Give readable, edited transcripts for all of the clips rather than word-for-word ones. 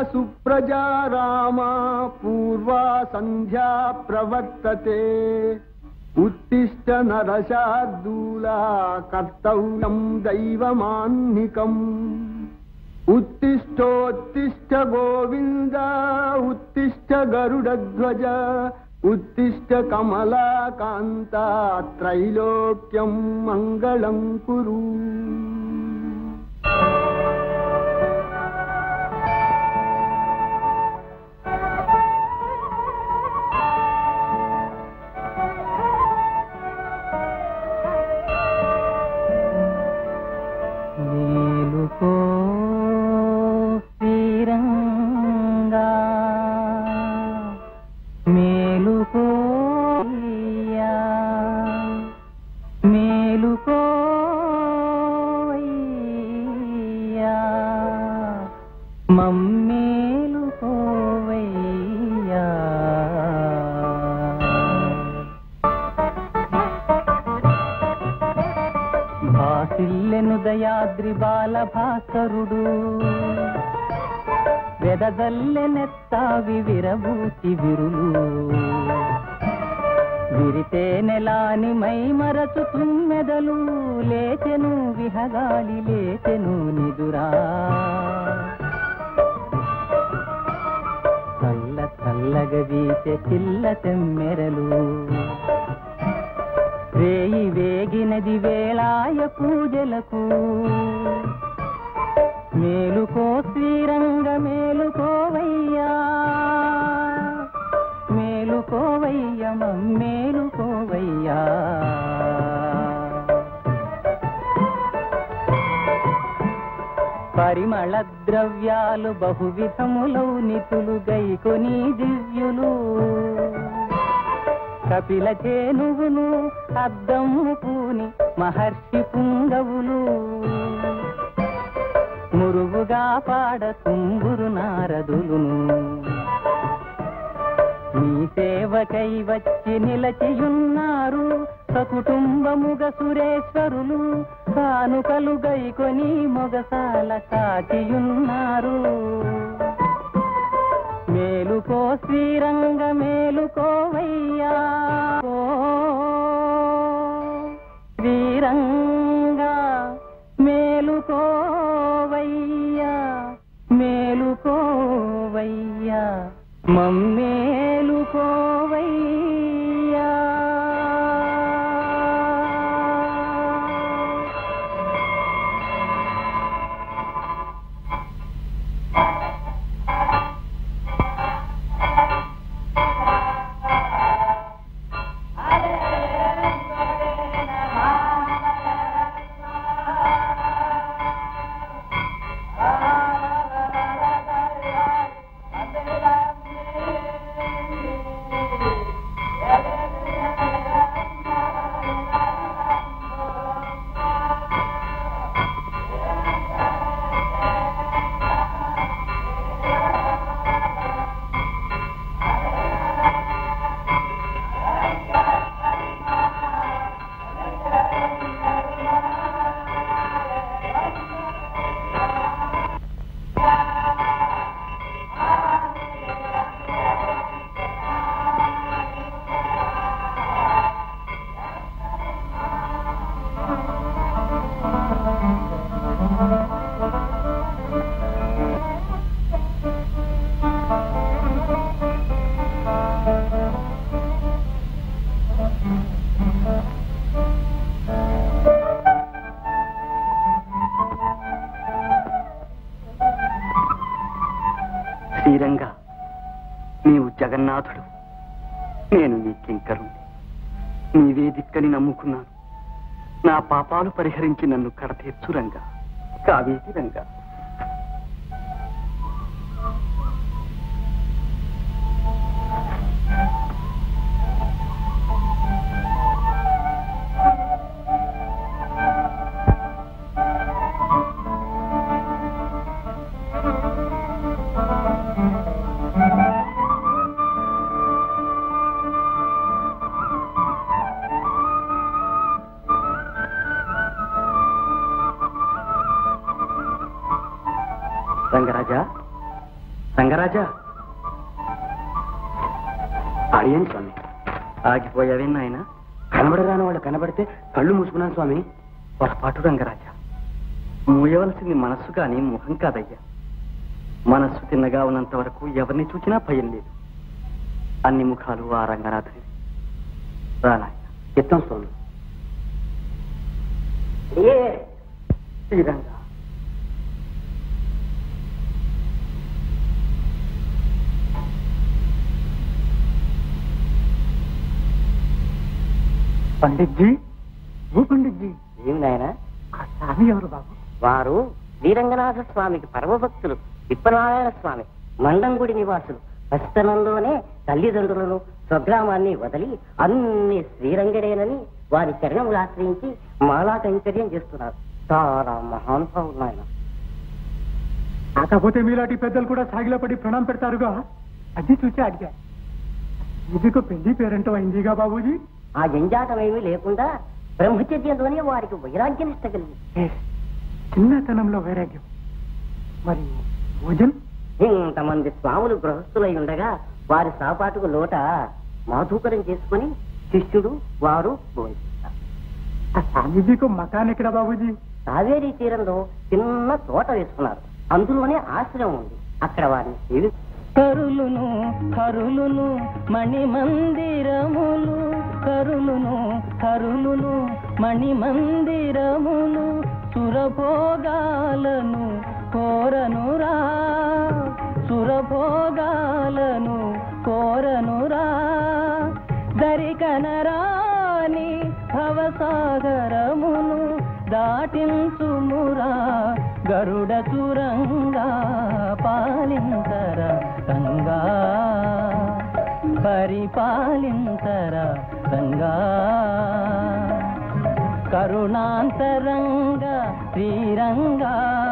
సుప్రజా రామ పూర్వా సంధ్యా ప్రవర్తతే ఉత్తిష్ట నరశార్దూలా కర్తవ్యం దైవమాన్నికం ఉత్తిష్టోత్తిష్ట గోవింద ఉత్తిష్ట గరుడధ్వజ ఉత్తిష్ట కమలాకాంత త్రైలోక్యం మంగళం కురు. మేలుకో శ్రీరంగా మేలుకోయ్యా మేలుకోవయ్యా మమ్మేలుకోవయ్యా. భాసిల్లెను దయాద్రి బాల భాస్కరుడు వెదజల్లెనెత్తావి విరబూచి విరులు విరితే నెలాని మై మరచు తుమ్మెదలు లేచెను విహగాలి లేచెను నిదురా చల్ల చల్లగ వీచే చిల్ల తెమ్మెరలు వేయి వేగినది వేళాయ పూజలకు మేలుకో శ్రీరంగ మేలుకోవయ్యా మేలుకోవయ్య మమ్మేలుకోవయ్యా. పరిమళ ద్రవ్యాలు బహువిధములౌ నితులు గైకొని దివ్యులు కపిల చేనువును అద్దము పూని మహర్షి పుంగవులు మురుగుగా పాడ తుంగురు నారదులును నీ సేవకై వచ్చి నిలచియున్నారు సకుటుంబముగ సురేశ్వరులు కానుకలు గైకొని మొగసాల కాచియున్నారు. మేలుకో శ్రీరంగ మేలుకోవయ్యా శ్రీరంగా మేలుకోవయ్యా మేలుకోవయ్యా మమ్మేలుకోవయ్యా. శ్రీరంగా నీవు జగన్నాథుడు, నేను నీ కింకరుణ్ణి. నీవే దిక్కని నమ్ముకున్నాను. నా పాపాలు పరిహరించి నన్ను కడతీర్చురంగా కావేటి రంగా. రంగరాజా, రంగరాజా, అడిగాను స్వామి. ఆగిపోయావే నాయన? కనబడరాని వాళ్ళు కనబడితే కళ్ళు మూసుకున్నాను స్వామి. పొరపాటు రంగరాజా. మూయవలసింది మనస్సు కానీ ముఖం కాదయ్యా. మనస్సు తిన్నగా ఉన్నంత వరకు ఎవరిని చూచినా భయం లేదు. అన్ని ముఖాలు ఆ రంగనాథుడి. రానాయన. చిత్తం స్వామి. శ్రీరంగ. పండిట్జీ, ఓ పండిట్జీ. ఏమి నాయన? ఆ స్వామి ఎవరు బాబు? వారు శ్రీరంగనాథ స్వామికి పరమభక్తులు, విప్రనారాయణ స్వామి, మండంగుడి నివాసులు. పసితనంలోనే తల్లిదండ్రులను, స్వగ్రామాన్ని వదిలి అన్ని శ్రీరంగడేనని వారి చరణములు ఆశ్రయించి మాలా కైంకర్యం చేస్తున్నారు. చాలా మహానుభావులు నాయన. కాకపోతే మీలాంటి పెద్దలు కూడా సాగిలో పడి ప్రణాం పెడతారుగా, అది చూసి అడిగా. ఇదికు పెళ్లి పేరెంటో అయిందిగా బాబూజీ? ఆ జంజాటమేమీ లేకుండా బ్రహ్మచర్యంలోనే వారికి వైరాగ్యనిష్ట కలిగింది. చిన్నతనంలో వైరాగ్యం. మరి భోజనం? ఇంతమంది స్వాములు గృహస్థులై ఉండగా వారి సాపాటుకు లోట మాధూకరం చేసుకుని శిష్యుడు వారు భోజిస్తారు. ఆ స్వామీజీకు మకాన్ ఎక్కడ బాబూజీ? కావేరీ తీరంలో చిన్న తోట వేసుకున్నారు. అందులోనే ఆశ్రమం ఉంది. అక్కడ వారిని సేవి కరులును కరులును మణిమందిరములు, కరులును కరులును మణిమందిరములు, సురభోగాలను కోరనురా, సురభోగాలను కోరనురా, దరికనరాని భవసాగరమును దాటించుమురా, గరుడ తురంగా పాలింతర రంగా, పరిపాలింతర రంగా, కరుణాంతరంగా శ్రీరంగా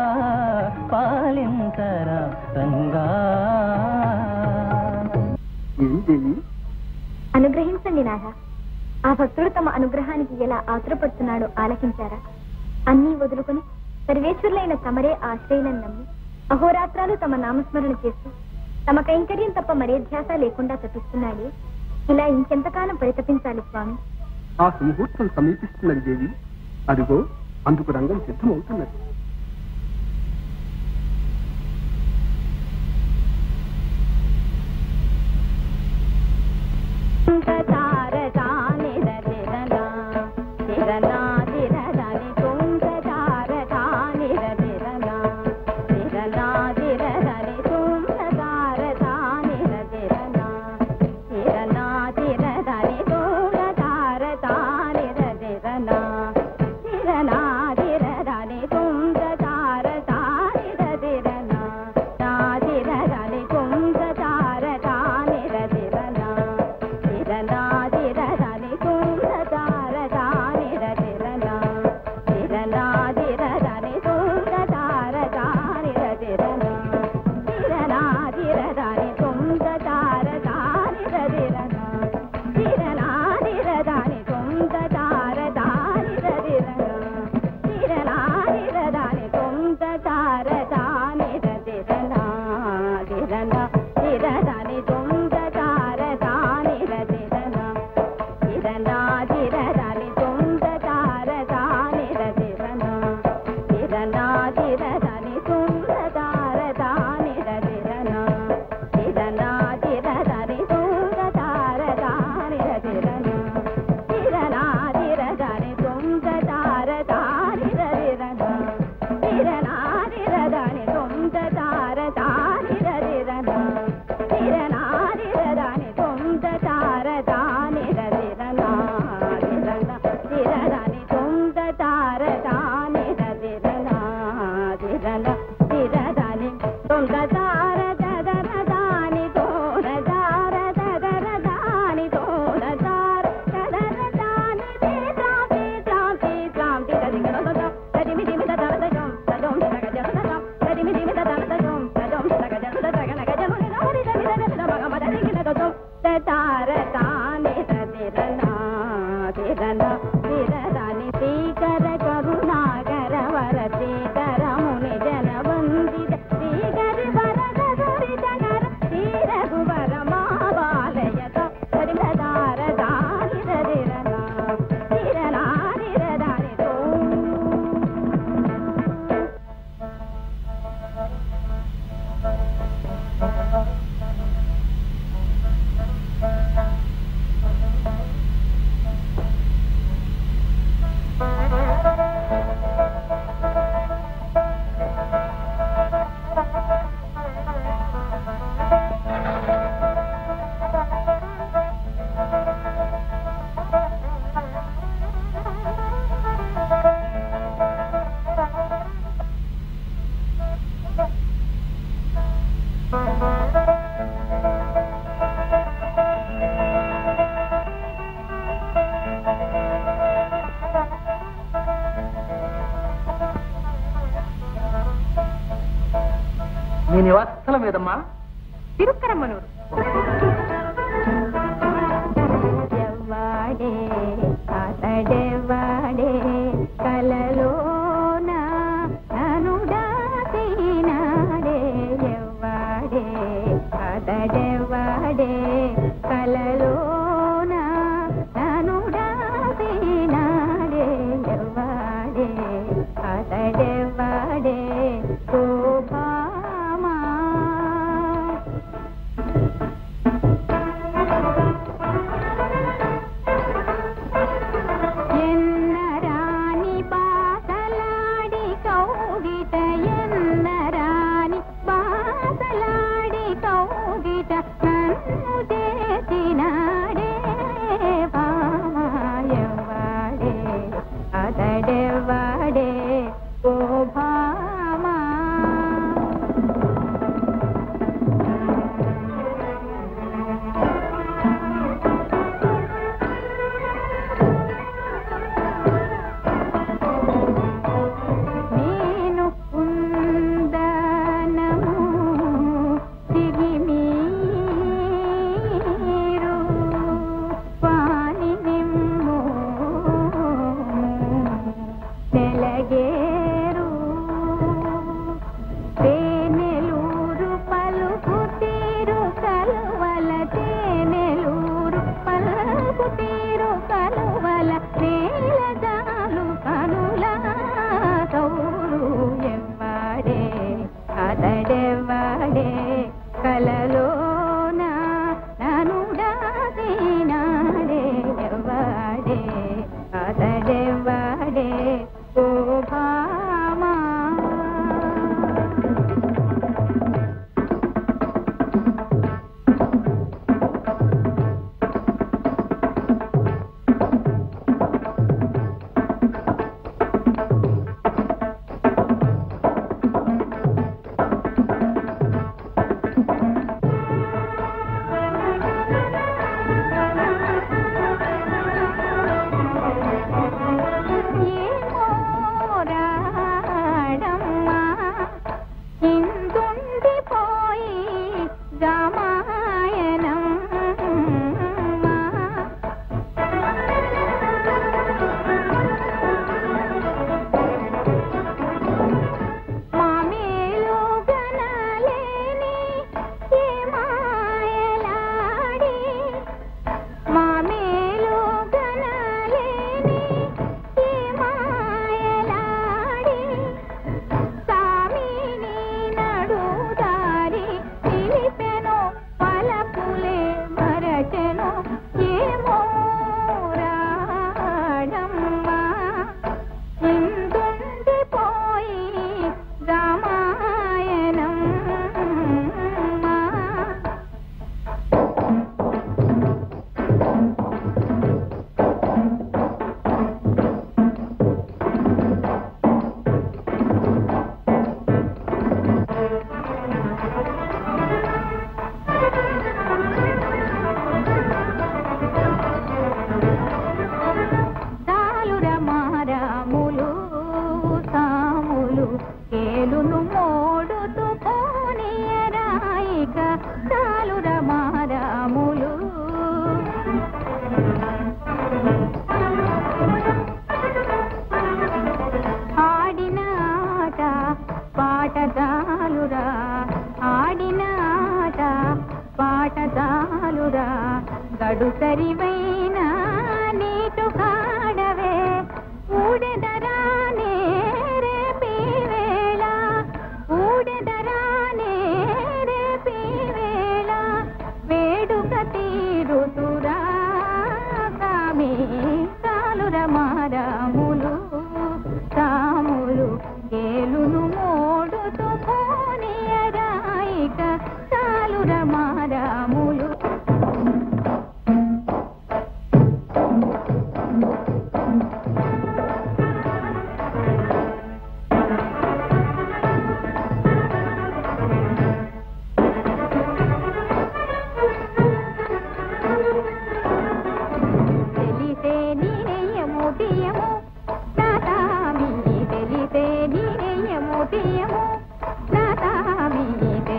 పాలింతర రంగా. అనుగ్రహించండి నాథ. ఆ భక్తుడు తమ అనుగ్రహానికి ఎలా ఆతురపడుతున్నాడో ఆలకించారా? అన్నీ వదులుకొని సర్వేశ్వరులైన తమరే ఆశ్రయులను నమ్మి అహోరాత్రాలు తమ నామస్మరణ చేస్తూ తమ కైంకర్యం తప్ప మరే ధ్యాస లేకుండా తప్పిస్తున్నాడే. ఇలా ఇంకెంతకాలం పరితపించాలి స్వామి? ఆ సుముహూర్తం సమీపిస్తున్నది దేవి. అదిగో అందుకు రంగం సిద్ధమవుతున్నది. మీ నివాస స్థలం ఏదమ్మా? తిరుక్కరమ్మనూరు. అతడెవాడే కలలోన ననుడాసినాడే ఎవ్వాడే అతడెవాడే కలలోన ననుడాసినాడే ఎవ్వాడే అతడెవాడే శోభామా ఎన్నరాని బాసలాడి కౌగిట ఎన్నరాని బాసలాడి కౌగిట నన్ను చేసినాడే భామాయవాడే అతడెవాడే ఓ భామా నేను కుందనము సిగిమీరు వాని నిమ్ము నెలగేరు తేనెలూరు పలుకు తీరు కలువల తేనెలూరు పలుకు తీరు కలువల నేలజాలు కనుల తౌరు ఎవ్వాడే అతడెవ్వాడే కలలోన ననుడాసినాడే ఎవ్వాడే అతడెవ్వాడే ఓ భామా ఏమో రాడమ్మా ఇందుండిపోయి రామాయణమ్మా మామేలు గనలేని ఏ మాయలాడి మామేలు గనలేని ఏ మాయలాడి సామిని నడుదారి నిలిపెను పలపులే మరచెను ఏమో రాడమ్మా ఇందుండిపోయి రామాయణమ్మా దాలుర మారాములు సాములు కేలును మోడుతూ పోనీయరాయిక దాలుర మారాములు ఆడిన ఆట పాటదాలురా ఆడిన ఆట పాటదాలురా గడుసరివైన నీటు కాడవే ఊడెదరానే రేపి వేళ ఊడెదరానే రేపి వేళ వేడుక తీరుతురా కామి కాలుర మారాములు సాములు కేలును మోడుతూ పోనీయరాయిక కాలుర మారాములు తెలిసే నీయము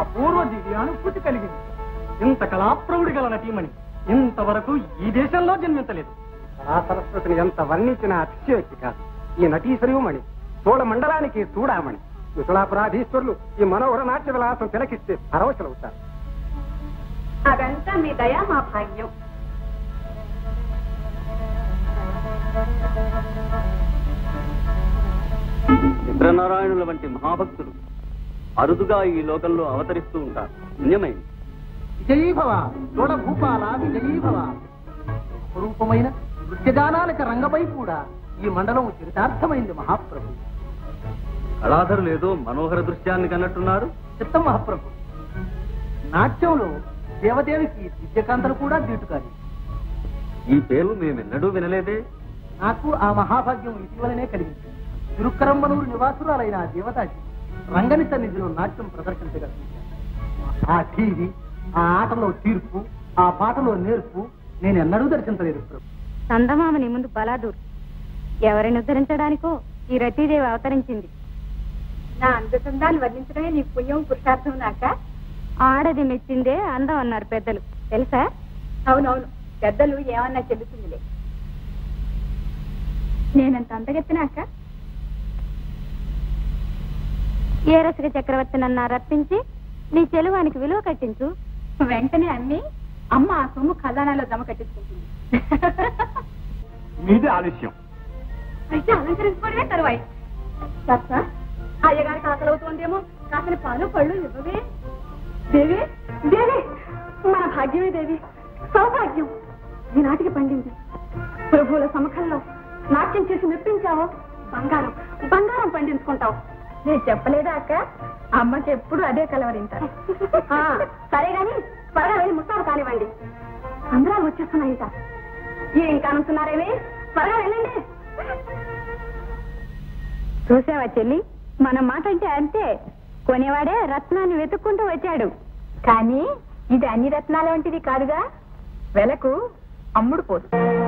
అపూర్వ దివ్యానుభూతి కలిగింది. ఇంత కళాప్రౌఢి గల నటీమణి ఇంతవరకు ఈ దేశంలో జన్మించలేదు. ఆ సరస్వతిని ఎంత వర్ణించిన అతిశయోక్తి కాదు. ఈ నటీశ్వరీమణి చోళ మండలానికి చూడామణి. మిథులాపరాధీశ్వరులు ఈ మనోహర నాట్య విలాసం తిలకిస్తే పరవశలవుతారు. అదంతా మీ దయా మా భాగ్యం. విప్రనారాయణుల వంటి మహాభక్తులు అరుదుగా ఈ లోకంలో అవతరిస్తూ ఉంటారు. పుణ్యమైంది. విజయీభవ చోళ భూపాల విజయీభవ. స్వరూపమైన నృత్యగానాలక రంగపై కూడా ఈ మండలం చరితార్థమైంది మహాప్రభు. కళాధరులు ఏదో మనోహర దృశ్యాన్ని కన్నట్టున్నారు. చిత్తం మహాప్రభు. నాట్యంలో దేవదేవికి దివ్యకాంతలు కూడా దీటుకాలి. ఈ పేరు మేమెన్నడూ వినలేదే. నాకు ఆ మహాభాగ్యం ఇటీవలనే కలిగింది. తిరుక్కరంబనూరు నివాసురాలైన ఆ దేవతాకి రంగని సన్నిధిలో నాట్యం ప్రదర్శించగలిగింది. ఆ టీవీ, ఆ ఆటలో తీర్పు, ఆ పాటలో నేర్పు నేను ఎన్నడూ దర్శించలేదు ప్రభు. చందమామని ముందు బలాదూర్ ఎవరిని ఉద్ధరించడానికో ఈ రతీదేవి అవతరించింది. నా అందచందాలు వర్ణించడమే నీ పుణ్యం పురుషార్థం నాక. ఆడది మెచ్చిందే అందం అన్నారు పెద్దలు, తెలుసా? అవునవును, పెద్దలు ఏమన్నా చెల్లుతుందిలే. నేనంత అందగెత్తినాక ఏ రసిక చక్రవర్తి నన్ను రప్పించి నీ చెలువానికి విలువ కట్టించు. వెంటనే అమ్మి అమ్మ ఆ సొమ్ము ఖజానాలో జమ కట్టించుకుంటుంది. మీదే ఆలస్యం. అయితే అలంకరించుకోవడమే తరువాయి. అయ్యగారికి ఆకలవుతోందేమో, కాసిన పాలు పళ్ళు ఇవ్వవే. దేవి దేవి, మన భాగ్యమే దేవి, సౌభాగ్యం ఈనాటికి పండింది. ప్రభువుల సమఖంలో నాట్యం చేసి మెప్పించావో బంగారం బంగారం పండించుకుంటావు. నేను చెప్పలేదా అక్క? అమ్మకి ఎప్పుడు అదే కలవరింటారు. సరే గాని త్వరగా వెళ్ళి ముస్తాబు కానివ్వండి. అందరూ వచ్చేస్తున్నాయిట. ఏం కానుతున్నారేమి, త్వరగా వెళ్ళండి. చూసావా చెల్లి, మన మాట అంటే అంతే. కొనేవాడే రత్నాన్ని వెతుక్కుంటూ వచ్చాడు. కానీ ఇది అన్ని రత్నాల వంటిది కాదుగా, వెలకు అమ్ముడు పోదు.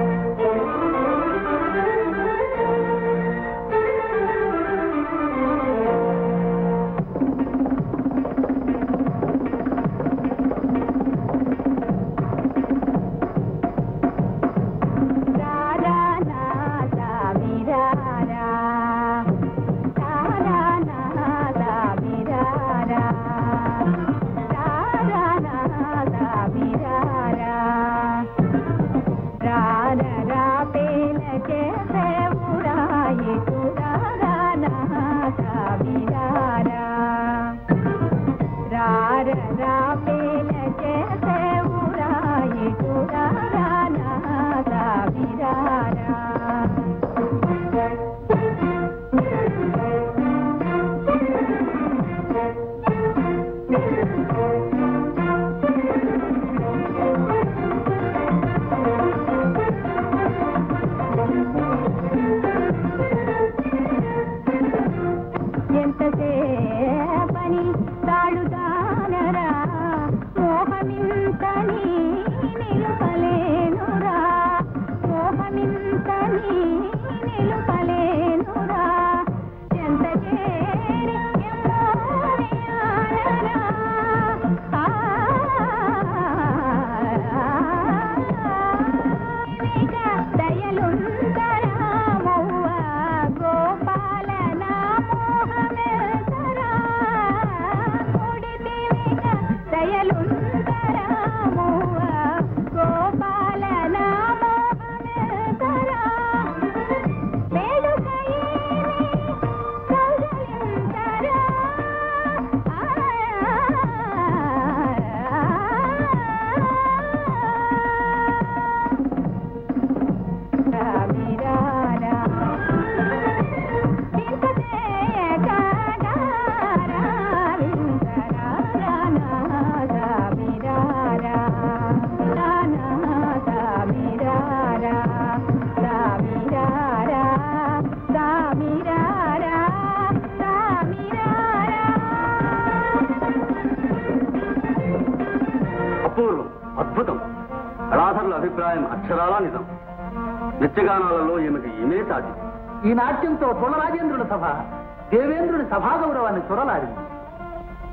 అద్భుతం. కళాధరుల అభిప్రాయం అక్షరాలా నిజం. నృత్యగానాలలో ఈమెకి ఏమే సాధ్యం. ఈ నాట్యంతో తులరాజేంద్రుల సభ దేవేంద్రుడి సభా గౌరవాన్ని చురలాడింది.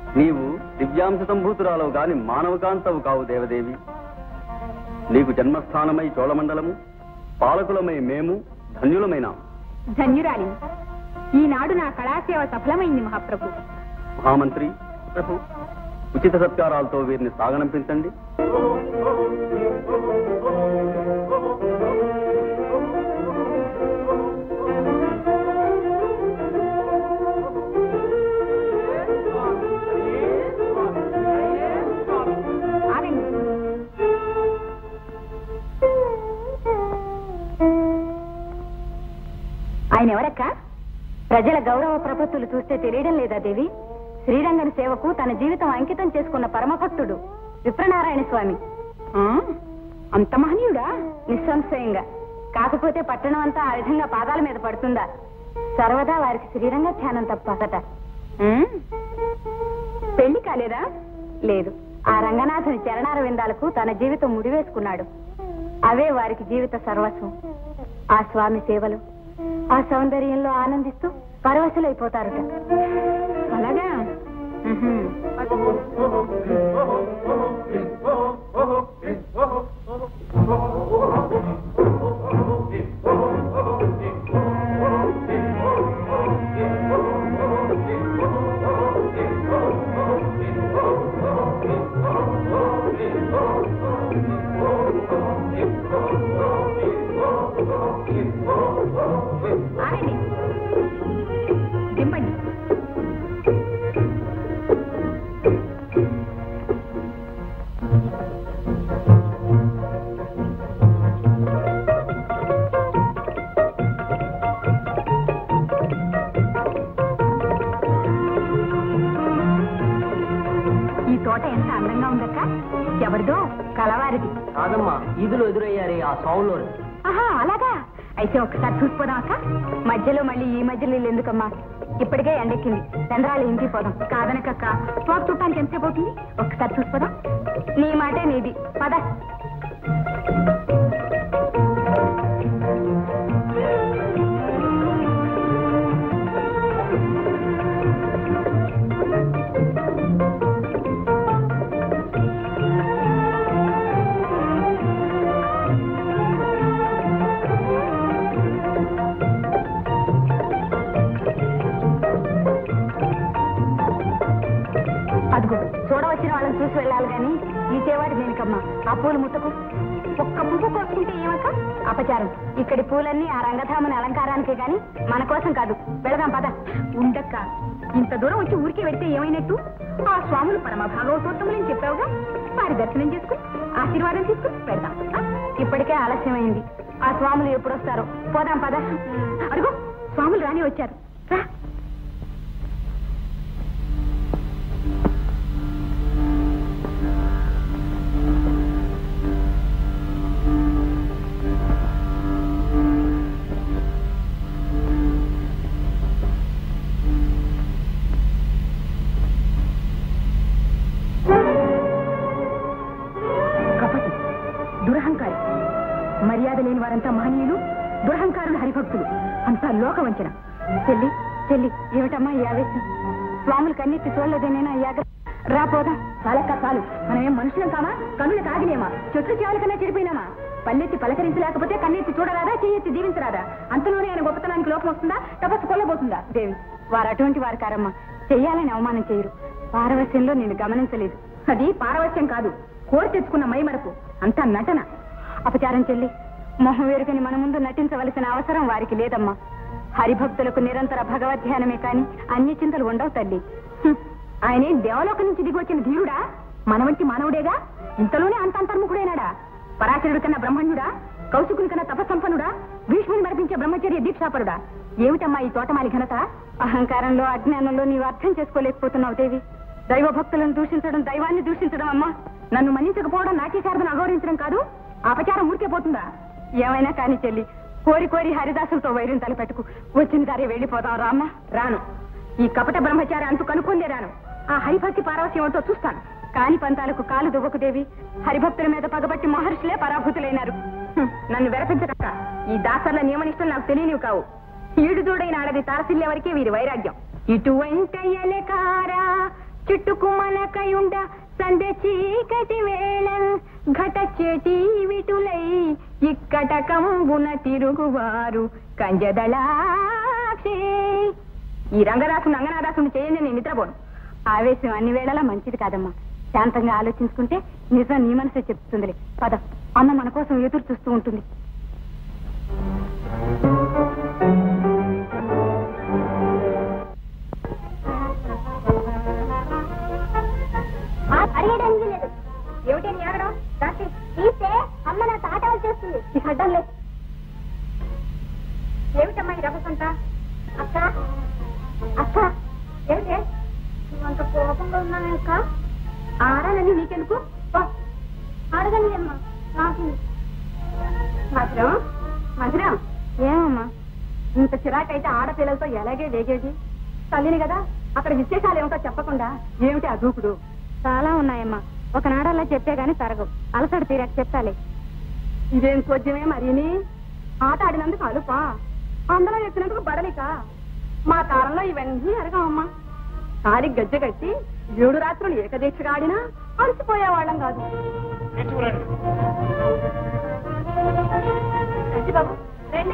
నీవు దివ్యాంశ సంభూతురాలవు గాని మానవకాంతవు కావు దేవదేవి. నీకు జన్మస్థానమై చోళమండలము, పాలకులమై మేము ధన్యులమైన. ధన్యురాలి, ఈనాడు నా కళాసేవ సఫలమైంది మహాప్రభు. మహామంత్రి ప్రభు, ఉచిత సత్కారాలతో వీరిని సాగనంపించండి. ఆయన ఎవరక్క? ప్రజల గౌరవ ప్రపత్తులు చూస్తే తెలియడం లేదా దేవి? శ్రీరంగని సేవకు తన జీవితం అంకితం చేసుకున్న పరమభక్తుడు విప్రనారాయణ స్వామి. అంత మహనీయుడా? నిస్సంశయంగా. కాకపోతే పట్టణం అంతా ఆ విధంగా పాదాల మీద పడుతుందా? సర్వదా వారికి శ్రీరంగ ధ్యానం తప్పట. పెళ్లి కాలేదా? లేదు. ఆ రంగనాథుని చరణార విందాలకు తన జీవితం ముడివేసుకున్నాడు. అవే వారికి జీవిత సర్వస్వం. ఆ స్వామి సేవలు, ఆ సౌందర్యంలో ఆనందిస్తూ పరవశులైపోతారట. అలాగా? దింపండి. ఈ తోట ఎంత అందంగా ఉందక్క. ఎవరిదో? కలవారిది కాదమ్మా, ఈదులో ఎదురయ్యారే ఆ సావులో. ఆహా, అలాగా? అయితే ఒకసారి చూసిపోదాం అక్క. మధ్యలో మళ్ళీ ఈ మధ్యలో ఎందుకమ్మా? ఇప్పటికే ఎండెక్కింది. చంద్రాలు ఇంటికి పోదాం. కాదనకక్క, తోట చూడటానికి ఎంతసేపు అవుతుంది? ఒకసారి చూసిపోదాం. నీ మాటే నీది, పద. అదిగో చూడవచ్చిన వాళ్ళని చూసి వెళ్ళాలి గాని ఈ చేవాడి దేనికమ్మా? ఆ పూలు ముట్టకు. ఒక్క పువ్వు కోసుకుంటే ఏమక్క? అపచారం. ఇక్కడి పూలన్నీ ఆ రంగధామని అలంకారానికే గాని మన కోసం కాదు. వెళదాం పద. ఉండక్క, ఇంత దూరం వచ్చి ఊరికే వెళ్తే ఏమైనట్టు? ఆ స్వాములు పరమ భాగవతోత్తములని చెప్పావుగా, వారి దర్శనం చేసుకుని ఆశీర్వాదం తీసుకుని వెళ్దాం. ఇప్పటికే ఆలస్యమైంది. ఆ స్వాములు ఎప్పుడు వస్తారో. పోదాం పద. అడుగు, స్వాములు రాని వచ్చారు. రా. దురహంకారి. మర్యాద లేని వారంతా మహనీయులు, దురహంకారులు హరిభక్తులు. అంతా లోకవంచన. చెల్లి చెల్లి, ఏమిటమ్మా ఈ ఆవేశం? స్వాములు కన్నెత్తి చూడలేదేనైనా అయ్యాక రాపోదా? చాలక్క చాలు. మనమేం మనుషులం కామా? కన్నులు కాగిలేమా? చెట్లు చేయాల కన్నా చెడిపోయినామా? పల్లెత్తి పలకరించలేకపోతే కన్నెత్తి చూడరాదా? చెయ్యెత్తి జీవించరాదా? అంతలోనే ఆయన గొప్పతనానికి లోపం వస్తుందా? తపస్సు కొల్లబోతుందా? దేవి, వారు అటువంటి వారు కారమ్మా. చెయ్యాలని అవమానం చేయరు. పారవశ్యంలో నేను గమనించలేదు. అది పారవశ్యం కాదు, కోరి తెచ్చుకున్న మైమరపు. అంతా నటన, అపచారం. చెల్లి, మొహం వేరుకని మన ముందు నటించవలసిన అవసరం వారికి లేదమ్మా. హరిభక్తులకు నిరంతర భగవద్ధ్యానమే కాని అన్ని చింతలు ఉండవు తల్లి. ఆయనే దేవలోకం నుంచి దిగి వచ్చిన ధీరుడా? మన వంటి మానవుడేగా. ఇంతలోనే అంత అంతర్ముఖుడైనాడా? పరాశరుడి కన్నా బ్రహ్మణ్యుడా? కౌశికుని కన్నా తపస్సంపన్నుడా? భీష్ముని మరిపించే బ్రహ్మచర్య దీక్షాపరుడా? ఏమిటమ్మా ఈ తోటమాలి ఘనత? అహంకారంలో, అజ్ఞానంలో నీవు అర్థం చేసుకోలేకపోతున్నావు దేవి. దైవ భక్తులను దూషించడం దైవాన్ని దూషించడం అమ్మా. నన్ను మన్నించకపోవడం నాట్యశారదను అగౌరవించడం కాదు. అపచారం ఊరికే పోతుందా? ఏమైనా కాని చెల్లి, కోరి కోరి హరిదాసులతో వైర్యం తలపెట్టుకు. వచ్చిన దారి వెళ్ళిపోదాం. రామ్మా. రాను. ఈ కపట బ్రహ్మచారి అంటూ కనుక్కుందే రాను. ఆ హరిభక్తి పారవశ్యంతో చూస్తాను. కాని పంతాలకు కాలు దువ్వకు దేవి. హరిభక్తుల మీద పగబట్టి మహర్షులే పరాభూతులైనారు. నన్ను వెరపించక. ఈ దాసర్ల నియమనిష్టం నాకు తెలియనివి కావు. ఈడు దూడైన ఆడది తారసిల్లే వరకే వీరి వైరాగ్యం. ఇటువంటి ఎలకారా చుట్టుకుమలకయుండ సంధ్య చీకటి వేళ ఘట చేటి విటులై ఇక్కట కంబున తిరుగువారు కంజదళాక్షి. ఈ రంగరాసుని అంగనాదాసుని చేయండి, నేను నిద్రపోను. ఆవేశం అన్ని వేళలా మంచిది కాదమ్మా. శాంతంగా ఆలోచించుకుంటే నిజం నీ మనసే చెప్తుందిలే. పద, అమ్మ మన కోసం ఎదురు చూస్తూ ఉంటుంది. అడిగడానికి లేదు. ఏమిటని అడగడం? తీస్తే అమ్మ నా తాట వచ్చేస్తుంది. అడ్డంలే. ఏమిటమ్మా ఈ రభసంతా? అక్క అక్క ఏమిటే అంత కోపంగా ఉన్నాను అక్క? ఆడాలని నీకెందుకు? అడగండి అమ్మా. నాకు మధురం మధురం, ఏమమ్మా ఇంత చిరాకైతే ఆడపిల్లలతో ఎలాగే వేగేది? తల్లిని కదా, అక్కడ విశేషాలు ఏమిటో చెప్పకుండా ఏమిటి ఆ దూకుడు? చాలా ఉన్నాయమ్మా, ఒకనాడల్లా చెప్పే గాని తరగవు. అలసట తీరాక చెప్తాలే. ఇదేం చోద్యమే మరిని? ఆట ఆడినందుకు అలుపా, అందులో ఎక్కినందుకు బడలిక. మా కాలంలో ఇవన్నీ అరగమ్మా. కాలి గజ్జె కట్టి 7 రాత్రులు ఏకదీక్షగా ఆడినా అలసిపోయేవాళ్ళం కాదు. బాబు రండి.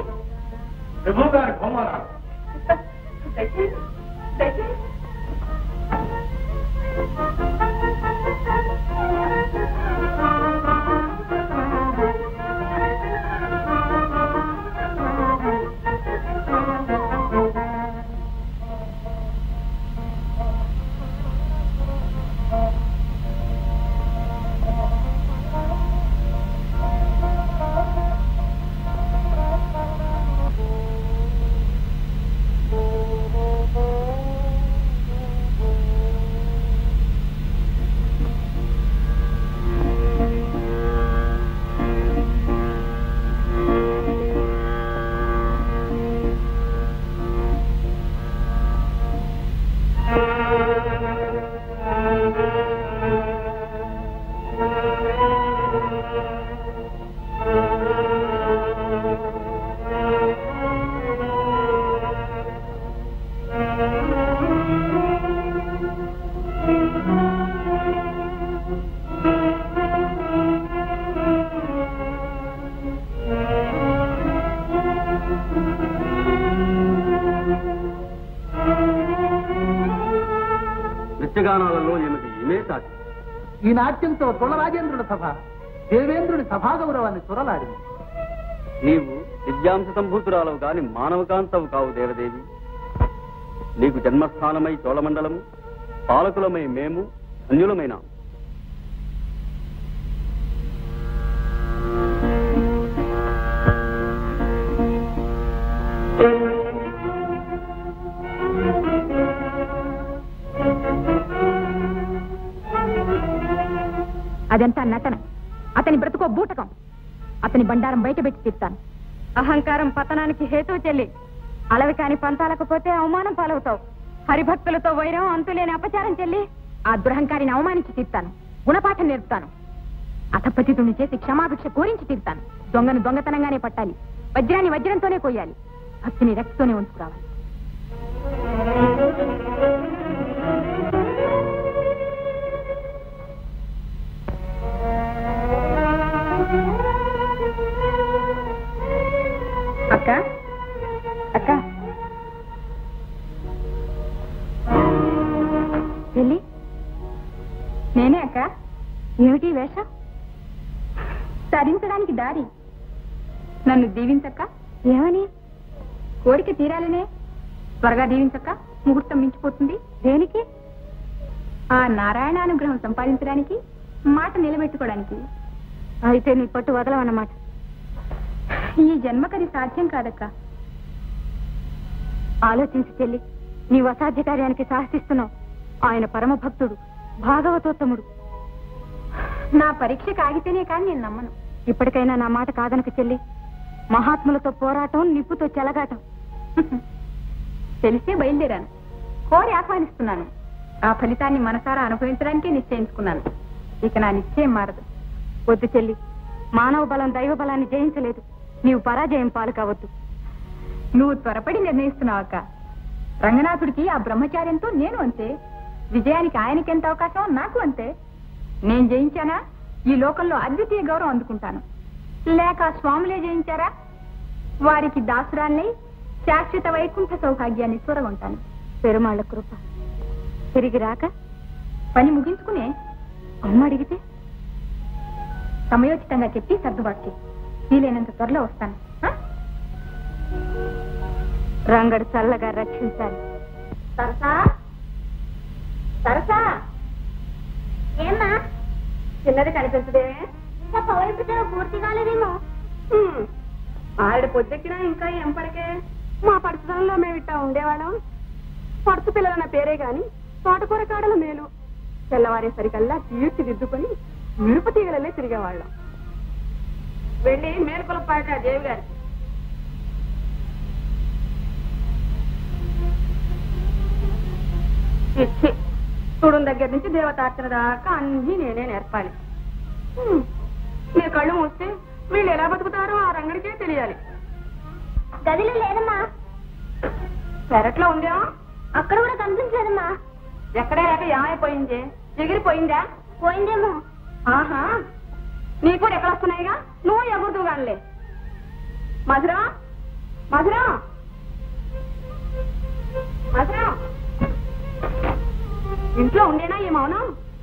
నృత్యగానాలలో ఏమిటి ఇమే సాటి? ఈ నాట్యంతో తులరాజేంద్రుడి సభ దేవేంద్రుడి సభా గౌరవాన్ని తురలాడింది. నీవు దివ్యాంశ సంభూతురాలవు గాని మానవకాంతవు కావు దేవదేవి. నీకు జన్మస్థానమై చోళమండలము, పాలకులమై మేము అన్యులమైన. అదంతా నటన. అతని బ్రతుకో బూటకం. అతని బండారం బయటపెట్టి తీస్తాను. అహంకారం పతనానికి హేతు చెల్లి. అలవి కాని పంతాలకపోతే అవమానం పాలవుతావు. హరిభక్తులతో వైరం, అంతులేని అపచారం చెల్లి. ఆ దురహంకారిని అవమానించి తీస్తాను. గుణపాఠం నేర్పుతాను. అతపతితుని చేసి క్షమాభిక్ష కోరించి తీరుతాను. దొంగను దొంగతనంగానే పట్టాలి. వజ్రాన్ని వజ్రంతోనే కొయ్యాలి. భక్తిని రక్తితోనే ఉంచుకురావాలి. అక్క అక్క వెళ్ళి నేనే అక్క. ఏమిటి వేషం? తరించడానికి దారి. నన్ను దీవించక్క. ఏమని? కోరిక తీరాలనే. త్వరగా దీవించక్క, ముహూర్తం మించిపోతుంది. దేనికి? ఆ నారాయణానుగ్రహం సంపాదించడానికి, మాట నిలబెట్టుకోవడానికి. అయితే నీ పట్టు వదలవన్నమాట. ఈ జన్మకది సాధ్యం కాదక్క. ఆలోచించి చెల్లి, నీవు అసాధ్య కార్యానికి సాహసిస్తున్నావు. ఆయన పరమ భక్తుడు, భాగవతోత్తముడు. నా పరీక్ష కాగితేనే కానీ నేను నమ్మను. ఇప్పటికైనా నా మాట కాదనక చెల్లి. మహాత్ములతో పోరాటం, నిప్పుతో చెలగాటం. తెలిసే బయలుదేరాను. కోరి ఆహ్వానిస్తున్నాను. ఆ ఫలితాన్ని మనసారా అనుభవించడానికే నిశ్చయించుకున్నాను. ఇక నా నిశ్చయం మారదు. వద్దు చెల్లి, మానవ బలం దైవ బలాన్ని జయించలేదు. నీవు పరాజయం పాలు కావద్దు. నువ్వు త్వరపడి నిర్ణయిస్తున్నావు అక్క. రంగనాథుడికి ఆ బ్రహ్మచార్యంతో నేను అంతే. విజయానికి ఆయనకి ఎంత అవకాశం నాకు అంతే. నేను జయించానా ఈ లోకంలో అద్వితీయ గౌరవం అందుకుంటాను. లేక స్వాములే జయించారా వారికి దాసురాల్ని శాశ్వత వైకుంఠ సౌభాగ్యాన్ని చూరగొంటాను. పెరుమాళ్ళ కృప. తిరిగి రాక పని ముగించుకునే అమ్మ అడిగితే సమయోచితంగా చెప్పి సర్దుబాటు చేయి. వీలైనంత త్వరలో వస్తాను. రంగడు చల్లగా రక్షించాలి. సరసా సరసా ఏమ్మా చిన్నది కనిపించదే. ఇంకా పవైపుతో పూర్తి కాలేదేమో. ఆవిడ పొద్దెక్కినా ఇంకా ఏం పడకే. మా పడుచుదనంలో మేము ఇట్టా ఉండేవాళ్ళం. పడుచు పిల్లలన్న పేరే గాని తోటకూర కాడల మేలు. తెల్లవారేసరికల్లా తీర్చి దిద్దుకొని మిరుపు తీగలలే తిరిగేవాళ్ళం. వెళ్ళి మేలుకొల పాట దేవి గారి. చూడు దగ్గర నుంచి దేవతార్చన దాకా అన్ని నేనే నేర్పాలి. నీ కళ్ళు మూస్తే వీళ్ళు ఎలా బతుకుతారో ఆ రంగడికే తెలియాలి. గదిలో లేదమ్మా. పెరట్లో ఉందేమో. అక్కడ కూడా కనిపించలేదమ్మా. ఎక్కడే లేక ఏమైపోయింది? ఎగిరిపోయిందా? పోయిందేమో. ఆహా, నీ కూడా ఎక్కడ వస్తున్నాయిగా, నువ్వు ఎగురుతూ గానిలే. మధురా మధురా మధురా, ఇంట్లో ఉండేనా ఈ మౌనం?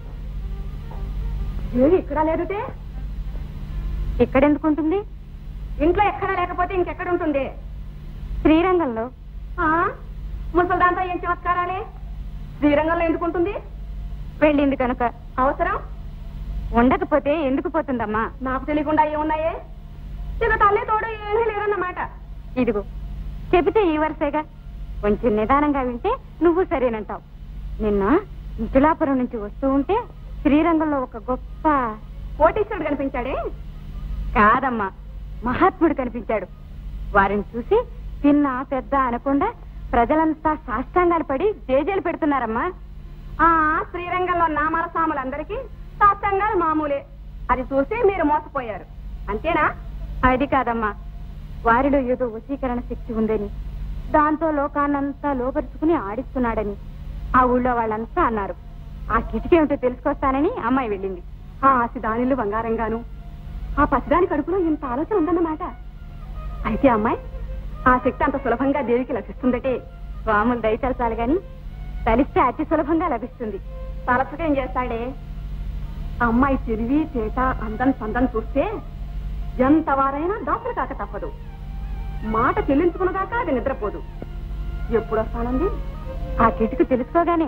ఏమి ఇక్కడ లేదుటే. ఇక్కడెందుకుంటుంది? ఇంట్లో ఎక్కడా లేకపోతే ఇంకెక్కడ ఉంటుంది? శ్రీరంగంలో. ముసల్దాంతో ఏం చమత్కారాలే? శ్రీరంగంలో ఎందుకుంటుంది? వెళ్ళింది కనుక. అవసరం ఉండకపోతే ఎందుకు పోతుందమ్మా? నాకు తెలియకుండా ఏమున్నాయే? ఇక తల్లి తోడు ఏమీ లేదన్నమాట. ఇదిగో చెబితే ఈ వరుసేగా, కొంచెం నిదానంగా వింటే నువ్వు సరేనంటావు. నిన్న ఇంచులాపురం నుంచి వస్తూ ఉంటే శ్రీరంగంలో ఒక గొప్ప కోటీశ్వరుడు కనిపించాడే. కాదమ్మా, మహాత్ముడు కనిపించాడు. వారిని చూసి చిన్న పెద్ద అనకుండా ప్రజలంతా సాష్టాంగాలు పడి జేజేలు పెడుతున్నారమ్మా. శ్రీరంగంలో నామాల సాములందరికీ సాష్టాంగాలు మామూలే. అది చూసి మీరు మోసపోయారు అంతేనా? అది కాదమ్మా, వారిలో ఏదో వశీకరణ శక్తి ఉందని, దాంతో లోకాన్నంతా లోపరుచుకుని ఆడిస్తున్నాడని ఆ ఊళ్ళో వాళ్ళంతా అన్నారు. ఆ కిటికేమిటో తెలుసుకొస్తానని అమ్మాయి వెళ్ళింది. ఆ ఆశదానిలు బంగారంగాను, ఆ పసిదాని కడుపులో ఇంత ఆలోచన ఉందన్నమాట. అయితే అమ్మాయి ఆ శక్తి అంత సులభంగా దేవికి లభిస్తుందటే. స్వాములు దయచలచాలి గాని తలిస్తే అతి సులభంగా లభిస్తుంది. తలచక ఏం చేస్తాడే? అమ్మాయి తెలివి చేట అందం సందం చూస్తే ఎంత వారైనా డాక్టర్ కాక తప్పదు. మాట చెల్లించుకున్నదాకా అది నిద్రపోదు. ఎప్పుడు వస్తానండి? ఆ కిటికి తెలుసుకోగానే.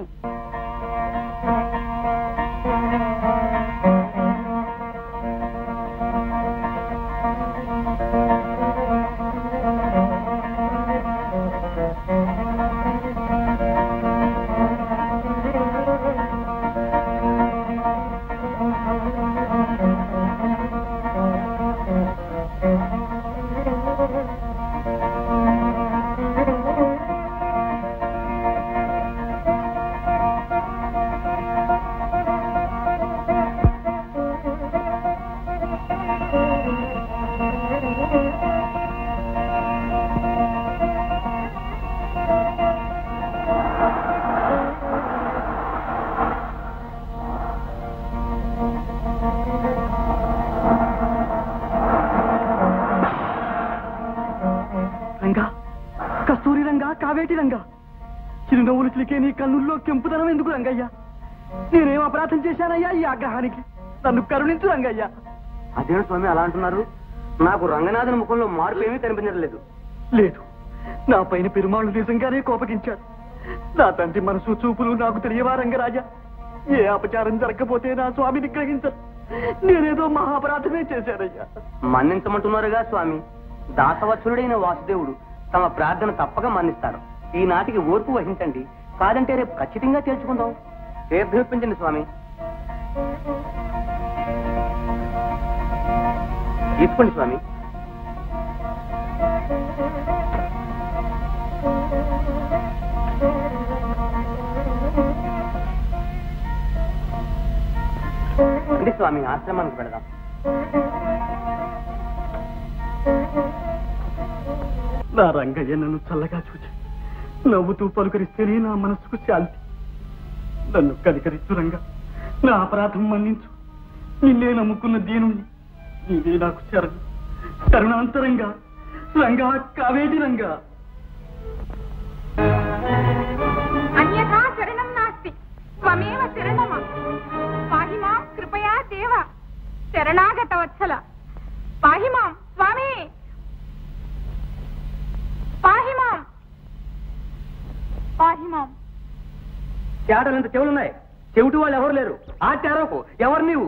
కావేటి రంగా, చిరునవ్వులు చిలికే నీ కన్నుల్లో కెంపుదనం ఎందుకు రంగయ్యా? నేనేం అపరాధం చేశానయ్యా ఈ ఆగ్రహానికి? నన్ను కరుణించు రంగయ్యా. అదే స్వామి అలా అంటున్నారు? నాకు రంగనాథన్ ముఖంలో మార్పు ఏమీ కనిపించలేదు. లేదు, నా పైన పెరుమాళ్ళు నిజంగానే కోపగించాడు. నా తండ్రి మనసు చూపులు నాకు తెలియవా రంగరాజా? ఏ అపచారం జరగకపోతే నా స్వామిని గ్రహించరు. నేనేదో మహాపరాధమే చేశానయ్యా. మన్నించమంటున్నారుగా స్వామి. దాసవత్సలుడైన వాసుదేవుడు తమ ప్రార్థన తప్పక మన్నిస్తారు. ఈనాటికి ఓర్పు వహించండి, కాదంటే రేపు ఖచ్చితంగా తేల్చుకుందాం. తీర్థమిప్పించండి స్వామి. తీసుకోండి స్వామి. రండి స్వామి, ఆశ్రమానికి పెడదాం. నా రంగయ్య నన్ను చల్లగా చూచి నవ్వుతూ పలుకరిస్తేనే నా మనసుకు శాంతి. నన్ను కనికరించు రంగా, నా అపరాధం మన్నించు. నిన్నే నమ్ముకున్న దీనుణ్ణి, నీవే నాకు శరణు. కరుణాంతరంగా రంగా, కావేటి రంగా. అన్యథా శరణం నాస్తి, త్వమేవ శరణమా. పాహి మాం కృపయా దేవ, శరణాగత వత్సల. పాహి మాం స్వామి, పాహి మాం, పాహి మాం. తేడాలంత చెవులున్నాయి, చెవిటి వాళ్ళు ఎవరు లేరు. ఆచారకు ఎవరు నీవు?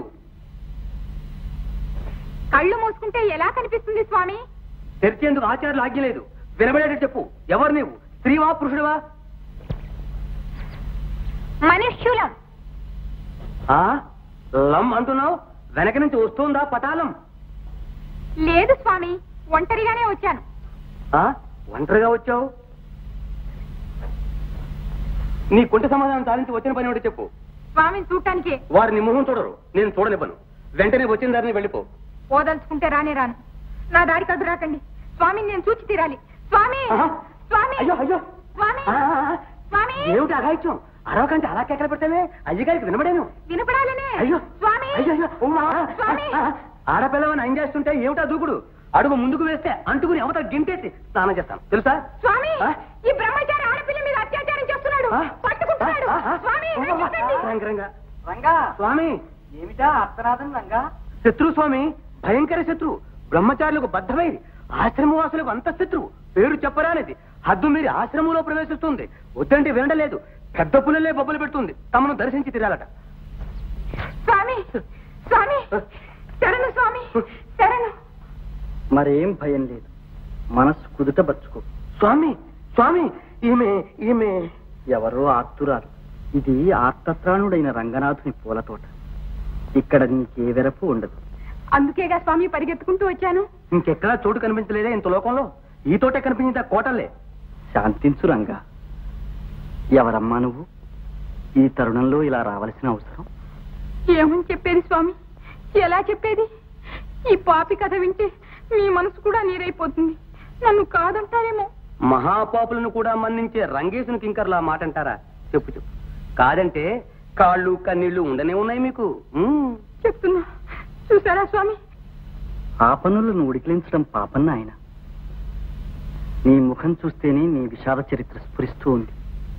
కళ్ళు మూసుకుంటే ఎలా కనిపిస్తుంది స్వామి? తెరిచేందుకు ఆచారాలు ఆజ్ఞ లేదు. వినబడేటట్టు చెప్పు, ఎవరు నీవు? స్త్రీవా పురుషుడివా? మనుష్యులం. లం అంటున్నావు, వెనక నుంచి వస్తుందా పటాలం? లేదు స్వామి, ఒంటరిగానే వచ్చాను. ఒంటరిగా వచ్చావు? నీ కుంటి సమాధానం సాధించి వచ్చిన పని ఒకటి చెప్పు. స్వామిని చూడటానికే. వారు నీ మొహం చూడరు, నేను చూడనివ్వను. వెంటనే వచ్చిన దారిని వెళ్ళిపో. పోదలుచుకుంటే రానే రాను, నా దారి కదు రాకండి. స్వామిని నేను చూచి తీరాలి. స్వామి, స్వామి, అయ్యో అయ్యో, స్వామి, స్వామి. ఏమిటి అఘాయిత్యం? అరవకంటే అలా కేకలు పెడతామే, అయ్యగారికి వినబడాను. వినపడాలనే. అయ్యో స్వామి, అయ్యో స్వామి. ఆడపిల్లవని ఆయన చేస్తుంటే ఏమిటా దూకుడు? అడుగు ముందుకు వేస్తే అంటుకుని అవతల గింటేసి స్నానం చేస్తాను తెలుసా? స్వామి, ఈ బ్రహ్మచారి ఆడపిల్ల మీద అత్యాచారం చేస్తున్నాడు, పట్టుకుంటున్నాడు. స్వామి, రంగా. స్వామి, ఏమిటా అర్థనాథం రంగా? శత్రు స్వామి, భయంకర శత్రు. బ్రహ్మచారులకు బద్ధమైంది, ఆశ్రమవాసులకు అంత శత్రువు. పేరు చెప్పరానిది. హద్దు మీరి ఆశ్రమంలో ప్రవేశిస్తుంది. వద్దంటే వినడలేదు. పెద్ద పుల్లలే బొబ్బలు పెడుతుంది. తమను దర్శించి తిరాలట. స్వామి, స్వామి, శరణు స్వామి, శరణు. మరేం భయం లేదు, మనస్సు కుదుట బచ్చుకో. స్వామి, స్వామి, ఈమె ఈమె ఎవరో ఆర్తురాలు. ఇది ఆర్తత్రాణుడైన రంగనాథుని పూలతోట. ఇక్కడ నీకే వెరపు ఉండదు. అందుకేగా స్వామి పరిగెత్తుకుంటూ వచ్చాను. ఇంకెక్కడా చోటు కనిపించలేదే ఇంత లోకంలో? ఈ తోటే కనిపించింది కోటలే. శాంతించు రంగా. ఎవరమ్మా నువ్వు? ఈ తరుణంలో ఇలా రావలసిన అవసరం? ఏమని చెప్పేది స్వామి, ఎలా చెప్పేది? ఈ పాపి కథ వింటే మీ మనసు కూడా నీరైపోతుంది. నన్ను కాదంటారేమో. మహాపాపులను కూడా మన్నించే రంగేశుని కింకర్లా మాట అంటారా? చెప్పు చెప్పు. కాదంటే కాళ్ళు కన్నీళ్లు ఉండనే ఉన్నాయి మీకు. చెప్తున్నా, చూసారా స్వామి? ఆ పనులను ఉడికిలించడం పాపన్న ఆయన. నీ ముఖం చూస్తేనే నీ విషాద చరిత్ర స్ఫురిస్తూ ఉంది.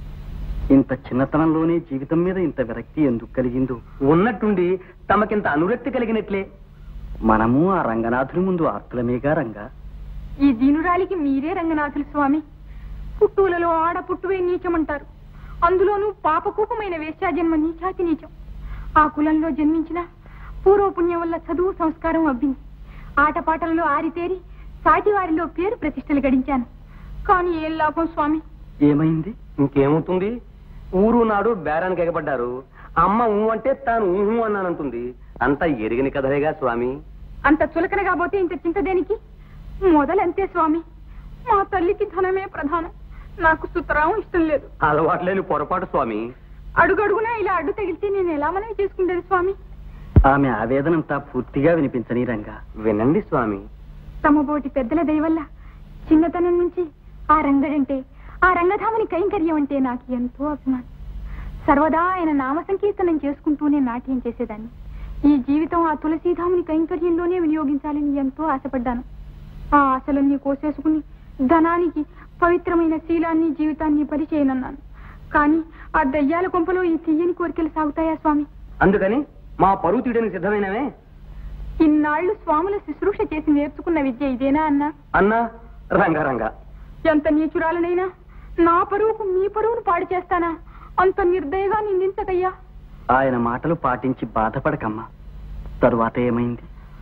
ఇంత చిన్నతనంలోనే జీవితం మీద ఇంత విరక్తి ఎందుకు కలిగిందో? ఉన్నట్టుండి తమకింత అనురక్తి కలిగినట్లే. మనము ఆ రంగనాథుని ముందు ఆర్తులమేగా రంగా. ఈ దీనురాలికి మీరే రంగనాథులు స్వామి. పుట్టువులలో ఆడ పుట్టువే నీచమంటారు. అందులోనూ పాపకూపమైన వేశ్యాజన్మ నీచాతి నీచం. ఆ కులంలో జన్మించిన పూర్వపుణ్యం వల్ల చదువు సంస్కారం అబ్బింది. ఆటపాటలలో ఆరితేరి సాటి వారిలో పేరు ప్రతిష్టలు గడించాను. కానీ ఏం లాభం స్వామి? ఏమైంది? ఇంకేమవుతుంది? ఊరు నాడు బేరానికి ఎగబడ్డారు. అమ్మ ఊ అంటే తాను ఊహు అన్నానంటుంది. అంతా ఎరిగిన కథలేగా స్వామి. అంత చులకనగా పోతే ఇంత చింత దేనికి? మొదలంతే స్వామి. మా తల్లికి ధనమే ప్రధానం. నాకు సుతరాం ఇష్టం లేదు. అలవాట్లేని పొరపాటు స్వామి. అడుగడుగునా ఇలా అడ్డు తగిలితే నేను ఎలా మనవి చేసుకుంటేది స్వామి? ఆమె ఆవేదనంతా పూర్తిగా వినిపించని రంగా. వినండి స్వామి. తమ బోటి పెద్దల దయవల్ల చిన్నతనం నుంచి ఆ రంగడంటే, ఆ రంగధామని కైంకర్యం అంటే నాకు ఎంతో అభిమానం. సర్వదా ఆయన నామ సంకీర్తనం చేసుకుంటూనే నాట్యం చేసేదాన్ని. ఈ జీవితం ఆ తులసీధాముని కైంకర్యంలోనే వినియోగించాలని ఎంతో ఆశపడ్డాను. ఆ ఆశలన్నీ కోసేసుకుని ధనానికి, పవిత్రమైన శీలాన్ని, జీవితాన్ని పరిచయనన్నాను. కానీ ఆ దయ్యాల కొంపలో ఈ తీయని కోరికలు సాగుతాయా స్వామి? అందుకని మా పరువు తీయడానికి సిద్ధమైనవే. ఇన్నాళ్లు స్వాముల శుశ్రూష చేసి నేర్చుకున్న విద్య ఇదేనా అన్నా? అన్నా రంగారంగా, ఎంత నీచురాలనైనా నా పరువుకు మీ పరువును పాడు చేస్తానా? అంత నిర్దయగా నిందించకయ్యా. ఆయన మాటలు పాటించి బాధపడకమ్మా. తరువాత ఏమైంది?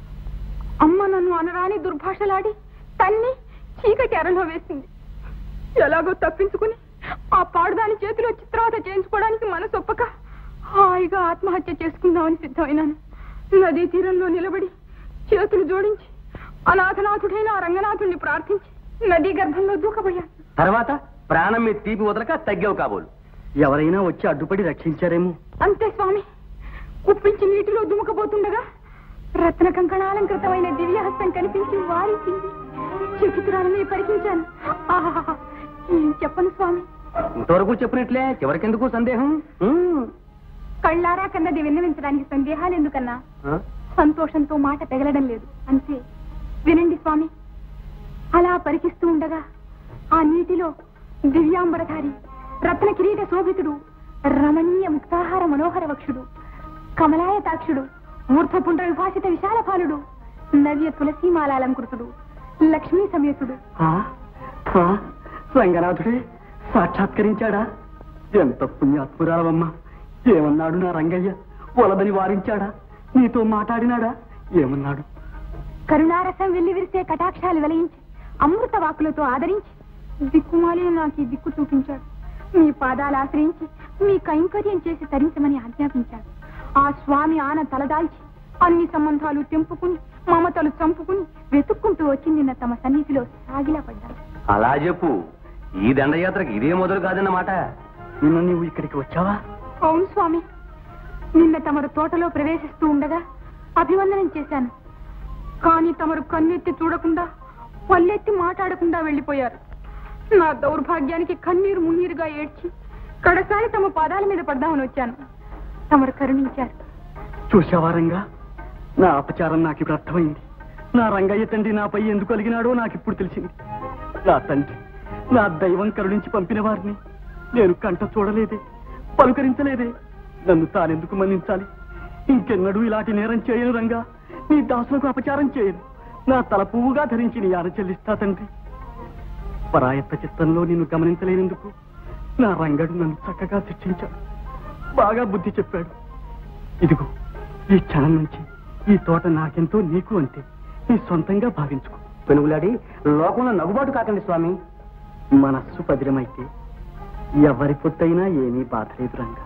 అమ్మ నన్ను అనరాని దుర్భాషలాడి తన్ని చీకటి అరలో వేసింది. ఎలాగో తప్పించుకుని ఆ పాడుదాని చేతిలో చిత్రవత చేయించుకోవడానికి మనసొప్పక హాయిగా ఆత్మహత్య చేసుకుందామని సిద్ధమైనాను. నదీ తీరంలో నిలబడి చేతులు జోడించి అనాథనాథుడైన ఆ రంగనాథుణ్ణి ప్రార్థించి నదీ గర్భంలో దూకబోయాను. తర్వాత ప్రాణం మీద తీపి వదలక తగ్గావు కాబోలు. ఎవరైనా వచ్చి అడ్డుపడి రక్షించారేమో. అంతే స్వామి. ఉప్పించి నీటిలో దుమకబోతుండగా రత్న కంకణాలంకృతమైన దివ్యహస్తం కనిపించి వారించింది. చెక్కుతురాలని పరికించాను. ఆహా, ఏం చెప్పను స్వామి. ఇంతవరకు చెప్పినట్లే, చివరికెందుకు సందేహం? కళ్ళారా కన్నది విన్నవించడానికి సందేహాలు ఎందుకన్నా? సంతోషంతో మాట తెగలడం లేదు అంతే. వినండి స్వామి. అలా పరికిస్తూ ఉండగా ఆ నీటిలో దివ్యాంబరధారి రత్న కిరీట శోభితుడు రమణీయ ముక్తాహార మనోహర వక్షుడు కమలాయతాక్షుడు మూర్ధపుండ్ర విభాషిత విశాలపాలుడు నవ్య తులసీమాలాలంకృతుడు లక్ష్మీ సమేతుడు రంగనాథుడే సాక్షాత్కరించాడా? ఎంత పుణ్యాత్మురాలవమ్మా! ఏమన్నాడు నా రంగయ్య? వలదని వారించాడా? నీతో మాట్లాడినాడా? ఏమన్నాడు? కరుణారసం వెళ్లి విరిసే కటాక్షాలు వెలయించి అమృత వాకులతో ఆదరించి దిక్కుమాలిన నాకు ఈ దిక్కు చూపించాడు. మీ పాదాలు ఆశ్రయించి మీ కైంకర్యం చేసి తరించమని ఆజ్ఞాపించాడు. ఆ స్వామి ఆన తలదాల్చి అన్ని సంబంధాలు తెంపుకుని మమతలు చంపుకుని వెతుక్కుంటూ వచ్చి నిన్న తమ సన్నిధిలో సాగిలా పడ్డాడు. అలా చెప్పు. ఈ దండయాత్రకి ఇదే మొదలు కాదన్నమాట. నిన్న నీవు ఇక్కడికి వచ్చావా? అవును స్వామి. నిన్న తమరు తోటలో ప్రవేశిస్తూ ఉండగా అభివందనం చేశాను. కానీ తమరు కన్నెత్తి చూడకుండా పల్లెత్తి మాట్లాడకుండా వెళ్లిపోయారు. నా దౌర్భాగ్యానికి కన్నీరు మున్నీరుగా ఏడ్చి కడసారి తమ పాదాల మీద పడ్డామని వచ్చాను. తమరు కరుణించారు. చూశావా రంగా? నా అపచారం నాకు ఇప్పుడు అర్థమైంది. నా రంగయ్య తండ్రి నాపై ఎందుకు అలిగినాడో నాకు ఇప్పుడు తెలిసింది. నా తండ్రి, నా దైవం కరుణించి పంపిన వారిని నేను కంట చూడలేదే, పలుకరించలేదే. నన్ను తానెందుకు మన్నించాలి? ఇంకెన్నడూ ఇలాంటి నేరం చేయను రంగా. నీ దాసులకు అపచారం చేయను. నా తల పువ్వుగా ధరించి నీ ఆన చెల్లిస్తా తండ్రి. పరాయత్త చిత్తంలో నిన్ను గమనించలేనందుకు నా రంగడు నన్ను చక్కగా శిక్షించాడు, బాగా బుద్ధి చెప్పాడు. ఇదిగో ఈ క్షణం నుంచి ఈ తోట నాకెంతో, నీకు అంటే నీ సొంతంగా భావించుకో. పెనుగులాడి లోకంలో నవ్వుబాటు కాకండి స్వామి. మనస్సు పదిలమైతే ఎవరి పొత్తైనా ఏమీ బాధ లేదు రంగా.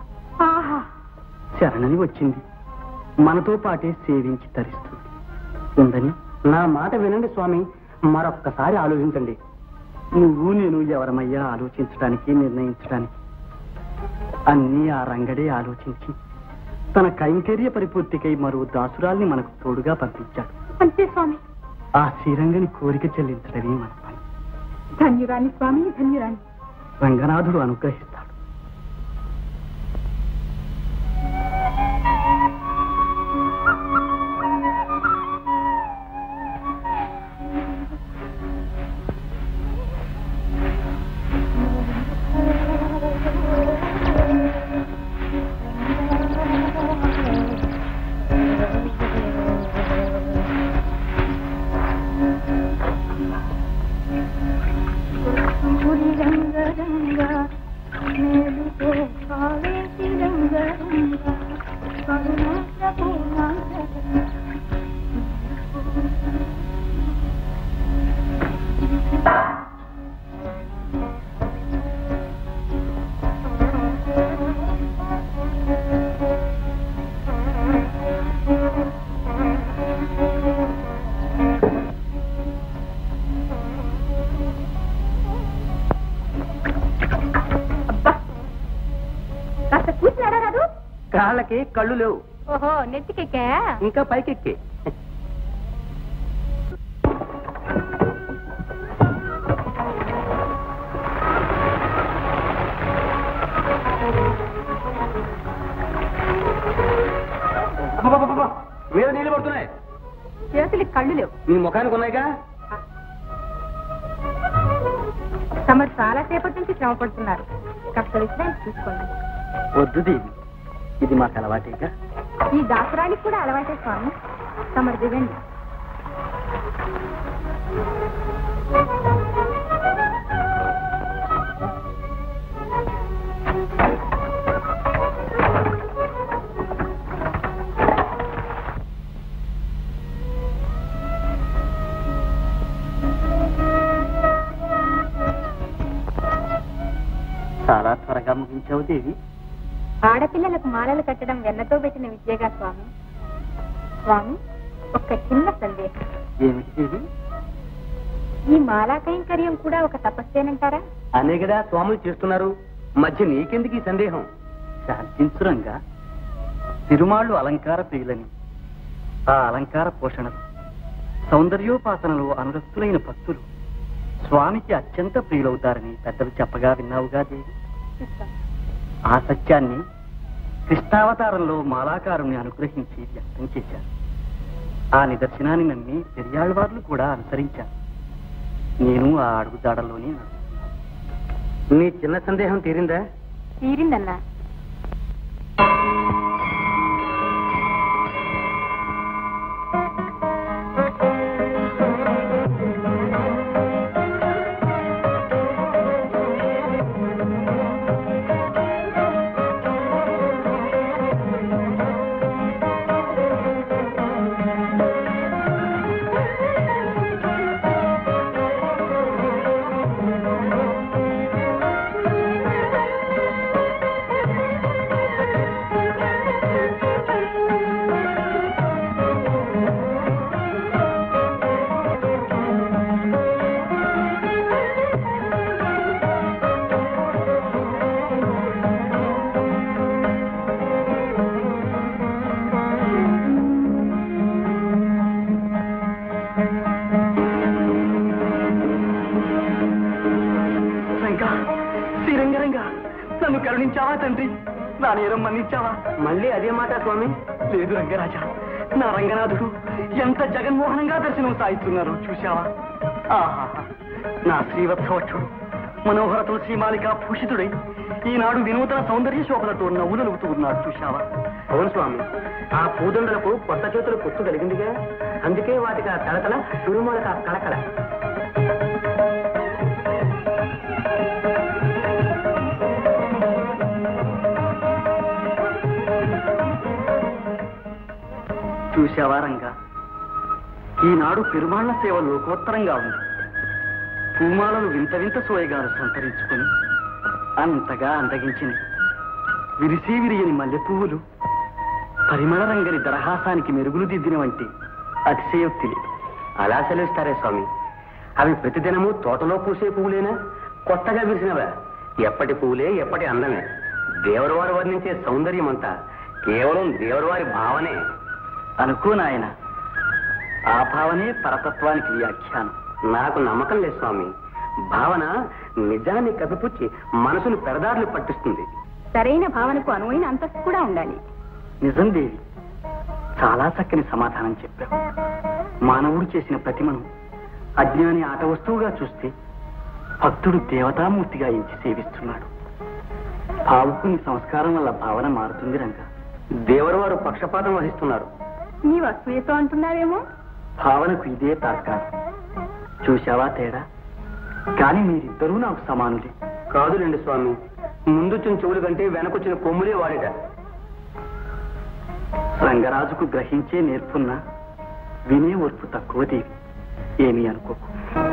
శరణని వచ్చింది, మనతో పాటే సేవించి తరిస్తుంది ఉందని. నా మాట వినండి స్వామి, మరొక్కసారి ఆలోచించండి. నువ్వు నేను ఎవరమయ్యా ఆలోచించడానికి, నిర్ణయించడానికి? అన్నీ ఆ రంగడే ఆలోచించి తన కైంకర్య పరిపూర్తికై మరో దాసురాల్ని మనకు తోడుగా పంపించాడు. అంతే స్వామి. ఆ శ్రీరంగని కోరిక చెల్లించడమే మన పని. ధన్యురాని స్వామి, ధన్యురాని. రంగనాథుడు అనుగ్రహిస్తాడు. కాళ్ళకి కళ్ళు లేవు. ఓహో, నెత్తికెక్కా? ఇంకా పైకెక్కే. మీద నీళ్ళు పడుతున్నాయి. చేతులకి కళ్ళు లేవు. నీ ముఖానికి ఉన్నాయిగా. తమరు చాలా సేపటి నుంచి శ్రమ పడుతున్నారు. కాస్త విశ్రాంతి చూసుకోండి. వద్దు దేవి, ఇది మాకు అలవాటేగా. ఈ దాసరానికి కూడా అలవాటే స్వామి. తమరు దిగండి. చాలా త్వరగా ముగించావు దేవి. ఆడపిల్లలకు మాలలు కట్టడం వెన్నతో పెట్టిన విద్యగా స్వామి. స్వామి, ఒక చిన్న సందేహం. ఏమిటి దేవి? ఈ మాలా కైంకర్యం కూడా ఒక తపస్సేనంటారా? అనే కదా స్వాములు చేస్తున్నారు. మధ్య నీకెందుకు ఈ సందేహం? శాంతించురంగా. తిరుమాళ్ళు అలంకార ప్రియులని, ఆ అలంకార పోషణలు, సౌందర్యోపాసనలు అనురక్తులైన భక్తులు స్వామికి అత్యంత ప్రియులవుతారని పెద్దలు చెప్పగా విన్నావుగా దేవి. ఆ సత్యాన్ని కృష్ణావతారంలో మాలాకారుణ్ణి అనుగ్రహించి వ్యక్తం చేశారు. ఆ నిదర్శనాన్ని నమ్మి పెరియాళ్వార్లు కూడా అనుసరించారు. నేను ఆ అడుగుదాడల్లోనే నడుస్తున్నాను. నీ చిన్న సందేహం తీరిందా? తీరిందన్నా. నన్ను కరుణించావా తండ్రి? నా నేరం మన్నించావా? మళ్ళీ అదే మాట స్వామి? లేదు రంగరాజా, నా రంగనాథుడు ఎంత జగన్మోహనంగా దర్శనం సాయిస్తున్నారు చూశావా? ఆహా, నా శ్రీవత్సవక్షుడు మనోహర తులసీమాలిక భూషితుడై ఈనాడు వినూతన సౌందర్య శోభలతో నవ్వులలుగుతూ ఉన్నాడు చూశావా? అవును స్వామి, ఆ పూదండలకు కొత్త చేతులు పొత్తు కలిగిందిగా, అందుకే వాటికి ఆ తలతల తిరుమలక కళకళ. చూశావా రంగా, ఈనాడు పెరుమాళ్ల సేవ లోకోత్తరంగా ఉంది. పూమాలలు వింత వింత సోయగాలు సంతరించుకుని అంతగా అందగించింది. విరిసి విరియని మల్లె పువ్వులు పరిమళ రంగని దరహాసానికి మెరుగులు దిద్దిన వంటి అతిశయోక్తి లేదు. అలా సెలవిస్తారే స్వామి? అవి ప్రతిదినము తోటలో పూసే పువ్వులేనా, కొత్తగా విరిసినవా? ఎప్పటి పువ్వులే, ఎప్పటి అందమే. దేవరవారు వర్ణించే సౌందర్యం అంతా కేవలం దేవరవారి భావనే. అనుకో నాయన, ఆ భావనే పరతత్వానికి వ్యాఖ్యానం. నాకు నమ్మకం లేదు స్వామి. భావన నిజాన్ని కప్పిపుచ్చి మనసును పెడదారులు పట్టిస్తుంది. సరైన భావనకు అనువైన అంతస్తు కూడా ఉండాలి. నిజం దేవి, చాలా చక్కని సమాధానం చెప్పావు. మానవుడు చేసిన ప్రతిమను అజ్ఞాని ఆట వస్తువుగా చూస్తే భక్తుడు దేవతామూర్తిగా ఎంచి సేవిస్తున్నాడు. భావుకుని సంస్కారం వల్ల భావన మారుతుంది రంగా. దేవరవారు పక్షపాతం వహిస్తున్నారు. నీ వస్తువుతో అంటున్నారేమో. భావనకు ఇదే తార్కాణం. చూశావా తేడా? కానీ మీరిద్దరూ నాకు సమానులే. కాదులేండి స్వామి, ముందొచ్చిన చెవులు కంటే వెనకొచ్చిన కొమ్ములే వాడిట. రంగరాజుకు గ్రహించే నేర్పున్నా వినే ఓర్పు తక్కువ దేవి. ఏమీ అనుకోకు.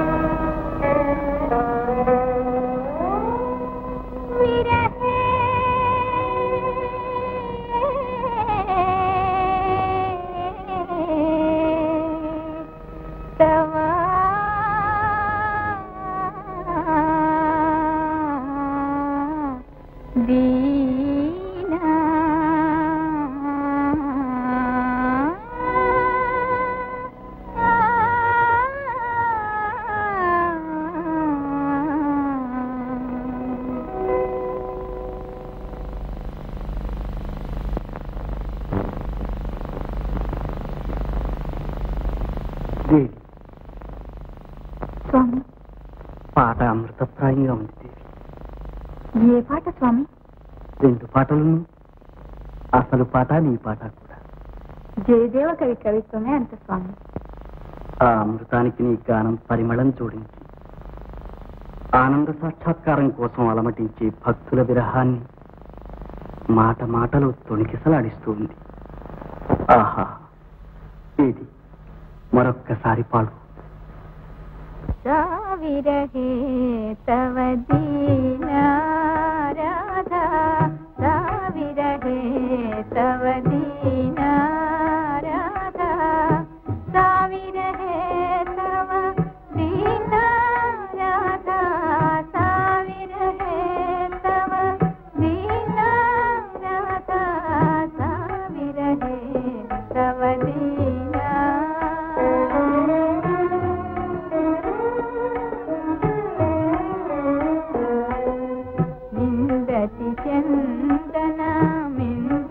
దేవి, స్వామి, పాట అమృతప్రాయంగా ఉంది దేవి. ఏ పాట స్వామి? రెండు పాటలను, అసలు పాట నీ పాట కూడా. జయదేవ కవి కవిత్వమే అంత స్వామి. ఆ అమృతానికి నీ గానం పరిమళం జోడించి ఆనంద సాక్షాత్కారం కోసం అలమటించే భక్తుల విరహాన్ని మాట మాటలో తొణికిసలాడిస్తూ ఉంది. ఆహా, ఇది మరొక్కసారి పాడు. విరహే తవ దీనా రాధా, విరహే తవ దీనా రాధా, విరహే తవ దీనా రాధా, విరహే తవ దీనా రాధా, విరహే తవ దీనా. చందన మింద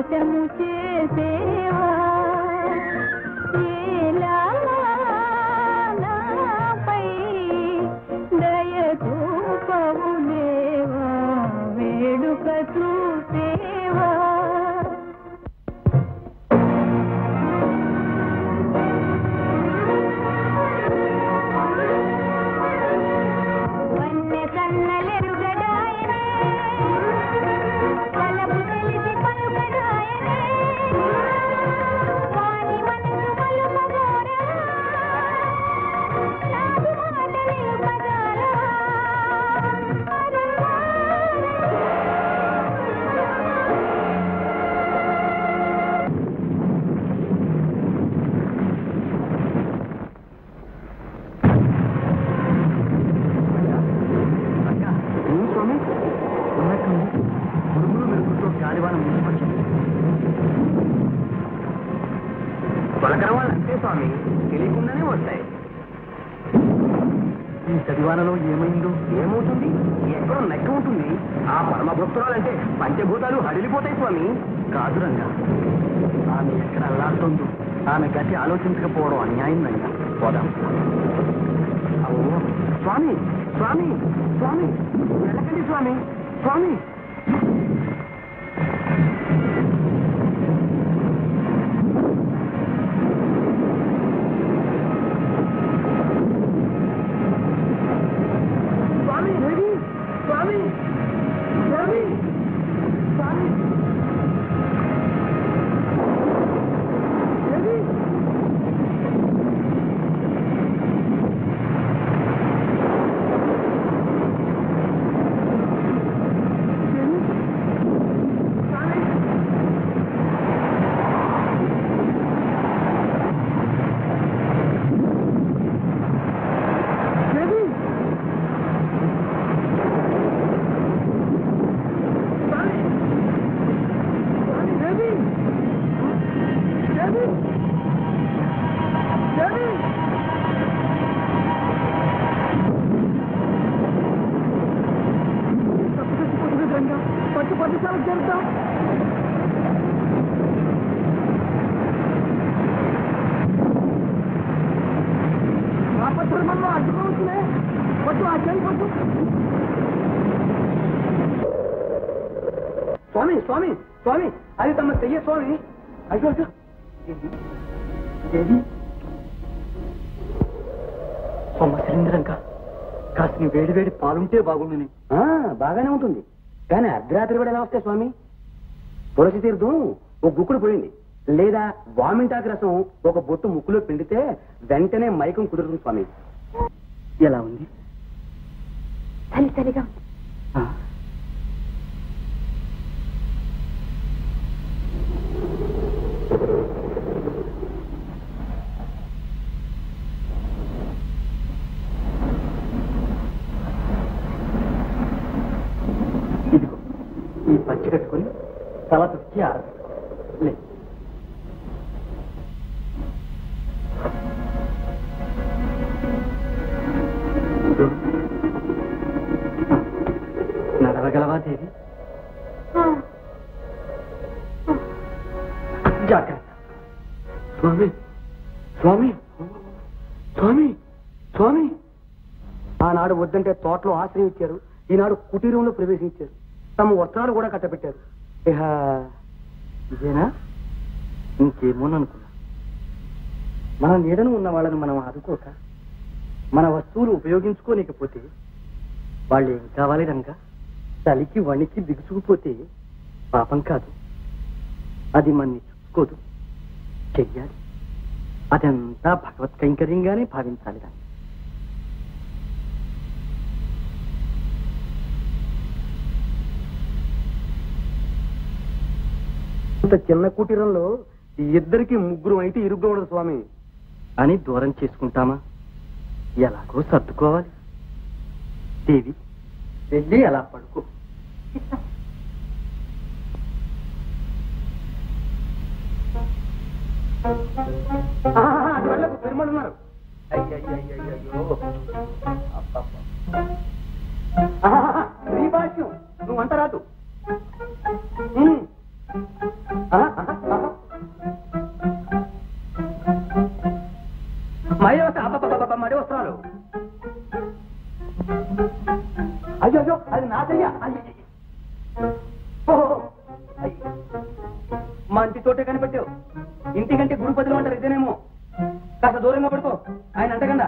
వశము చేసేవా నాపై దయ చూపవులేవా వేడుక చూసేవా తొలకరవాళ్ళంతే స్వామి, తెలియకుండానే వస్తాయి. ఈ చదివానలో ఏమైందో? ఏమవుతుంది? ఎక్కడో లెక్క ఉంటుంది. ఆ పరమ భక్తురాలంటే పంచభూతాలు హడిలిపోతాయి స్వామి. కాదు రంగా, ఆమె ఎక్కడ అల్లాడుతుందో ఆమె గతి ఆలోచించకపోవడం అన్యాయం రంగా. పోదాం. అవును స్వామి, స్వామి, స్వామి, వెళ్ళకండి స్వామి, స్వామి. స్వామి, స్వామి, స్వామి, అది తమ చెయ్య స్వామి. అయ్యో సొమ్మసిలింద్రంగా కాస్త వేడి వేడి పాలుంటే బాగుండుని. బాగానే ఉంటుంది, కానీ అర్ధరాత్రి కూడా ఎలా వస్తాయి స్వామి? తులసి తీర్థం ఒక గుక్కుడు పోయింది, లేదా వామింటాకు రసం ఒక బొట్టు ముక్కులో పిండితే వెంటనే మైకం కుదురుతుంది స్వామి. ఎలా ఉంది? చలి చలిగా ఉంది. ఇదిగో ఈ పచ్చి కట్టుకుని తల తుక్కి లే. నడవగలవా దేవి? జాగ్రత్త. స్వామి, స్వామి, స్వామి, స్వామి. ఆనాడు వద్దంటే తోటలో ఆశ్రయం ఇచ్చారు, ఈనాడు కుటీరంలో ప్రవేశించారు, తమ వస్త్రాలు కూడా కట్టబెట్టారు. ఇదేనా? ఇంకేమోననుకున్నా. మన నీడను ఉన్న వాళ్ళని మనం ఆదుకోక మన వస్తువులు ఉపయోగించుకోలేకపోతే వాళ్ళు ఏం కావాలి రంగా? చలికి వణికి బిగుసుకుపోతే పాపం కాదు, అది మన్ని చూసుకోదు, చెయ్యాలి. అదంతా భగవత్ కైంకర్యంగానే భావించాలి. దాన్ని ఇంత చిన్న కుటీరంలో ఇద్దరికి ముగ్గురు అయితే ఇరుగ్గా ఉండదు స్వామి అని దూరం చేసుకుంటామా? ఎలాగో సర్దుకోవాలి. దేవి, వెళ్ళి అలా పడుకో. పెరుమడున్నారు. శ్రీభాష్యం నువ్వు అంట రాదు. అయ్యో అది నాదయ్యా. మంచి చోటే కనిపెట్టావు. ఇంటికంటే గురుపతిలో ఉంటారు ఇదేనేమో. కాస్త దూరంగా పడుకో, ఆయన అంటకుండా.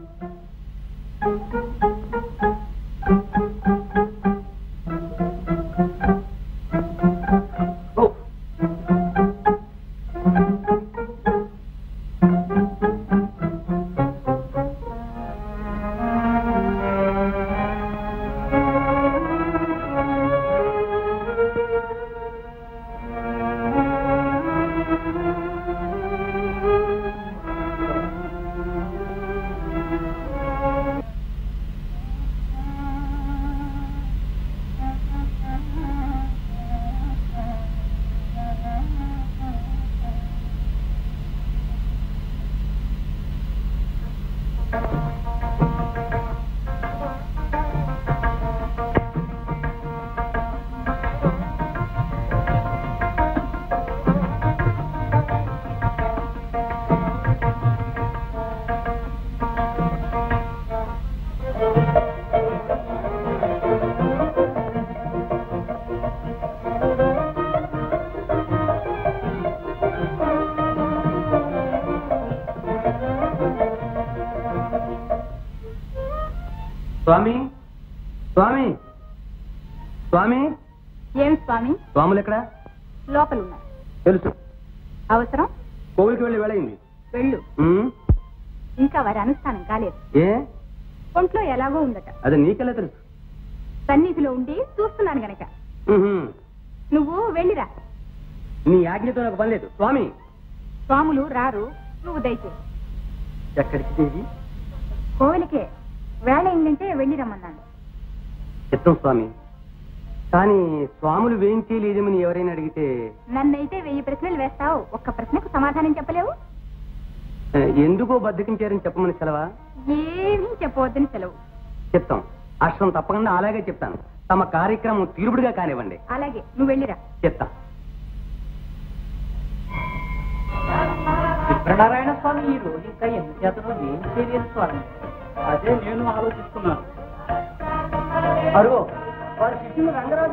స్వామి స్వామి స్వామి. ఏం స్వామి? స్వాములు ఎక్కడా? లోపల ఉన్నారు. తెలుసు. అవసరం? కోవిలికి వెళ్ళి వేళయింది. వెళ్ళు. ఇంకా వారి అనుష్ఠానం కాలేదు. ఏ? ఒంట్లో ఎలాగో ఉందట. అది నీకెలా తెలుసు? సన్నిధిలో ఉండి చూస్తున్నాను గనక. నువ్వు వెళ్ళిరా. నీ ఆజ్ఞతో నాకు పని లేదు. స్వామి. స్వాములు రారు, నువ్వు దయచేయి. ఎక్కడికి దేవి? కోవిలికే. వేళ ఏంటంటే వెళ్ళి రమ్మన్నాను. చిత్తం స్వామి. కానీ స్వాములు వేయించేయలేదేమని ఎవరైనా అడిగితే? నన్నైతే 1000 ప్రశ్నలు వేస్తావు, ఒక్క ప్రశ్నకు సమాధానం చెప్పలేవు. ఎందుకో బద్దకించారని చెప్పమని సెలవా? ఏమీ చెప్పవద్దని సెలవు. చెప్తాం. అక్షరం తప్పకుండా అలాగే చెప్తాను. తమ కార్యక్రమం తీరుబడిగా కానివ్వండి. అలాగే, నువ్వు వెళ్ళిరా. చెప్తా. విప్రనారాయణ స్వామి ఈ రోజు ఇంకా ఎన్ని చేతనో ఏం చేయలేదు స్వామి. అదే నేను ఆలోచిస్తున్నాను. అరుగో వారి శిష్యులు రంగరాజు.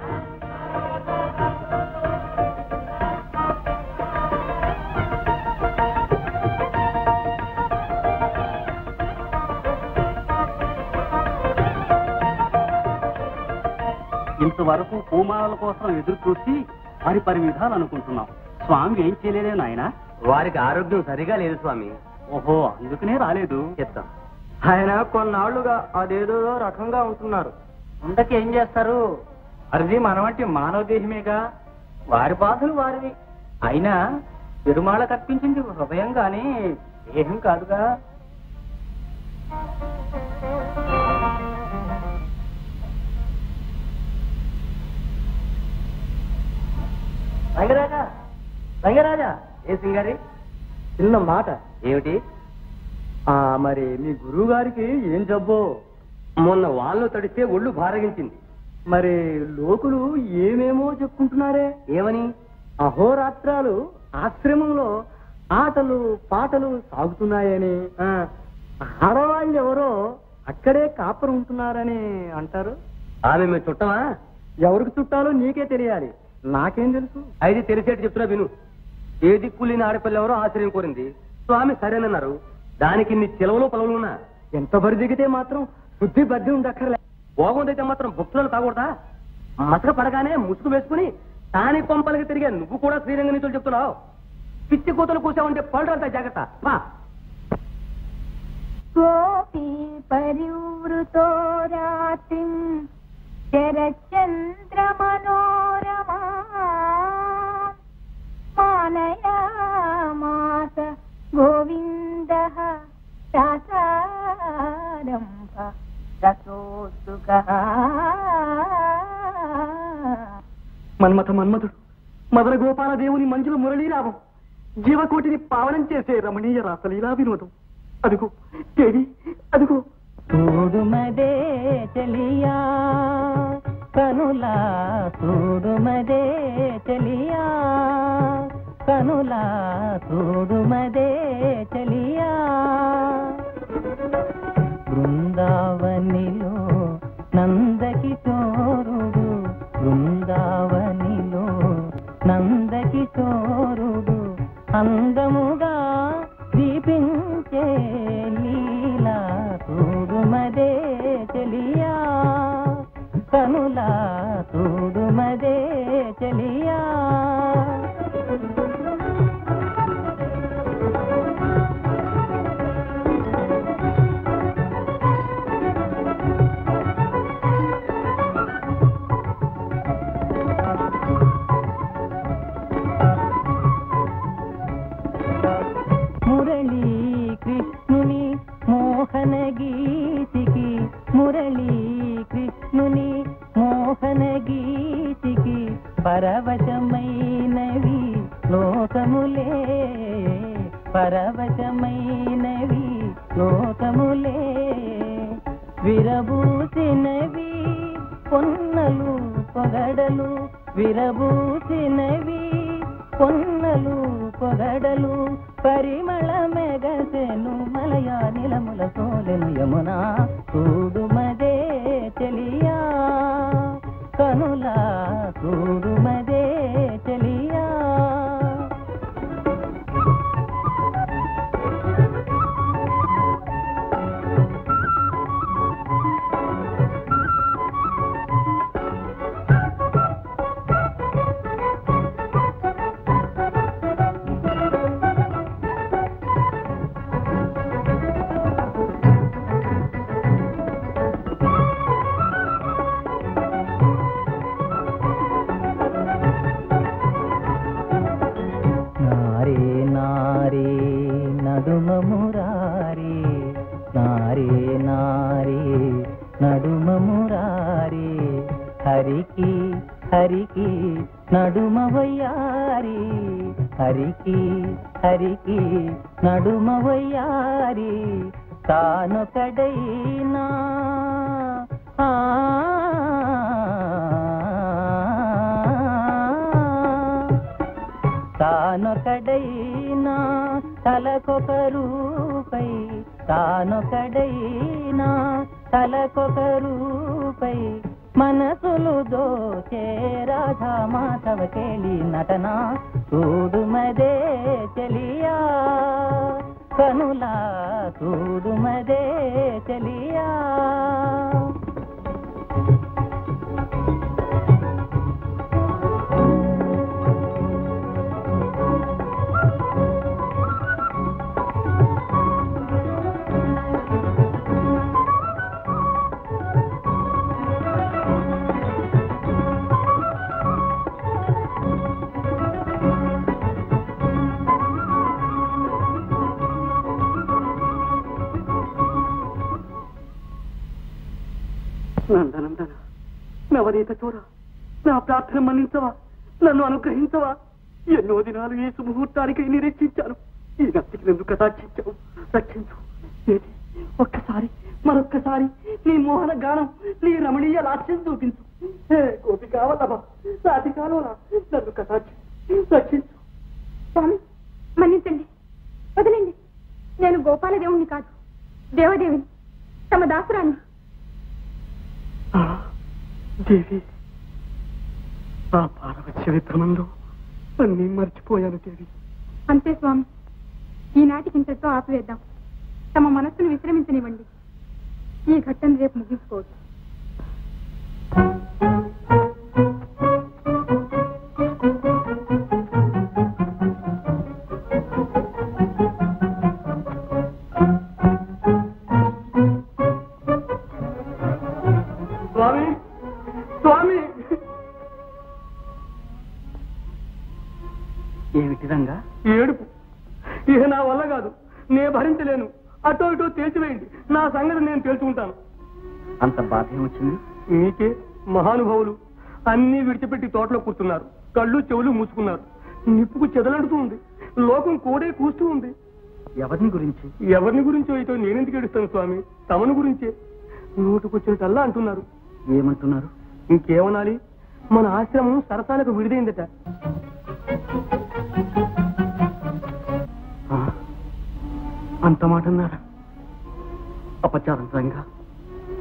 ఇంతవరకు పూమాలల కోసం ఎదురు చూసి పరి విధాలు అనుకుంటున్నాం. స్వామి ఏం చేయలేదే నాయన? వారికి ఆరోగ్యం సరిగా లేదు స్వామి. ఓహో, అందుకనే రాలేదు. చెప్తాం. ఆయన కొన్నాళ్లుగా అదేదో రకంగా ఉంటున్నారు. ఉండకి ఏం చేస్తారు? అది మన వంటి మానవ దేహమేగా. వారి బాధలు వారివి. అయినా పెరుమాళ కప్పించింది హృదయం గాని దేహం కాదుగా. రంగరాజా, రంగరాజా. ఏ సింగారి? చిన్న మాట. ఏమిటి? మరి మీ గురువు గారికి ఏం జబ్బో? మొన్న వాళ్ళు తడిస్తే ఒళ్ళు భారగించింది. మరి లోకులు ఏమేమో చెప్పుకుంటున్నారే. ఏమని? అహోరాత్రాలు ఆశ్రమంలో ఆటలు పాటలు సాగుతున్నాయని, ఆడవాళ్ళు ఎవరో అక్కడే కాపురం ఉంటున్నారని అంటారు. ఆమె మేము చుట్టమా? ఎవరికి చుట్టాలో నీకే తెలియాలి, నాకేం తెలుసు? అయితే తెలిసేట్టు చెప్తున్నా విను. ఏ దిక్కులేని ఆడపిల్ల ఎవరో ఆశ్రయం కోరింది. స్వామి సరేనన్నారు. దానికి నీ చిలవలు పొలవులున్నా. ఎంత బరి దిగితే మాత్రం బుద్ధి బద్ది ఉండక్కర్లే. పోగుందైతే మాత్రం భక్తులను తాగూడదా? మసక పడగానే ముసుగు వేసుకుని తాని కొంపలకి తిరిగే నువ్వు కూడా శ్రీరంగ నీతులు చెప్తున్నావు. పిచ్చి కూతలు కూసావంటే పళ్ళంతా జాగ్రత్త. వా. గోపీ పరివృతో రాత్రిం శరచంద్ర మనోరమా మానయామాస గోవిందః శాసారంభ రసోత్సుకః. మన్మథుడు మదన గోపాల దేవుని మంజుల మురళీరావం జీవకోటిని పావనం చేసే రమణీయ రాసలీలా వినోదం. అదుగో కేడి, అదుగో. చూడుమదే చలియా కనులా, చూడుమదే చలియా కనులా, చూడుమదే చలియా. బృందావనిలో నందకిశోరుడు, బృందావనిలో నందకిశోరుడు అందముగా దీపించే లీలా చూడుమదే చెలియా, కనులా చూడుమదే చెలియా. మురళీ కృష్ణుని మోహన గీతికి, మురళీ కృష్ణుని మోహన గీతికి పరవశమైనవి లోకములే, పరవశమైనవి లోకములే. విరబూసినవి పొన్నలు పొగడలు, విరబూసినవి పొన్నలు పొగడలు, పరిమళ మెగసెను మలయా నిలముల సోలెను యమునా చూడుమదే చెలియా, కనులా చూడుమదే చెలియా. నడుమమురారి, నారే నారే నడుమమురారి, హరికి హరికి నడుమవయ్యారి, హరికి హరికి నడుమవయ్యారి. తానొకడైనా తానొకడైనా తలకొక రూపై, తానొకడైనా తలకొక రూపై, మనసులు దోచే రాధా మాధవ కేళి నటన చూడుమదే చెలియా, కనులా చూడుమదే చెలియా. నందనందన, నవనీత చోర, నా ప్రార్థన మన్నించవా, నన్ను అనుగ్రహించవా. ఎన్నో దినాలు ఈ సుముహూర్తానికి నిరీక్షించాను. ఈ నత్తికి నన్ను కటాక్షించావు, రక్షించు. ఏది ఒక్కసారి మరొక్కసారి నీ మోహన గానం, నీ రమణీయ లాస్యం చూపించు. హే గోపికా వల్లభ, రాధికాలోనా, నన్ను కటాక్షి రక్షించు. స్వామి మన్నించండి, వదిలేండి. నేను గోపాలదేవుణ్ణి కాదు, దేవదేవిని, తమ దాసురాన్ని. దేవి, ఆ పారవశ్య విభ్రమంలో అన్నీ మర్చిపోయాను దేవి. అంతే స్వామి, ఈనాటికి ఇంతతో ఆపివేద్దాం. తమ మనస్సును విశ్రమించనివ్వండి. ఈ ఘట్టం రేపు ముగించుకోవచ్చు. స్వామి, స్వామి. ఏమిటి రంగా? ఏడుపు ఇక నా వల్ల కాదు, నేను భరించలేను. అటో ఇటో తేల్చివేయండి, నా సంగతి నేను తేల్చుకుంటాను. అంత బాధ ఏమొచ్చింది? మీకే మహానుభావులు అన్నీ విడిచిపెట్టి తోటలో కూర్చున్నారు, కళ్ళు చెవులు మూసుకున్నారు. నిప్పుకు చెదలంటుతూ ఉంది, లోకం కోడే కూస్తూ ఉంది. ఎవరిని గురించి? ఎవరిని గురించో అయితే నేనెందుకు ఏడుస్తాను స్వామి, తమను గురించే. నోటుకొచ్చినట్టల్లా అంటున్నారు. ఏమంటున్నారు? ఇంకేమనాలి, మన ఆశ్రమం సరసాలకు విడిదైందట. అంత మాట అన్నారా? అపచారం రంగా,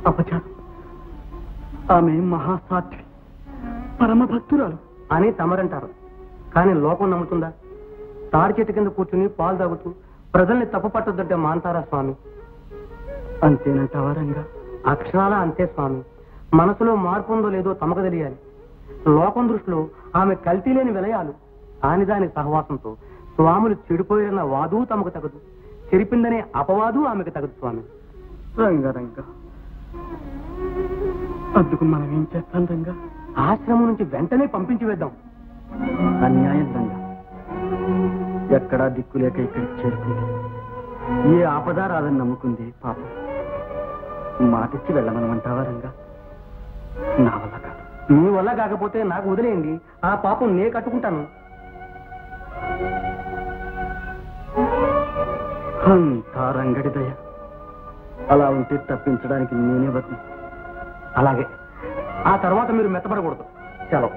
అపచారం. ఆమె మహాసాధ్వి, పరమభక్తురాలు అని తమరంటారు. కానీ లోకం నమ్ముతుందా? తాడి చెట్టు కింద కూర్చుని పాలు తాగుతూ ప్రజల్ని తప్పు పట్టొద్దంటే మాంతారా స్వామి? అంతేనంటావా రంగా? అక్షరాల అంతే స్వామి. మనసులో మార్పు ఉందో లేదో తమకు తెలియాలి. లోకం దృష్టిలో ఆమె కల్తీ లేని విలయాలు. దాని సహవాసంతో స్వాములు చెడిపోయిన వాదు తమకు తగదు, చెరిపిందనే అపవాదు ఆమెకు తగదు స్వామి. రంగా అందుకు మనం ఏం చేస్తాం రంగా? ఆశ్రమం నుంచి వెంటనే పంపించి వేద్దాం. అన్యాయం రంగా. ఎక్కడా దిక్కులేక ఇక్కడికి చేరుకుంది. ఏ ఆపద రాదని నమ్ముకుంది పాపం. మాటిచ్చి వెళ్ళమనమంటావా రంగా? నా వల్ల కాదు. మీ వల్ల కాకపోతే నాకు వదిలేయండి. ఆ పాపం నే కట్టుకుంటాను. అంతా రంగడి దయ. అలా ఉంటే తప్పించడానికి నేనే బతుకు. అలాగే. ఆ తర్వాత మీరు మెత్తపడకూడదు. సెలవు.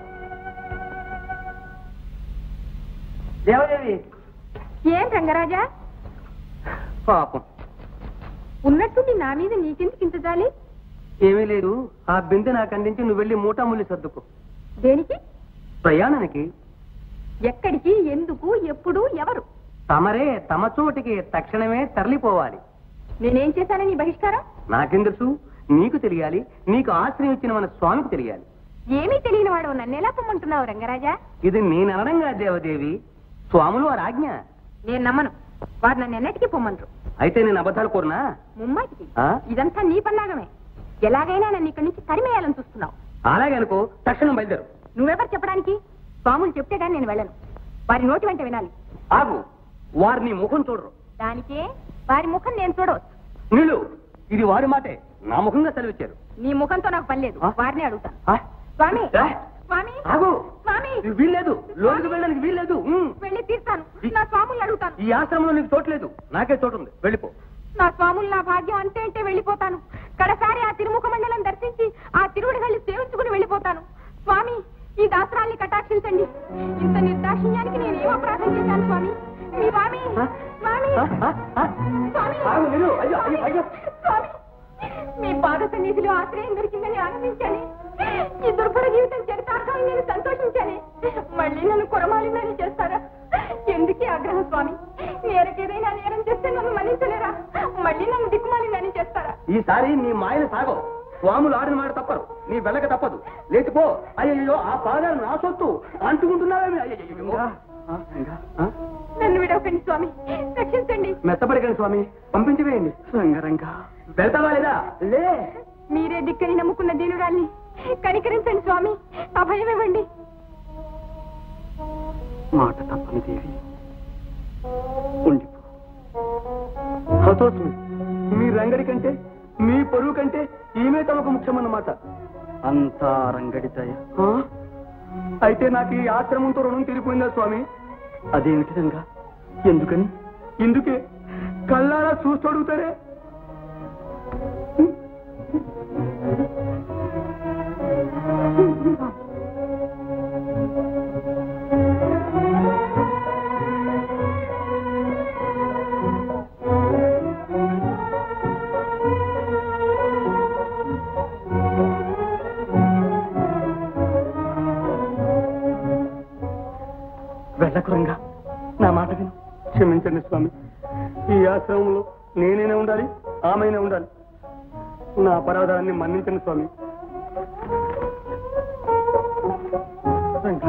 దేవదేవి. ఏం రంగరాజా? పాపం ఉన్నట్టుండి నా మీద నీకెందుకు ఇంత జాలి? ఏమీ లేదు. ఆ బిందె నాకు అందించి నువ్వు వెళ్ళి మూటాముల్లి సర్దుకో. దేనికి? ప్రయాణానికి. ఎక్కడికి, ఎందుకు, ఎప్పుడు, ఎవరు? తమరే తమ చోటికి తక్షణమే తరలిపోవాలి. నేనేం చేశానని బహిష్కారం? నాకేం తెలుసు? నీకు తెలియాలి. నీకు ఆశ్రయం ఇచ్చిన మన స్వామికి తెలియాలి. ఏమీ తెలియని వాడు నన్నెలా పొమ్మంటున్నావు రంగరాజా? ఇది నేను అనడంగా దేవదేవి, స్వాములు వారి ఆజ్ఞ. నేను నమ్మను. వారు నన్ను ఎన్నటికీ పొమ్మంటారు. అయితే నేను అబద్ధాలు కోరునా? ముమ్మాటికి. ఆ? ఇదంతా నీ పన్నాగమే. ఎలాగైనా నన్ను ఇక్కడి నుంచి తరిమేయాలని చూస్తున్నావు. అలాగే అనుకో. తక్షణం బయలుదేరు. నువ్వెవరు చెప్పడానికి? స్వాములు చెప్తే గాని నేను వెళ్ళను. వారి నోటి వెంట వినాలి. ఆగు. వారు నీ ముఖం చూడరు. దానికే వారి ముఖం నేను చూడవచ్చు. నీళ్ళు. ఇది వారి మాటే. నా ముఖంగా సెలవిచ్చారు. నీ ముఖంతో నాకు పని లేదు. ఆ? వారిని అడుగుతాను. ఆ? స్వామి, ఏ? స్వామి, ఆగు. స్వామి, వీల్లేదు. లోనికి వెళ్ళడానికి వీల్లేదు. వెళ్ళి తీర్తాను. నా స్వాముల్ని అడుగుతాను. ఈ ఆశ్రమంలో నీకు చోటు లేదు. నాకే చోటు ఉంది. వెళ్ళిపో. నా స్వాములు నా భాగ్యం అంటే వెళ్ళిపోతాను. కడసారి ఆ తిరుముఖ మండలం దర్శించి ఆ తిరువడిగల్ని సేవించుకుని వెళ్ళిపోతాను. స్వామి, ఈ దాసరాల్ని కటాక్షించండి. ఇంత నిర్దాక్షిణ్యానికి నేను ఏం అపరాధం చేశాను స్వామి? మీ స్వామి, స్వామి, స్వామి, స్వామి, మీ పాద సన్నిధిలో ఆశ్రయం దొరికిందని ఆనందించాను. ఈ దుర్భర జీవితం చరితార్థం నేను సంతోషించాను. మళ్ళీ నన్ను కొరమాలిందని చేస్తారా? ఎందుకే ఆగ్రహం స్వామి? నేరకేదైనా నేరం చేస్తే నన్ను మన్నించలేరా? మళ్ళీ నన్ను దిక్కుమాలిందని చేస్తారా? ఈసారి నీ మాయలు సాగవు. స్వాములు ఆడిన మాట తప్పరు. నీ వెళ్ళక తప్పదు. లేచిపో. అయ్యో, ఆ పాదాలు నా సొత్తు అంటుకుంటున్నావేమి? నన్ను విడవకండి స్వామి, రక్షించండి. మెత్తపడకండి స్వామి, పంపించి వేయండి. రంగరంగా వెళ్తావా లేదా? లే. మీరే దిక్కని నమ్ముకున్న దీనురాల్ని కనికరించండి స్వామి. అభయం ఇవ్వండి. మాట తప్పని దేవి, ఉండిపో. హతోస్మి. మీ రంగడి కంటే, మీ పరువు కంటే ఈమె తమకు ముఖ్యమన్నమాట. అంతా రంగడి దయ. అయితే నాకు ఈ ఆశ్రమంతో రుణం తీరిపోయిందా స్వామి? అదేమిటి రంగా? ఎందుకని? ఇందుకే కళ్ళారా చూస్తూ అడుగుతారే. వెళ్ళకు రంగా, నా మాట విను. క్షమించండి స్వామి. ఈ ఆశ్రమంలో నేనైనా ఉండాలి, ఆమెనే ఉండాలి. నా అపరాధాన్ని మన్నించండి స్వామి. రంగా,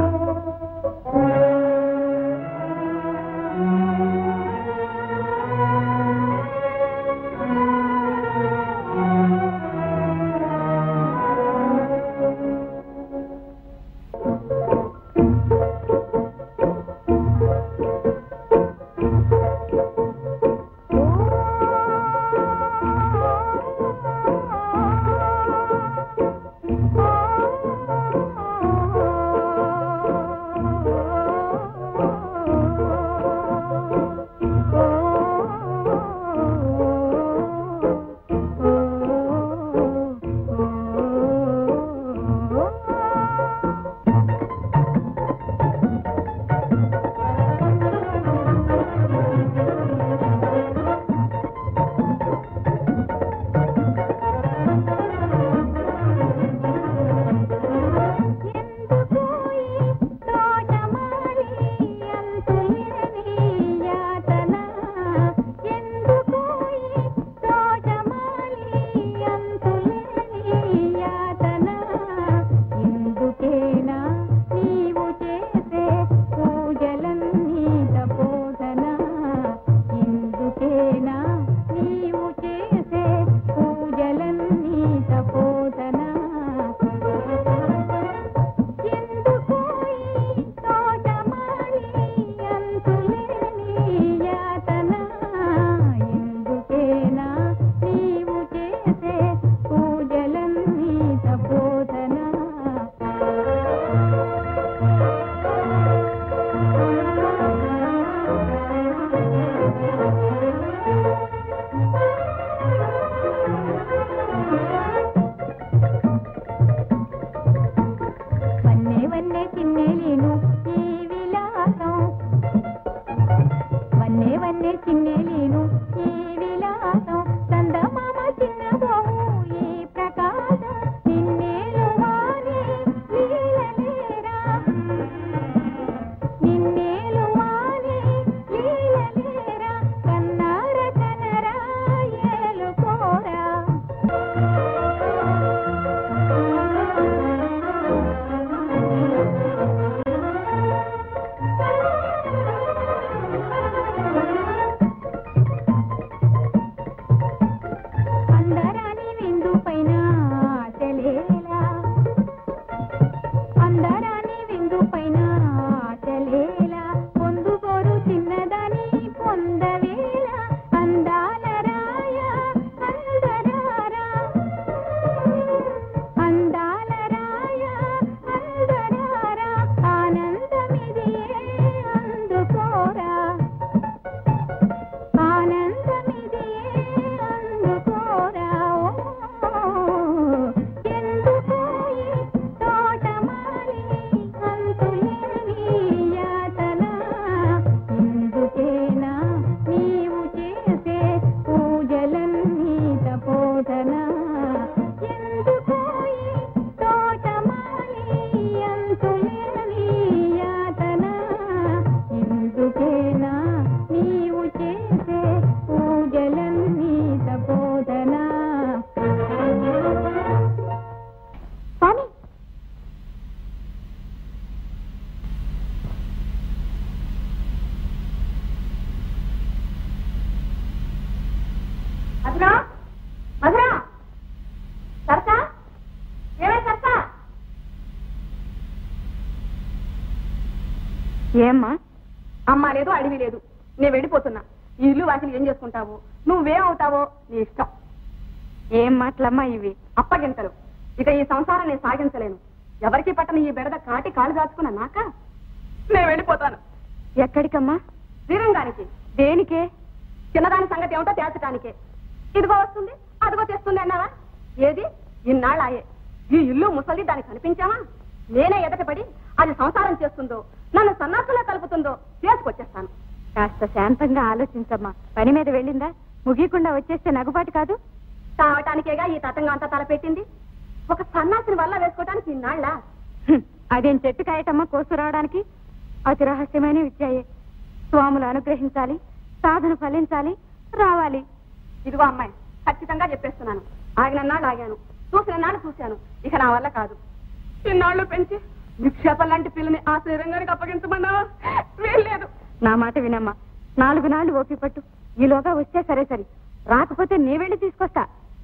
ఏమ్మా? అమ్మ లేదు, అడివి లేదు, నేను వెళ్ళిపోతున్నా. ఈ ఇల్లు వాకిలు ఏం చేసుకుంటావో, నువ్వేమవుతావో నీ ఇష్టం. ఏం మాటలమ్మా ఇవి? అప్పగింతలు. ఇక ఈ సంసారం నేను సాగించలేను. ఎవరికి పట్టని ఈ బెడద కాటి కాలు దాచుకున్నా నాక నేను వెళ్ళిపోతాను. ఎక్కడికమ్మా? శ్రీరంగానికి. దేనికే? చిన్నదాని సంగతి ఏమిటో తేల్చడానికే. ఇదిగో వస్తుంది, అదిగో తెస్తుంది అన్నావా? ఏది ఇన్నాళ్ళాయే ఈ ఇల్లు ముసలి దానికి కనిపించావా? నేనే ఎదటపడి అది సంసారం చేస్తుందో, నన్ను సన్నాసులా కలుపుతుందో చేసుకొచ్చేస్తాను. కాస్త శాంతంగా ఆలోచించమ్మా. పని మీద వెళ్ళిందా? ముగియకుండా వచ్చేస్తే నగుబాటు కాదు. తావటానికేగా ఈ తతంగా అంతా తలపెట్టింది. ఒక సన్నాసిని వల్ల వేసుకోవటానికి ఇన్నాళ్ళ. అదేం చెట్టు కాయటమ్మా కోసు రావడానికి? అతి రహస్యమైన విద్యయే. స్వాములు అనుగ్రహించాలి, సాధన ఫలించాలి, రావాలి. ఇదిగో అమ్మాయి, ఖచ్చితంగా చెప్పేస్తున్నాను. ఆగినన్నాళ్ళు ఆగాను, చూసినన్నాళ్ళు చూశాను. ఇక నా వల్ల కాదు. ఇన్నాళ్ళు పెంచి నిక్షేపం లాంటి పిల్లని ఆ శ్రీరంగానికి అప్పగించమన్నావా? వీల్లేదు. నా మాట వినమ్మా. 4 నాళ్ళు ఓపి పట్టు. ఈలోగా వస్తే సరే సరి, రాకపోతే నీ వెళ్ళి తీసుకొస్తా.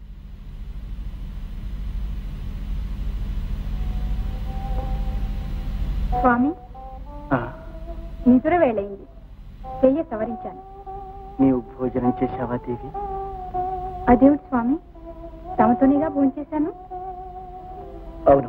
స్వామి, నిద్ర వేళయింది. చెయ్య సవరించాను. నీవు భోజనం చేశావా దేవి? అదేమిటి స్వామి, తమతోనిగా భోంచేశాను. అవును.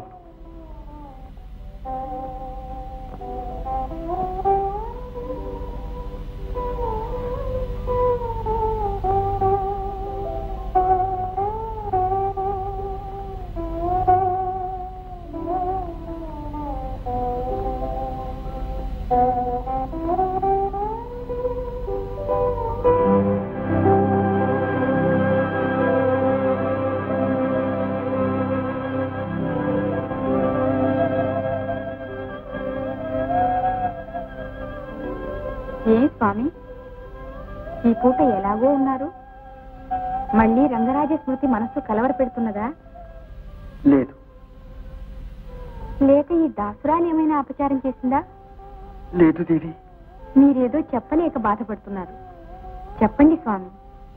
ఏ స్వామి, ఈ పూట ఎలాగో ఉన్నారు? మళ్ళీ రంగరాజ స్మృతి మనస్సు కలవర పెడుతున్నదా? లేదు. లేక ఈ దాసురాలు ఏమైనా అపచారం చేసిందా? లేదు దేవి. మీరేదో చెప్పలేక బాధపడుతున్నారు. చెప్పండి స్వామి.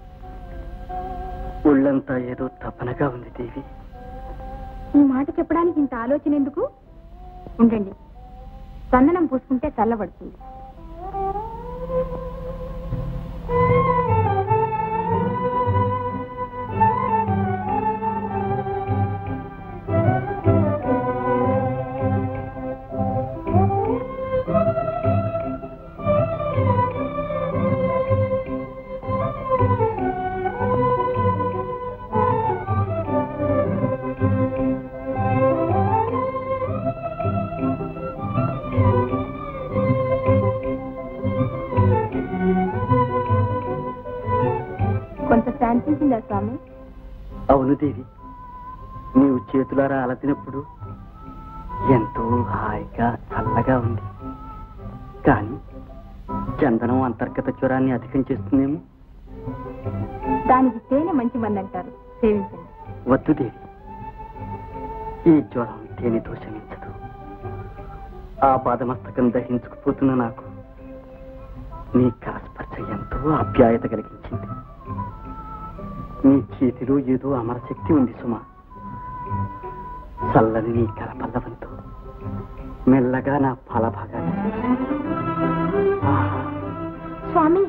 ఒళ్ళంతా ఏదో తపనగా ఉంది దేవి. ఈ మాట చెప్పడానికి ఇంత ఆలోచన ఎందుకు? ఉండండి, చందనం పూసుకుంటే చల్లబడుతుంది. శాంతించిందా స్వామి? అవును దేవి. నీవు చేతులారా అలతినప్పుడు ఎంతో హాయిగా చల్లగా ఉంది. కానీ చందనం అంతర్గత జ్వరాన్ని అధికం చేస్తుందేమో. దానికి తేనె మంచి మంది అంటారు, సేవించండి. వద్దు దేవి, ఈ జ్వరం తేనెతో శమించదు. ఆ పాదమస్తకం దహించుకుపోతున్న నాకు నీ కరస్పర్శ ఎంతో ఆప్యాయత కలిగించింది. నీ చేతిలో ఏదో అమరశక్తి ఉంది సుమా. చల్లని నీ కరపల్లవంతో మెల్లగా నా ఫలభాగాన్ని స్వామి.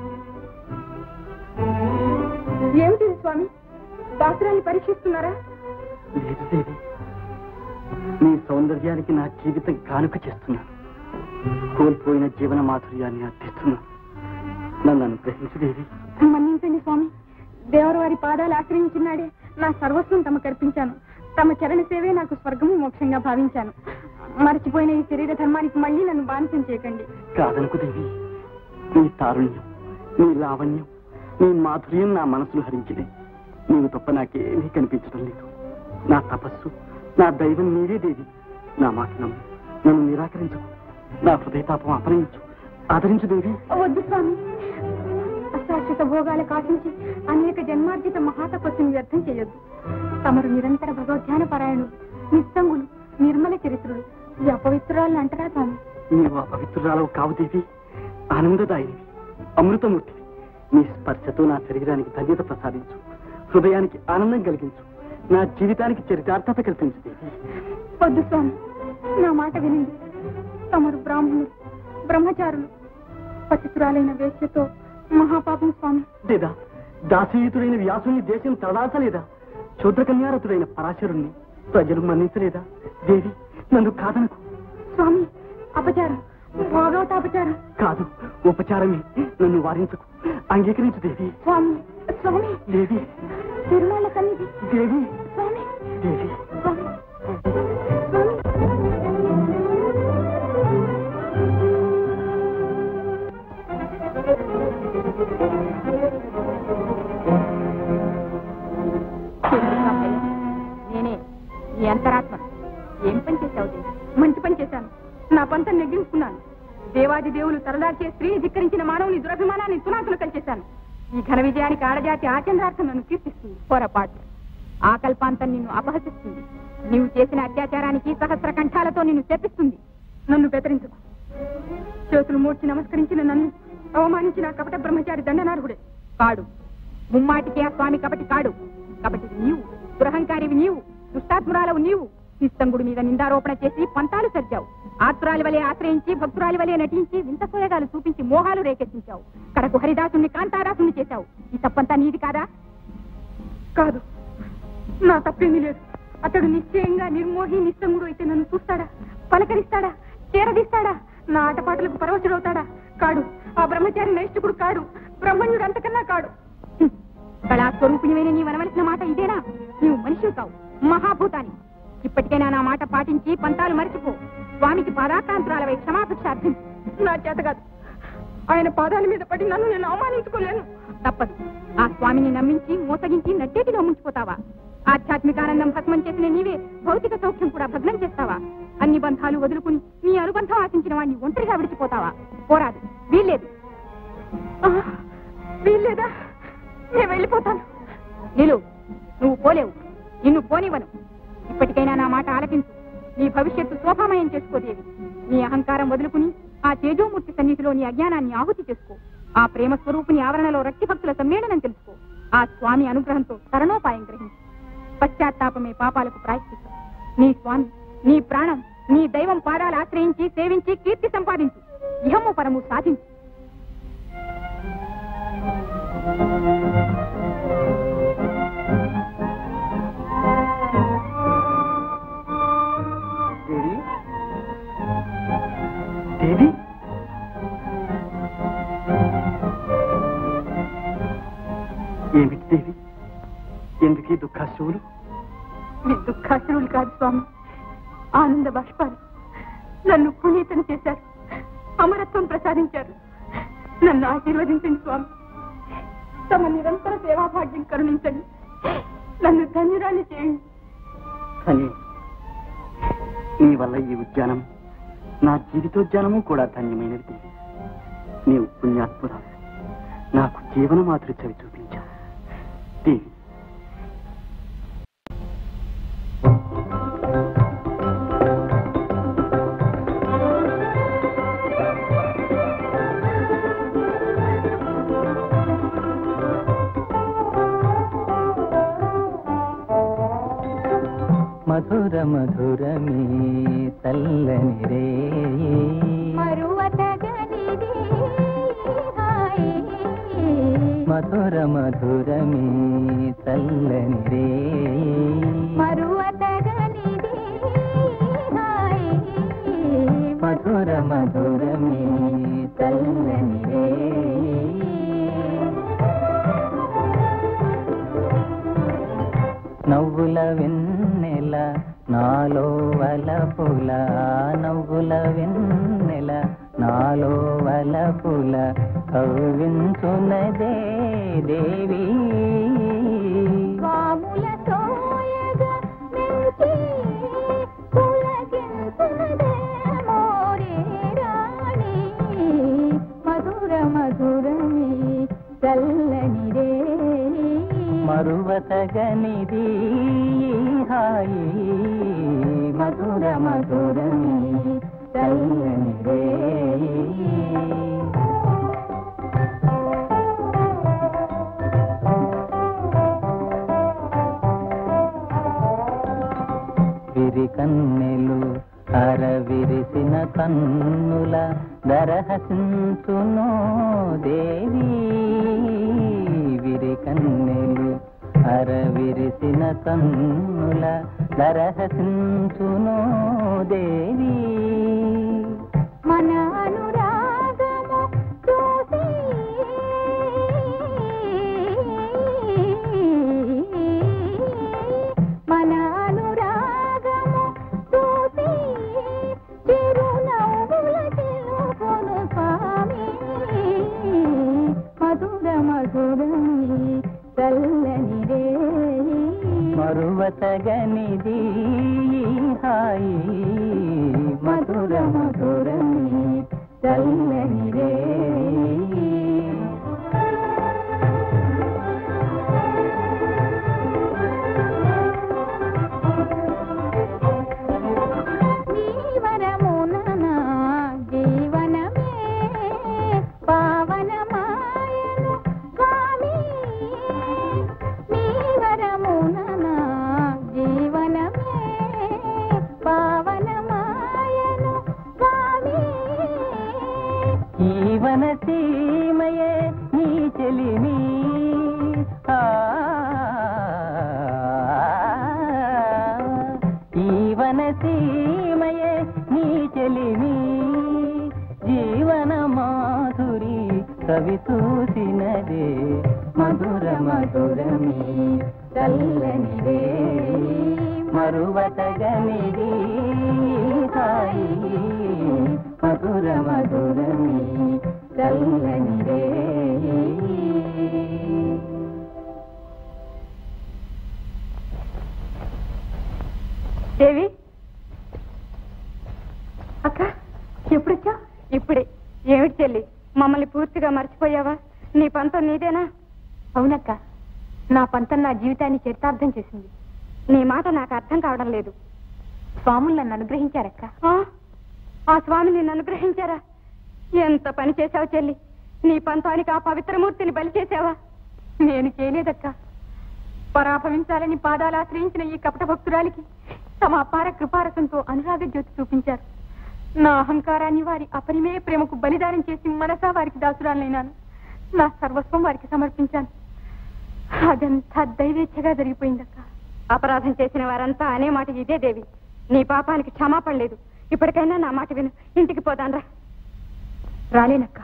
ఏమిటి స్వామి, దాసురాన్ని పరీక్షిస్తున్నారా? లేదు దేవి, నీ సౌందర్యానికి నా జీవితం కానుక చేస్తున్నాను. కోల్పోయిన జీవన మాధుర్యాన్ని అర్థిస్తున్నాను. నన్ను అనుగ్రహించు దేవి. మన్నించండి స్వామి. దేవరు వారి పాదాలు ఆశ్రయించినాడే నా సర్వస్వం తమకు అర్పించాను. తమ చరణ సేవే నాకు స్వర్గము మోక్షంగా భావించాను. మరచిపోయిన ఈ శరీర ధర్మానికి మళ్ళీ నన్ను బానిసం చేయకండి. కాదనుకు దేవి, నీ తారుణ్యం, నీ లావణ్యం, నీ మాధుర్యం నా మనసును హరించింది. నీవు తప్ప నాకేమీ కనిపించడం లేదు. నా తపస్సు, నా దైవం నీవే దేవి. నా మాట నమ్ము, నన్ను నిరాకరించు. నా హృదయతాపం అపనయించు, ఆదరించు దేవి. వద్దు స్వామి, అశాశ్వత భోగాలకు ఆశించి అనేక జన్మార్జిత మహాతపస్సును వ్యర్థం చేయొద్దు. తమరు నిరంతర భగవద్ధ్యాన పరాయణులు, నిస్సంగులు, నిర్మల చరిత్రులు. ఈ అపవిత్రురాలను అంటారా స్వామి? నీవు అపవిత్రురాలవు కావు దేవి, ఆనందదాయినివి, అమృతమూర్తివి. నీ స్పర్శతో నా శరీరానికి ధన్యత ప్రసాదించు, హృదయానికి ఆనందం కలిగించు, నా జీవితానికి చరితార్థత కల్పించు దేవి. వద్దు స్వామి, నా మాట వినండి. తమరు బ్రాహ్మణులు, బ్రహ్మచారులు పతితురాలైన వేశ్యతో మహాపాపం స్వామి. లేదా దాసీయుతుడైన వ్యాసుని దేశం తడాల్చలేదా? శూద్రకన్యారతుడైన పరాశరుణ్ణి ప్రజలు మన్నించలేదా? దేవి, నన్ను కాదనకు. స్వామి, అపచారం, భాగవత అపచారం. కాదు, ఉపచారమే. నన్ను వారించకు, అంగీకరించు దేవి. స్వామి, స్వామి, దేవి, తిరుమల సన్నిధి. దేవి, స్వామి, దేవి. స్వామి, నేనే నీ అంతరాత్మ. ఏం పని చేశావు? మంచి పని చేశాను. నా పంతం నెగ్గించుకున్నాను. దేవాది దేవులు తరదాచే స్త్రీని ధిక్కరించిన మానవుని దురభిమానాన్ని తునాతులు కలిచేశాను. ఈ ఘన విజయానికి ఆడజాతి ఆచంద్రార్థం నన్ను కీర్తిస్తుంది. పొరపాటు ఆకల్పాంతం నిన్ను అపహసిస్తుంది. నీవు చేసిన అత్యాచారానికి సహస్ర కంఠాలతో నిన్ను శపిస్తుంది. నన్ను బెదిరించకు. చేతులు మూర్చి నమస్కరించిన నన్ను అవమానించిన కపట బ్రహ్మచారి దండనార్హుడే కాడు. ముమ్మాటికే ఆ స్వామి కపటి కాడు. కపటి నీవు, దురహంకారివి నీవు, దుష్టాత్మురాలవు నీవు. నిస్తంగుడి మీద నిందారోపణ చేసి పంతాలు సర్జావు. ఆత్రాలి వలె ఆశ్రయించి, భక్తురాలి వలె నటించి, వింత సోయగాలు చూపించి మోహాలు రేకెత్తించావు. కడకు హరిదాసుని కాంతారాసుని చేశావు. ఈ తప్పంతా నీది కాదా? కాదు, నా తప్పేమీ లేదు. అతడు నిశ్చయంగా నిర్మోహి నిస్తంగుడు అయితే నన్ను చూస్తాడా? పలకరిస్తాడా? చేరదీస్తాడా? నా ఆటపాటలకు పరవశుడవుతాడా? కాడు. ఆ బ్రహ్మచారి నైష్ఠకుడు కాడు. బ్రహ్మణ్యుడు అంతకన్నా కాడు. కళా స్వరూపిణివైన నీ వనవలసిన మాట ఇదేనా? నీవు మనిషివి కావు, మహాభూతాన్ని. ఇప్పటికైనా నా మాట పాటించి పంతాలు మరిచిపో. స్వామికి పాదాక్రాంతురాలవై క్షమాభిక్ష అర్థించు. నా చేత కాదు. ఆయన పాదాల మీద పడి నన్ను నేను అవమానించుకోలేను. తప్పదు. ఆ స్వామిని నమ్మించి మోసగించి నట్టేటిలో ముంచిపోతావా? ఆధ్యాత్మికానందం భస్మం చేసిన నీవే భౌతిక సౌఖ్యం కూడా భగ్నం చేస్తావా? అన్ని బంధాలు వదులుకుని నీ అనుబంధం ఆశించిన వాడిని ఒంటరిగా విడిచిపోతావా? పోరాదు, వీల్లేదు. వీల్లేదా? నేను వెళ్ళిపోతాను. నిలువు, నువ్వు పోలేవు. నిన్ను పోనివ్వను. ఇప్పటికైనా నా మాట ఆలకించు. నీ భవిష్యత్తు శోభామయం చేసుకోదేవి. నీ అహంకారం వదులుకుని ఆ తేజోమూర్తి సన్నిధిలో నీ అజ్ఞానాన్ని ఆహుతి చేసుకో. ఆ ప్రేమ స్వరూపుని ఆవరణలో రక్తి భక్తుల సమ్మేళనం తెలుసుకో. ఆ స్వామి అనుగ్రహంతో తరణోపాయం గ్రహించు. పశ్చాత్తాపమే పాపాలకు ప్రాయశ్చిత్తం. నీ స్వామి, నీ ప్రాణం, నీ దైవం పాదాలు ఆశ్రయించి సేవించి కీర్తి సంపాదించు. ఇహము పరము సాధించు. దేవి, ఏమిటి దేవి? ఎందుకీ దుఃఖాశ్రువులు? మీ దుఃఖాశ్రువులు కాదు స్వామి, ఆనంద బాష్పాలు. నన్ను పునీతం చేశారు, అమరత్వం ప్రసాదించారు. నన్ను ఆశీర్వదించండి స్వామి. తమ నిరంతర సేవాభాగ్యం కరుణించండి. నన్ను ధన్యురాన్ని చేయండి. కానీ నీ వల్ల ఈ ఉద్యానం, నా జీవితోద్యానము కూడా ధన్యమైనది. నీవు పుణ్యాత్మురాలు, నాకు జీవన మాతృ చవి చూపించా దేవి. మధుర మధురమీ తల్లని రే మధుర మధురమీ తల్లని రే మధుర మధురమీ తల్లని రే నవ్వుల వెన్నెల నాలో వలపుల, నవ్వుల వెన్నెల నాలో వలపుల కవ్వించునదే దేవి. మధుర మధురమీ చల్లని రే మరువతగనిది హాయి. మధుర మధురమీ చల్లని రే విరి కన్నెలు అరవిరిసిన కన్నుల దరహసించునో దేవి విరి కన్నెలు అరవిరిసిన కన్నుల దరహసించునో దేవి మన అనురాగము చూసి మన అనురాగము చూసి చిరునవ్వుల చిలుకొను స్వామి మధుర మధురమి చల్లని రే మరువతగనిది హాయి మధుర మధురమి చల్లని రే సీమయే నీ చెలిమి ఈవన సీమయే నీ చెలిమి జీవన మాధురి కవి చూసినదే మధుర మధురమి చల్లని రే మరువతగనిది హాయి మధుర మధురమి చల్లని రే దేవి అక్క ఎప్పుడొచ్చా? ఇప్పుడే. ఏమిటి చెల్లి, మమ్మల్ని పూర్తిగా మర్చిపోయావా? నీ పంతం నీదేనా? అవునక్క, నా పంతం నా జీవితాన్ని చరితార్థం చేసింది. నీ మాట నాకు అర్థం కావడం లేదు. స్వాములు నన్ను అనుగ్రహించారక్క. ఆ స్వామి నిన్ను అనుగ్రహించారా? ఎంత పని చేశావు చెల్లి. నీ పంతానికి ఆ పవిత్రమూర్తిని బలి చేశావా? నేను చేయలేదక్క. పరాభవించాలని పాదాలు ఆశ్రయించిన ఈ కపట భక్తురాలికి తమ అపార కృపారసంతో అనురాగ జ్యోతి చూపించారు. నా అహంకారాన్ని వారి అపరిమేయ ప్రేమకు బలిదానం చేసి మనసా వారికి దాసురాలైనాను. నా సర్వస్వం వారికి సమర్పించాను. అదంతా దైవేచ్ఛగా జరిగిపోయిందక్క. అపరాధం చేసిన వారంతా అనే మాట ఇదే దేవి. నీ పాపానికి క్షమాపణ లేదు. ఇప్పటికైనా నా మాట విను. ఇంటికి పోదాన్రా. రాలేనక్క.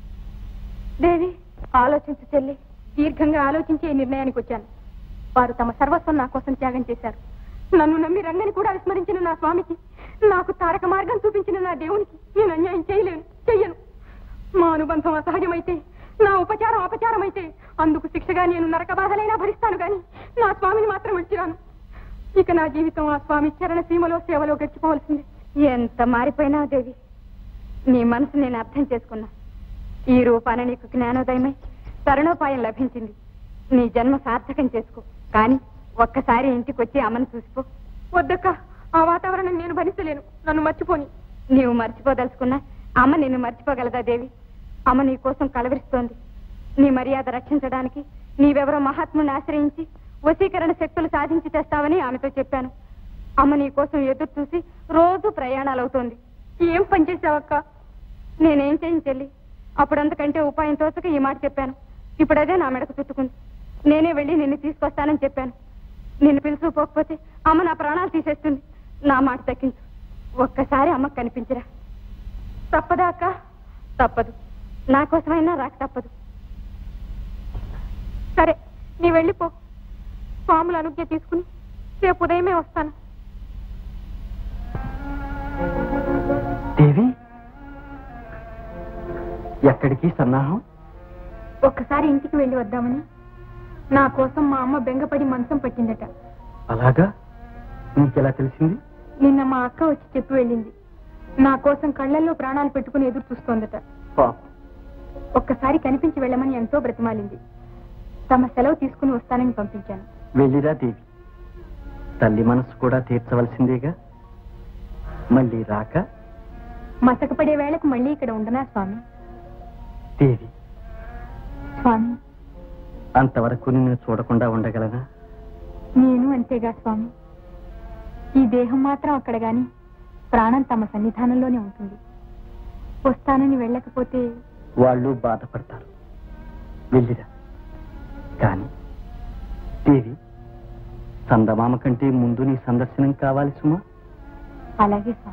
దేవి, ఆలోచించు చెల్లి. దీర్ఘంగా ఆలోచించి ఈ నిర్ణయానికి వచ్చాను. వారు తమ సర్వస్వం నా కోసం త్యాగం చేశారు. నన్ను నమ్మి రంగని కూడా విస్మరించిన నా స్వామికి, నాకు తారక మార్గం చూపించిన నా దేవునికి నేను అన్యాయం చెయ్యను. మా అనుబంధం అసహజమైతే, నా ఉపచారం అపచారమైతే అందుకు శిక్షగా నేను నరక బాధలైనా భరిస్తాను గాని నా స్వామిని మాత్రం విడిచిరాను. ఇక నా జీవితం ఆ స్వామి చరణ సీమలో సేవలో గడిచిపోవలసింది. ఎంత మారిపోయినా దేవి, నీ మనసు నేను అర్థం చేసుకున్నా. ఈ రూపాన నీకు జ్ఞానోదయమై తరుణోపాయం లభించింది. నీ జన్మ సార్థకం చేసుకో. కానీ ఒక్కసారి ఇంటికి వచ్చి అమ్మను చూసిపో. వద్దక్క, ఆ వాతావరణం నేను భరించలేను. నన్ను మర్చిపోని. నీవు మర్చిపోదలుచుకున్నా అమ్మ నిన్ను మర్చిపోగలదా దేవి? అమ్మ నీ కోసం కలవరిస్తోంది. నీ మర్యాద రక్షించడానికి నీవెవరో మహాత్ముని ఆశ్రయించి వశీకరణ శక్తులు సాధించి తెస్తావని ఆమెతో చెప్పాను. అమ్మ నీ కోసం ఎదురు చూసి రోజు ప్రయాణాలు అవుతోంది. ఏం పని చేసావక్క? నేనేం చేయను చెల్లి. అప్పుడంతకంటే ఉపాయం తోచక ఈ మాట చెప్పాను. ఇప్పుడు అదే నా మెడకు చుట్టుకుంది. నేనే వెళ్ళి నిన్ను తీసుకొస్తానని చెప్పాను. నిన్ను పిలుచుకోకపోతే అమ్మ నా ప్రాణాలు తీసేస్తుంది. నా మాట దక్కించు. ఒక్కసారి అమ్మకు కనిపించరా. తప్పదా అక్క? తప్పదు. నా కోసమైనా రాక తప్పదు. సరే, నీ వెళ్ళిపో. స్వాముల అనుజ్ఞ తీసుకుని రేపు ఉదయమే వస్తాను. దేవి, ఎక్కడికి సన్నాహం? ఒక్కసారి ఇంటికి వెళ్ళి వద్దామని. నా కోసం మా అమ్మ బెంగపడి మంచం పట్టిందట. అలాగా? నీకెలా తెలిసింది? నిన్న మా అక్క వచ్చి చెప్పి వెళ్ళింది. నా కోసం కళ్ళల్లో ప్రాణాలు పెట్టుకుని ఎదురు చూస్తోందట. ఒక్కసారి కనిపించి వెళ్ళమని ఎంతో బ్రతిమాలింది. తమ సెలవు తీసుకుని వస్తానని పంపించాను. వెళ్ళిరా దేవి. తల్లి మనసు కూడా తీర్చవలసిందేగా. మళ్ళీ రాక మసకపడే వేళకు మళ్ళీ ఇక్కడ ఉండనా స్వామి? దేవి, స్వామి, అంతవరకు నిన్ను చూడకుండా ఉండగలనా? నేను అంతేగా స్వామి. ఈ దేహం మాత్రం అక్కడ గాని ప్రాణం తమ సన్నిధానంలోనే ఉంటుంది. వస్తానని వెళ్ళకపోతే వాళ్ళు బాధపడతారు. వెళ్ళిరా. కానీ దేవి, చందమామ కంటే ముందు నీ సందర్శనం కావాలి సుమా. అలాగే స్వామి.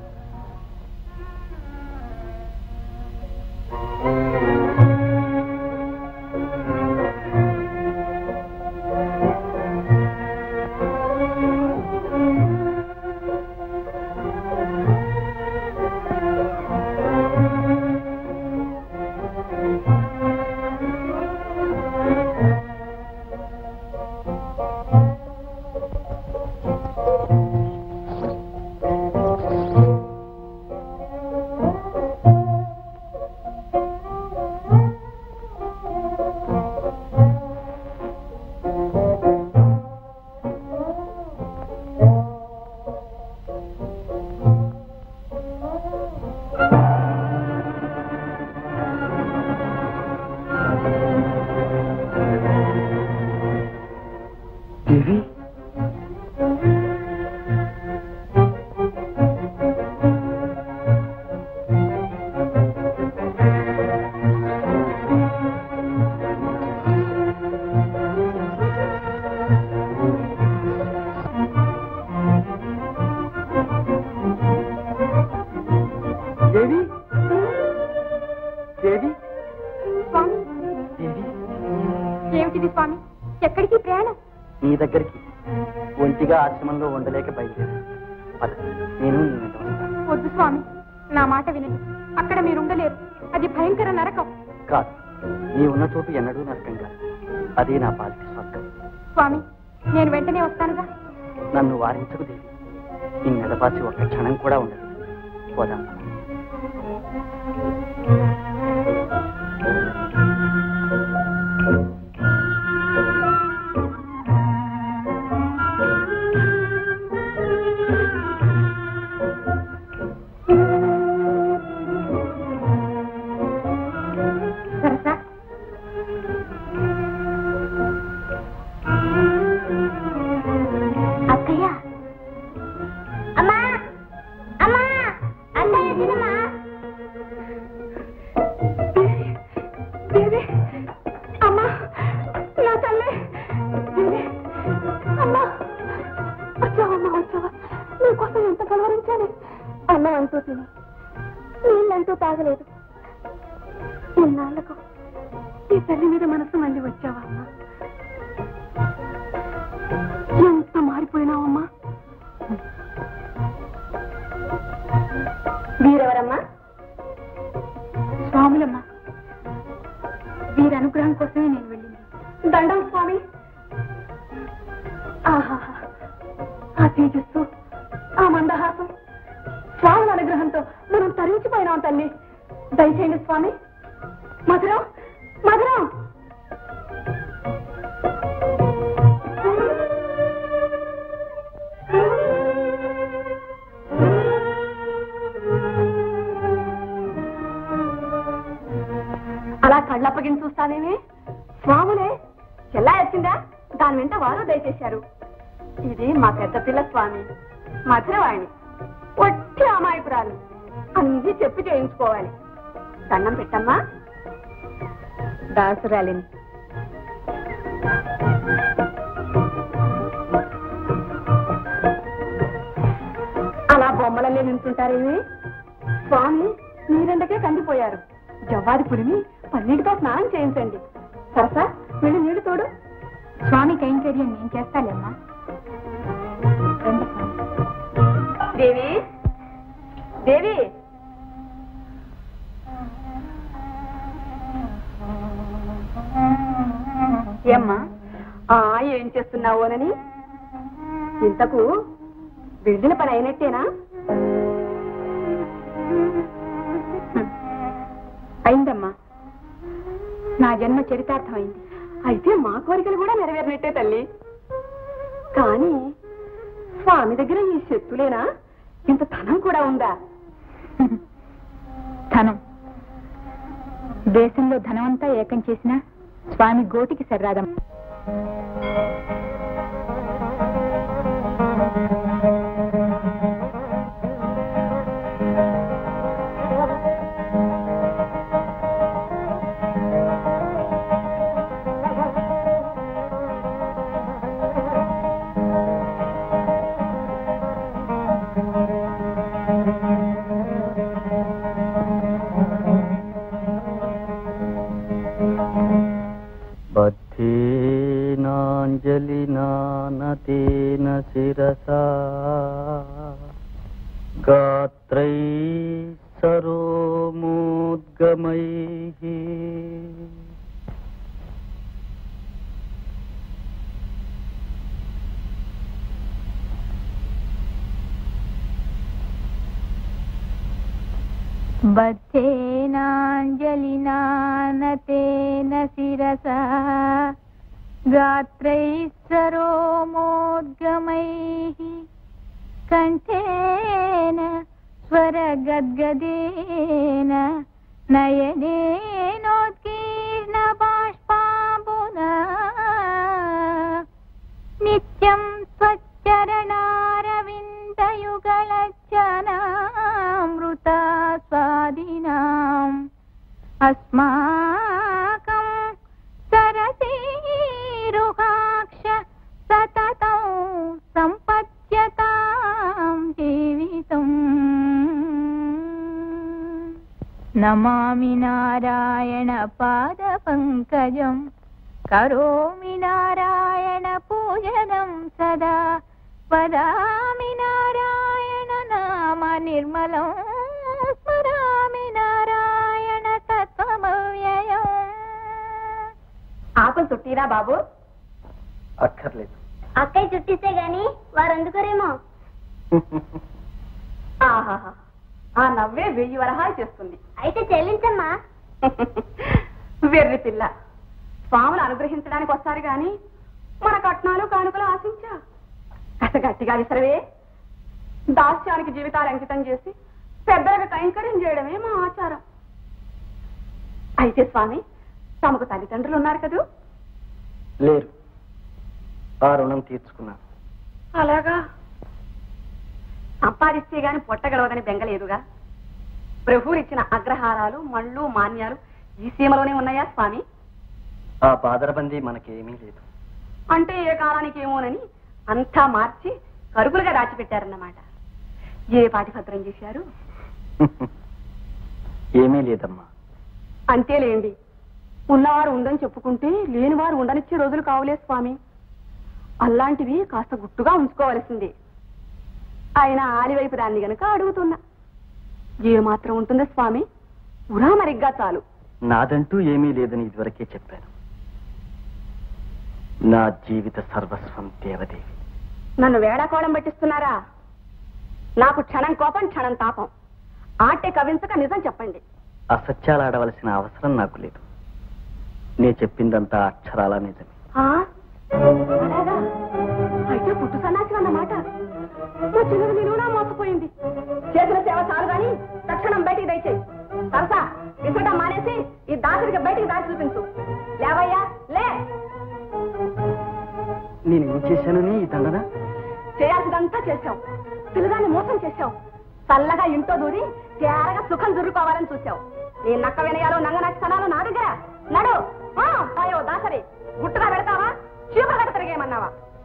నీ దగ్గరికి ఒంటిగా ఆశ్రమంలో ఉండలేక బయలుదేరా. నేను వద్దు స్వామి, నా మాట వినండి. అక్కడ మీరుండలేరు. అది భయంకర నరకం. కాదు, నీ ఉన్న చోటు ఎన్నడూ నరకం కాదు. అదే నా పాలిటి స్వర్గం. స్వామి, నేను వెంటనే వస్తానుగా. నన్ను వారించకు దేవి. నీ నెలపాచి ఒక్క క్షణం కూడా ఉండదు. పోదాం. నీళ్ళంటూ తాగలేదు. ఇన్నాళ్లకు నీ తల్లి మీద మనసు మళ్ళీ వచ్చావా అమ్మా? ఎంత మారిపోయినావమ్మా. వీరెవరమ్మా? స్వాములమ్మా. వీరి అనుగ్రహం కోసమే నేను వెళ్ళింది. దండం స్వామి. ఆహా, ఆ తేజస్సు, ఆ మందహాసం, స్వాముల అనుగ్రహంతో మనం తరించిపోయినాం తల్లి. దయచేయండి స్వామి. మధురం, మధురం. అలా కళ్ళప్పగిని చూస్తానేమి? స్వాములే చెల్లా వచ్చిందా? దాని వెంట వారు దయచేశారు. ఇది మా పెద్ద పిల్ల స్వామి, మధురవాణి. వచ్చి అమాయకురాలు, అన్ని చెప్పి చేయించుకోవాలి. దండం పెట్టమ్మా. దాసురాలిని. అలా బొమ్మలల్లే నింటుంటారేమి? స్వామి నీరెండకే కందిపోయారు. జవ్వాది పురిమి పన్నీటితో స్నానం చేయించండి. సరసా వీళ్ళు నీళ్లు తోడు. స్వామి కైంకర్యం నేను చేస్తాలేమ్మా. దేవి, దేవి. ఏమ్మా ఏం చేస్తున్నావోనని? ఇంతకు వెళ్ళిన పని అయినట్టేనా? అయిందమ్మా. నా జన్మ చరితార్థమైంది. అయితే మా కోరికలు కూడా నెరవేరినట్టే తల్లి. కానీ స్వామి దగ్గర ఈ శక్తులేనా? ఇంత ధనం కూడా ఉందా? ధనం దేశంలో ధనమంతా ఏకం చేసిన స్వామి గోటికి సర్రాదం. శిరసా గాత్రై సరోమోద్గమైః బద్ధేనాంజలినా నతేన శిరసా గాత్రైః సరోమోద్గమైః కంఠేన స్వరగద్గదేన నయనేనోత్కీర్ణ బాష్పాంబునా నిత్యం స్వచ్చరణారవిందయుగళచ్చనామృతా స్వాదినాం అస్మాకం సరసీరుహాక్ష సతతం సంపద్యతాం జీవితం నమామి నారాయణ పాద పంకజం కరోమి నారాయణ పూజనం సదా వదామి నారాయణ నామ నిర్మలం స్మరామి నారాయణ తత్వమవ్యయం. ఆకులు చుట్టిరా బాబు? అక్కర్లేదు. అక్కయ్య చుట్టిస్తే గాని వారు అందుకోరేమో. ఆహాహా, ఆ నవ్వే 1000 వరహాలు చేస్తుంది. అయితే చెల్లించమ్మా. వెర్రి పిల్ల, స్వాములు అనుగ్రహించడానికి వస్తారు గాని మన కట్నాలు కానుకలు ఆశించా. కస గట్టిగా విసరవే. దాస్యానికి జీవితాలు అంకితం చేసి పెద్దలకు కైంకర్యం చేయడమే మా ఆచారం. అయితే స్వామి, తమకు తల్లిదండ్రులు ఉన్నారు కదూ? లేరు. ఆ రుణం తీర్చుకున్నాను. అలాగా? సంపాదిస్తే గాని పొట్టగలవదని బెంగలేదుగా. ప్రభువులిచ్చిన అగ్రహారాలు, మళ్ళు, మాన్యాలు ఈ సీమలోనే ఉన్నాయా స్వామి? ఆ బాదరబందీ మనకేమీ లేదు. అంటే ఏ కాలానికి ఏమోనని అంతా మార్చి కరుకులుగా దాచిపెట్టారన్నమాట. ఏ పాటి భద్రం చేశారు? ఏమీ లేదమ్మా. అంతేలేండి, ఉన్నవారు ఉందని చెప్పుకుంటే లేనివారు ఉండనిచ్చే రోజులు కావులే స్వామి. అలాంటివి కాస్త గుట్టుగా ఉంచుకోవలసిందే. ఆయన ఆలివైపు దాన్ని గనక అడుగుతున్నా. ఏమాత్రం ఉంటుందా స్వామి? ఉరా మరిగ్గా చాలు. నాదంటూ ఏమీ లేదని ఇదివరకే చెప్పాను. నా జీవిత సర్వస్వం దేవదేవి. నన్ను వేళాకోళం పట్టిస్తున్నారా? నాకు క్షణం కోపం, క్షణం తాపం. ఆటే కవించక నిజం చెప్పండి. అసత్యాలాడవలసిన అవసరం నాకు లేదు. నే చెప్పిందంతా అక్షరాల నిజమే. అలాగా? అయితే పుట్టు సన్నాసి అన్నమాట. మా చిన్నది నిలువునా మోసపోయింది. చేసిన సేవ చాలు గాని తక్షణం బయటికి దయచేయి. సరసా విసరటం మానేసి ఈ దాసుడికి బయటికి దాచి చూపించు. లేవయ్యా, లే. నేనేం చేశానని ఈ దండన? చేయాల్సిందంతా చేశావు. పిల్లగాన్ని మోసం చేశావు. చల్లగా ఇంట్లో దూరి తేరగా సుఖం దుర్రుకోవాలని చూశావు. నీ నక్క వినయాలు, నంగనచ్చనాలు నా దగ్గర. నడు. అయ్యో దాసరి, గుట్టుగా పెడతావా? చీపగట్ట తిరిగేయమన్నావా?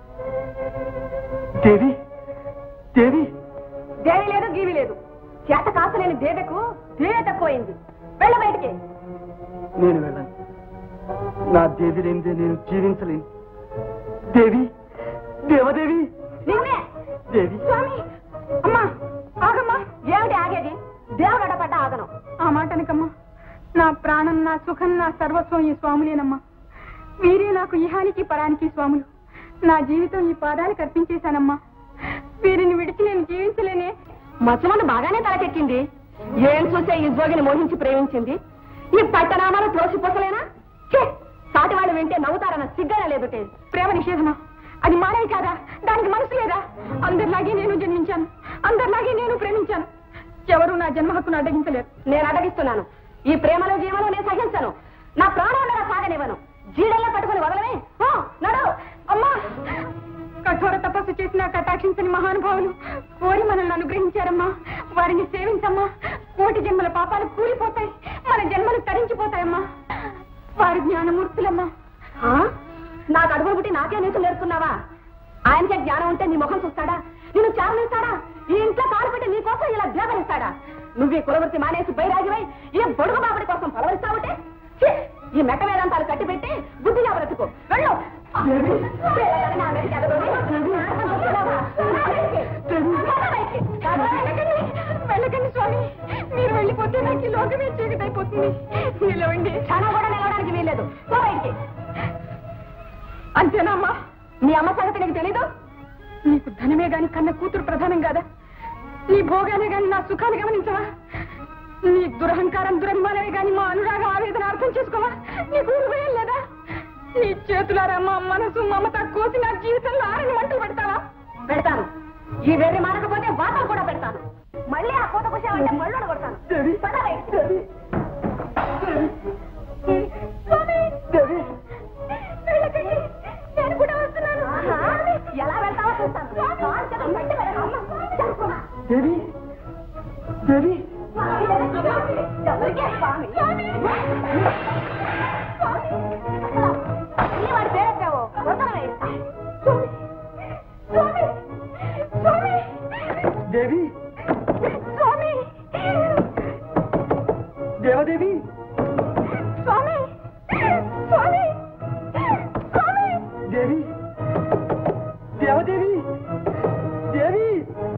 దేవి, దేవి. దేవి లేదు, గీవి లేదు. చేత కాసలేని దేవకు దేవే తక్కువైంది. వెళ్ళ బయటికి. నేను వెళ్ళను. నా దేవి లేనిదే నేను జీవించలేను. దేవి, దేవదేవి. నిన్నే. దేవి. స్వామి, అమ్మా ఆగమ్మా. ఏమిటి ఆగేది? దేవుడు అడపడ్డ ఆగను. ఆ మాట అనకమ్మా. నా ప్రాణం, నా సుఖం, నా సర్వస్వం ఈ స్వాములేనమ్మా. వీరే నాకు ఇహానికి పరానికి స్వాములు. నా జీవితం ఈ పాదాలకు అర్పించేశానమ్మా. వీరిని విడిచి నేను జీవించలేనే. మచ్చమందు బాగానే తలకెక్కింది. ఏం చూసే ఈ జోగిని మోహించి ప్రేమించింది. ఈ పట్టనామాలు త్రోసిపోసలేనా? సాటి వాళ్ళు వింటే నవ్వుతారన్న సిగ్గనే లేదుటే. ప్రేమ నిషేధమా? అది మానవి కాదా? దానికి మనసు లేదా? అందరిలాగే నేను జన్మించాను, అందరిలాగే నేను ప్రేమించాను. ఎవరు నా జన్మ హక్కును అడ్డగించలేరు. నేను అడ్డగిస్తున్నాను. ఈ ప్రేమలో జీవనం నేను సహించను. నా ప్రాణాలను సాగనివ్వను. జీడల్లో పట్టుకుని వదలమే. నడు. అమ్మా, కఠోర తపస్సు చేసిన కటాక్షించని మహానుభావులు కోరి మనల్ని అనుగ్రహించారమ్మా. వారిని సేవించమ్మా. కోటి జన్మల పాపాలు కూలిపోతాయి, మన జన్మలు తరించిపోతాయమ్మా. వారి జ్ఞానమూర్తులమ్మా. నాకు అడుగులు పుట్టి నాకే నీకు నేర్చుకున్నావా? ఆయనకే జ్ఞానం ఉంటే నీ ముఖం చూస్తాడా? నిన్ను చాలనిస్తాడా? ఈ ఇంట్లో కాలు పెట్టి నీ కోసం ఇలా దేవరిస్తాడా? నువ్వే కులవృత్తి మానేసి బైరాగివై ఈ బొడుగు బాబడి కోసం పలవరిస్తావుటే ఈ మెట్ట వేదాంతాలు కట్టిపెట్టి బుద్ధిగా బ్రతుకు. వెళ్ళు. లోకమే చీకటైపోతుంది. నిలవండి. క్షణం కూడా నిలవడానికి వీల్లేదు. అంతేనమ్మా? నీ అమ్మ సంగతి నీకు తెలీదు? నీకు ధనమే గాని కన్న కూతురు ప్రధానం కాదా? నీ భోగానే గాని నా సుఖాన్ని గమనించవా? నీ దురహంకారం దురభిమానమే గాని మా అనురాగం ఆవేదన అర్థం చేసుకోవా? నీకు హృదయం లేదా? నీ చేతులారా మా మనసు మమత కోసి నా జీవితంలో ఆరని మంటలు పెడతావా? పెడతాను. ఈ వేరే మానకపోతే వాతం కూడా పెడతాను. మళ్ళీ ఆ కోత కూసావంటే మళ్ళీ కొడతాను. నేను కూడా వస్తున్నాను. ఎలా వెళ్తావో చూస్తాను. వాడి పేరెత్తావు దేవి, స్వామి, దేవదేవి, స్వామి, స్వామి, స్వామి, దేవి, దేవదేవి, దేవి.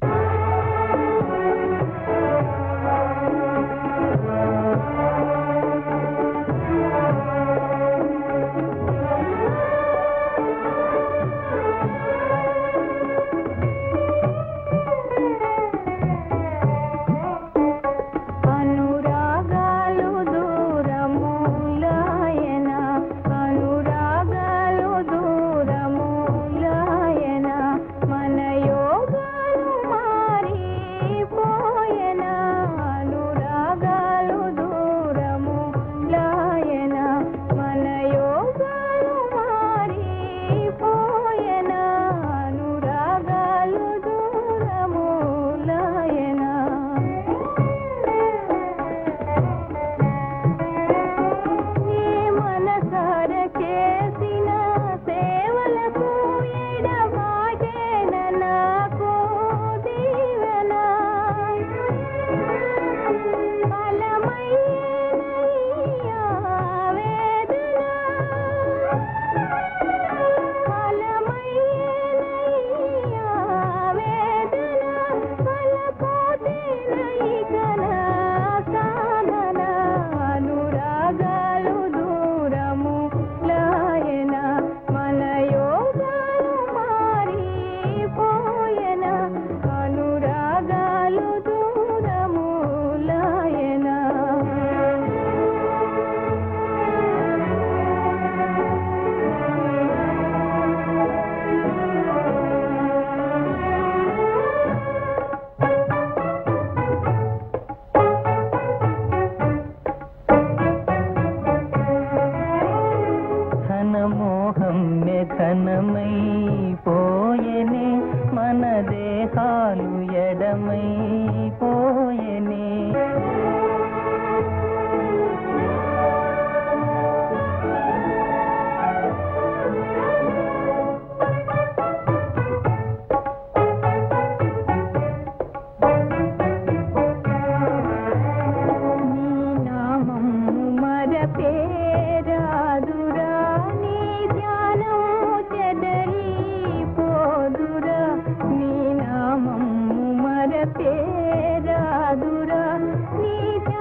ఘనమైపోయెనే మన దేహాలు ఎడమైపోయెనే పేరాదురా నీ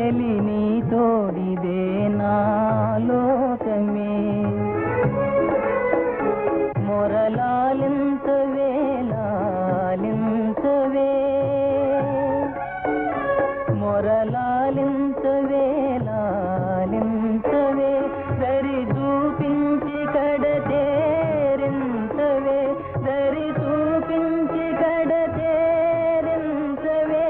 చెలి నీ తోడిదే నా లోకమే మొరలాలింతవే లాలింతవే మొరలాలింతవే లాలింతవే దరి చూపించి కడతేరింతవే దరి చూపించి కడతేరింతవే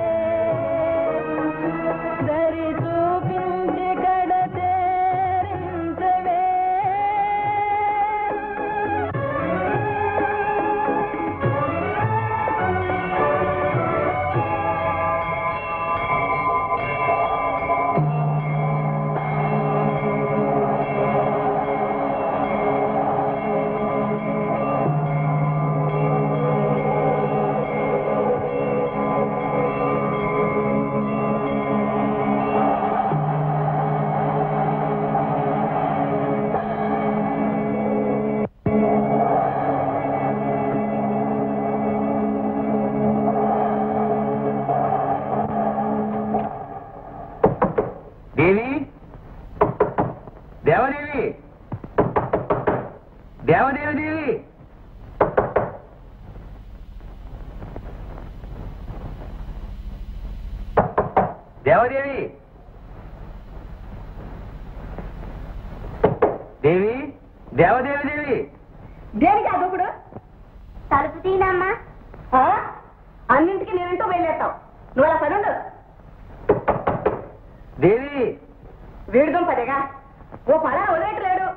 దరి చూపించి కడతేరింతవే దేవి దేవదేవి దేవదేవి దేవి దేవదేవి దేవి దేవదేవి దేవి దేనికి అదొకడు తలుపు తీనమ్మా. అన్నింటికి నేనంటూ వెళ్ళేస్తావు. నువ్వు అలా పడుండు. దేవి వీడుదాం పదేగా ఓ పలా వదిలేట్లేడు.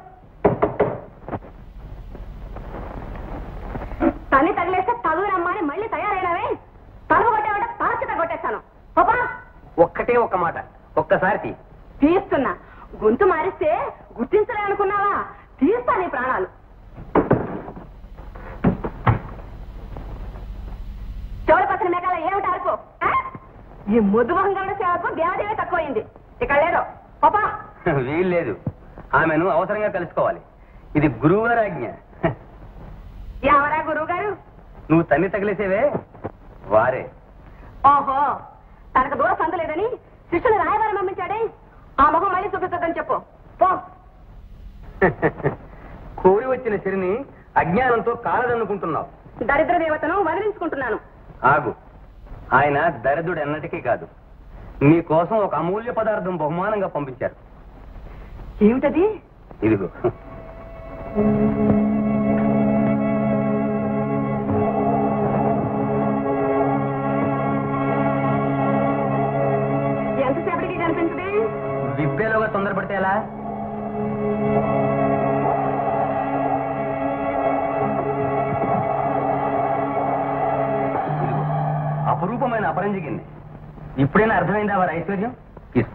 తన్ని తగిలేస్తే తగునమ్మా అని మళ్ళీ తయారైనావే. తలుపు కొట్టేవాట తాచిత కొట్టేస్తాను. పాపా ఒక్కటే ఒక్క మాట, ఒక్కసారి తీస్తున్నా. గొంతు మారిస్తే గుర్తించలే అనుకున్నావా? తీస్తా నీ ప్రాణాలు. చెవుల పక్కన మేకాల ఏమిటి అరుపు? ఈ ముద్దుమహంగా సేవకు దేవదేవే తక్కువైంది. ఇక్కడ లేదు. పాపా వీల్లేదు, ఆమెను అవసరంగా కలుసుకోవాలి. ఇది గురువు గారు ఆజ్ఞ. ఎవరా గురువు గారు? నువ్వు తన్ని తగిలేసేవే వారే. ఓహో, తనకు దూర సంత లేదని శిష్యుని రాయబారం పంపించాడే. ఆ మొహం మళ్ళీ చూపించదని చెప్పు. పో. కోరి వచ్చిన సిరిని అజ్ఞానంతో కాలదన్నుకుంటున్నావు. దరిద్ర దేవతను వదిలించుకుంటున్నాను. ఆగు, ఆయన దరిద్రుడు ఎన్నటికీ కాదు. నీ కోసం ఒక అమూల్య పదార్థం బహుమానంగా పంపించారు. ఏమిటది? ఇదిగో. ఎంతసేపటికి కనిపించదే? విప్పేలోగా తొందరపడితే ఎలా? అపురూపమైన అపరంజిగింది. ఇప్పుడైనా అర్థమైందా వారి ఐశ్వర్యం? తీసుకో.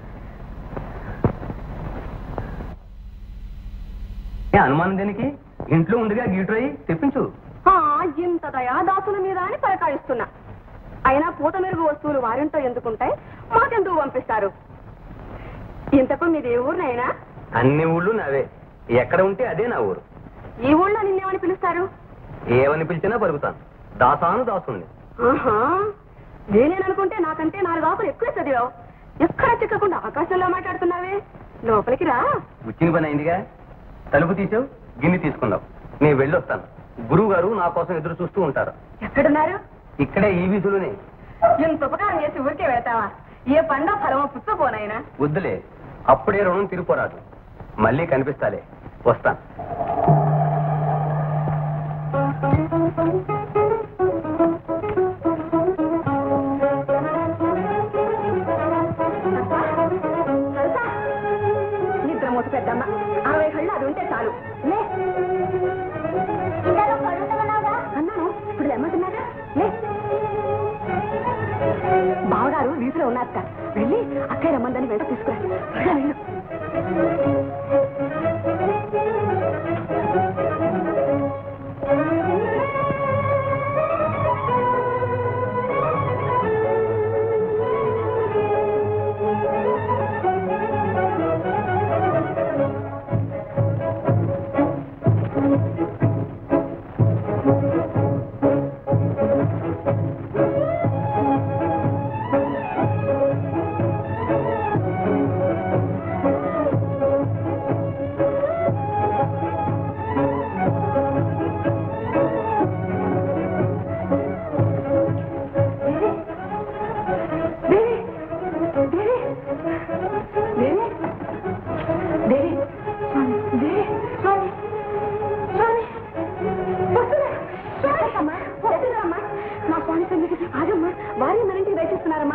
అనుమానం దేనికి? ఇంట్లో ఉందిగా గీటురై తెప్పించు. ఇంత దయా దాసుల మీద అని పరకాయిస్తున్నా. అయినా పూత మెరుగు వస్తువులు వారింటో ఎందుకుంటాయి? మాకెందుకు పంపిస్తారు? ఇంతకు మీది ఏ ఊరినైనా? అన్ని ఊళ్ళు నావే. ఎక్కడ ఉంటే అదే నా ఊరు. ఈ ఊళ్ళో నిన్నేమని పిలుస్తారు? ఏమని పిలిచినా పలుకుతాను. దాసాను దాసుంది. నేనేననుకుంటే నాకంటే 4 ఆకులు ఎక్కువ చదివావు. ఎక్కడ చిక్కకుండా ఆకాశంలో మాట్లాడుతున్నావే. లోపలికి రా. వచ్చిన పని అయిందిగా. తలుపు తీసావు, గిన్నె తీసుకున్నావు. నేను వెళ్ళొస్తాను. గురువు గారు నా కోసం ఎదురు చూస్తూ ఉంటారు. ఎక్కడున్నారు? ఇక్కడే ఈ వీధులోనే. ఇంత ఉపకారం చేసి ఊరికే వెళ్తావా? ఏ పండో ఫలమో పుచ్చుకోనైనా? వద్దులే, అప్పుడే రుణం తిరిగిపోరాదు. మళ్ళీ కనిపిస్తాలే. వస్తాను. నిద్ర మూత పెద్దమ్మ. 60 కళ్ళు అది ఉంటే చాలు. లే అన్నాను. ఇప్పుడు ఏమంటున్నారా? లే. బావగారు వీధిలో ఉన్నారట. వెళ్ళి అక్కయ్య రమ్మందని వెంట తీసుకురా. వెళ్ళు.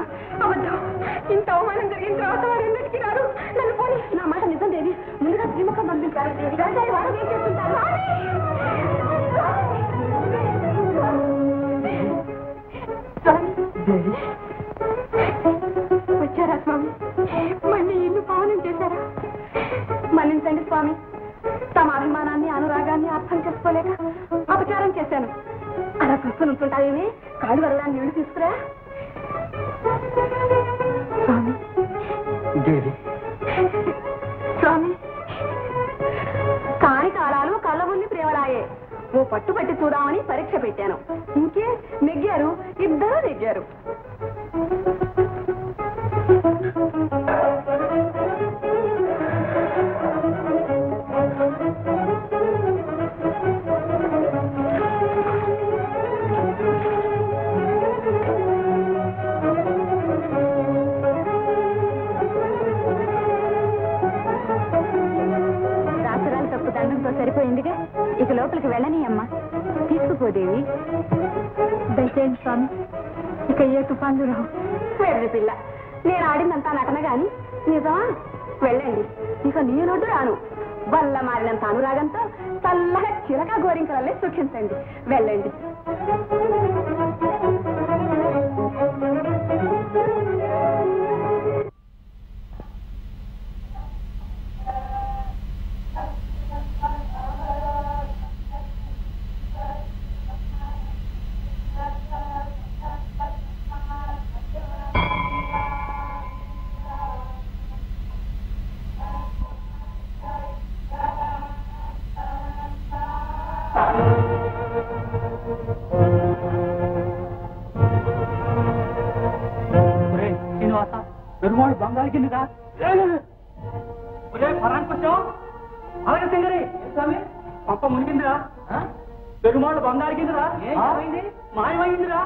అబద్ధం. ఇంత అవమానం జరిగిన తర్వాత వారు ఎన్నటికీ రారు. నన్ను పోనీ. నా మాట నిజం దేవి. ముందుగా శ్రీముఖం పంపించారు. వారు ఏం చేస్తుంటారు? వచ్చారా స్వామి? మళ్ళీ ఇల్లు పావనం చేశారా? మన్నించండి స్వామి. తమ అభిమానాన్ని అనురాగాన్ని అర్థం చేసుకోలేక అపచారం చేశాను. అలా చూసుకుని ఉంటుంటాయేమి? కాళ్ళు వరడానికి నీళ్లు తీసుకురా స్వామి. స్వామి, కాని కాలాలు కళ్ళ ముందు ప్రేమలాయే. ఓ పట్టుబట్టి చూద్దామని పరీక్ష పెట్టాను. ఇంకే నెగ్గారు, ఇద్దరు నెగ్గారు. రాత్రాలు తప్పు దండంతో సరిపోయిందిగా, ఇక లోపలికి వెళ్ళని అమ్మా. తీసుకుపోదేవి. దయచేయండి స్వామి, ఇక ఏ తుఫాన్లు రావు. వెళ్ళి పిల్ల, నేను ఆడిందంతా నటన గాని నిజమా? వెళ్ళండి. ఇక నేనొడ్డు రాను. వల్ల మారినంత అనురాగంతో చల్లగా చిలక గోరింకలల్లే సుఖించండి. వెళ్ళండి. పెరుమాడు బంగారు కిందగా పరానికి వచ్చావు. అలాగే సింగరి స్వామి, పంప మునిగిందిరా. పెరుమాడు బంగారు కిందరా మాయమైందిరా.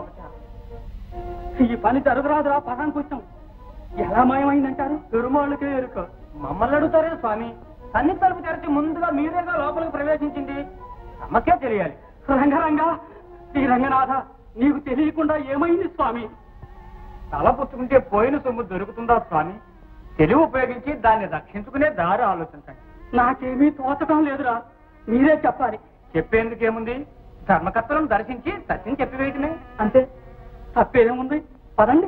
ఈ పని జరగరాదురా. పరానికి వచ్చాం. ఎలా మాయమైందంటారు? పెరుమాళ్ళకే ఎరుక. మమ్మల్ని అడుగుతారే స్వామి. సన్ని తలుపు తెరిచి ముందుగా మీరేగా లోపలికి ప్రవేశించింది. అమ్మకే తెలియాలి. రంగరంగా, శ్రీ రంగనాథ, నీకు తెలియకుండా ఏమైంది స్వామి? తల పుచ్చుకుంటే పోయిన సొమ్ము దొరుకుతుందా స్వామి? తెలివి ఉపయోగించి దాన్ని రక్షించుకునే దారి ఆలోచించండి. నాకేమీ తోచడం లేదురా. మీరే చెప్పాలి. చెప్పేందుకేముంది? ధర్మకర్తలను దర్శించి సత్యం చెప్పివేయటమే. అంతే, తప్పేదేముంది? పదండి.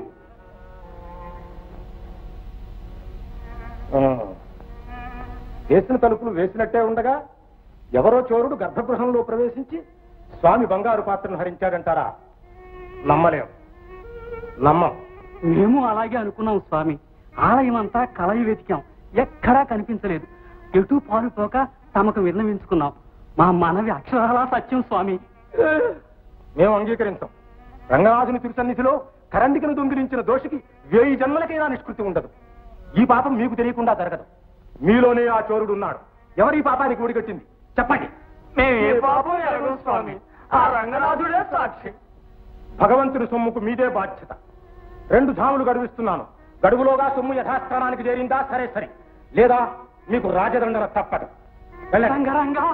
వేసిన తలుపులు వేసినట్టే ఉండగా ఎవరో చోరుడు గర్భగృహంలో ప్రవేశించి స్వామి బంగారు పాత్రను హరించాడంటారా? నమ్మలేం. నమ్మం. మేము అలాగే అనుకున్నాం స్వామి. ఆలయం అంతా కలయి వెతికాం, ఎక్కడా కనిపించలేదు. ఎటు పాలుపోక తమకు విన్నవించుకున్నాం. మా మనవి అక్షరాలా సత్యం స్వామి. మేము అంగీకరించాం. రంగనాథుని తిరుసన్నిధిలో కరండికను దొంగిలించిన దోషికి 1000 జన్మలకైనా నిష్కృతి ఉండదు. ఈ పాపం మీకు తెలియకుండా జరగదు. మీలోనే ఆ చోరుడు ఉన్నాడు. ఎవరి పాపానికి ఒడిగట్టింది చెప్పండి. మేము ఏ పాపం ఎరగం స్వామి. ఆ రంగనాథుడే సాక్షి. భగవంతుడి సొమ్ముకు మీదే బాధ్యత. 2 ధాములు గడువిస్తున్నాను. గడువులోగా సొమ్ము యథాస్థానానికి చేరిందా సరే సరే, లేదా మీకు రాజదండన తప్పదు. రంగరంగా,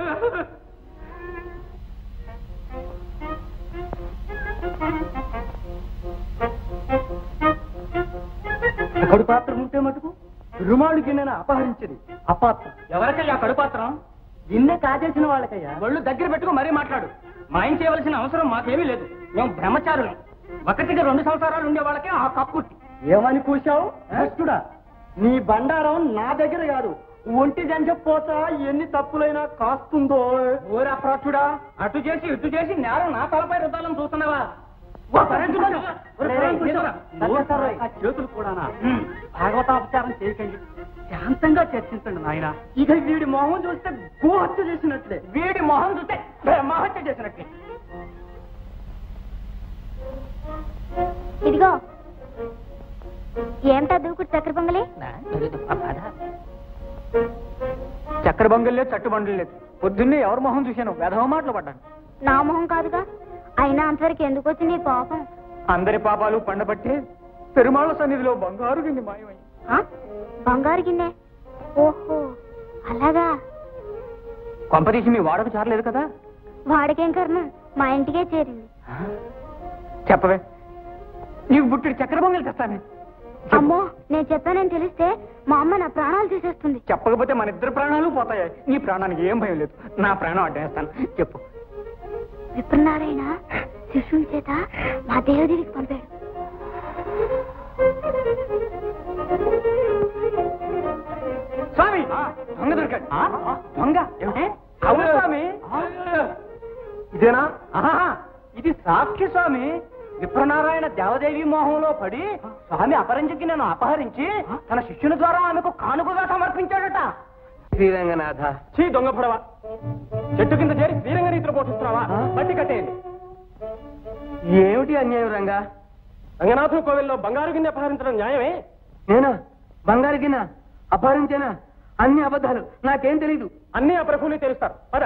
కడుపాత్రం ఉంటే మటుకు రుమాడు గిన్నెను అపహరించింది అపాత్రం. ఎవరికయ్యా కడుపాత్రం? గిన్నె కాజేసిన వాళ్ళకయ్యా. ఒళ్ళు దగ్గర పెట్టుకు మరీ మాట్లాడు. మాయం చేయవలసిన అవసరం మాకేమీ లేదు. మేము బ్రహ్మచారులం. 1-2 సంవత్సరాలు ఉండే వాళ్ళకే ఆ కక్కుర్తి. ఏమని కూర్చావు? నీ బండారం నా దగ్గర కాదు. ఒంటి జంజపోతా ఎన్ని తప్పులైనా కాస్తుందో. ఓరా ప్రాచుడా, అటు చేసి ఇటు చేసి నేరం నా తలపై రుద్దాలని చూస్తున్నావా? చేతులు కూడానా? భాగవతాపచారం చేయకండి. శాంతంగా చర్చించండి నాయన. ఇక వీడి మొహం చూస్తే గోహత్య చేసినట్లే. వీడి మొహం చూస్తే బ్రహ్మహత్య చేసినట్లే. ఇదిగో ఏమిటా దూకుడు చక్కెర పొంగలి? చక్కెర పొంగల్లే, చట్టు బండలు లేదు. పొద్దున్నే ఎవరి మొహం చూశాను? వెధవ మాటలు పడ్డాను. నా మొహం కాదుగా. అయినా అంతవరకు ఎందుకు వచ్చింది ఈ పాపం? అందరి పాపాలు పండబట్టే పెరుమాళ్ళ సన్నిధిలో బంగారు గిన్నె మాయమైంది. బంగారు గిన్నె? ఓహో అలాగా. కొంపతీసి మీ వాడకు చేరలేదు కదా? వాడికేం కర్మ, మా ఇంటికే చేరింది. చెప్పవే, నీకు బుట్టెడు చక్కెర పొంగలి తెస్తాను. అమ్మో, నేను చెప్పానని తెలిస్తే మా అమ్మ నా ప్రాణాలు తీసేస్తుంది. చెప్పకపోతే మన ఇద్దరు ప్రాణాలు పోతాయి. నీ ప్రాణానికి ఏం భయం లేదు, నా ప్రాణం అడ్డేస్తాను. చెప్పు. విప్రనారాయణ శిష్యుని చేత మా దేవదేవికి పంపాడు. స్వామి దొంగ దొరికాడు. దొంగ ఏమిటి? అవును స్వామి. ఇదేనా? ఇది సాక్షి స్వామి. విప్రనారాయణ దేవదేవి మోహంలో పడి స్వామి అపరంజికి నన్ను అపహరించి తన శిష్యుని ద్వారా ఆమెకు కానుకగా సమర్పించాడట. శ్రీరంగనాథ. చీ దొంగ పడవ, చెట్టు కింద చేరి శ్రీరంగ రీతిలో పోషిస్తున్నావా? బట్టి కట్టేయండి. ఏమిటి అన్యాయం రంగా? రంగనాథుని కోవిల్లో బంగారు గిన్నె అపహరించడం న్యాయమే? నేనా బంగారు గిన్నె అపహరించేనా? అన్ని అబద్ధాలు, నాకేం తెలీదు. అన్ని ఆ ప్రభువుని తెలుస్తారు. పద.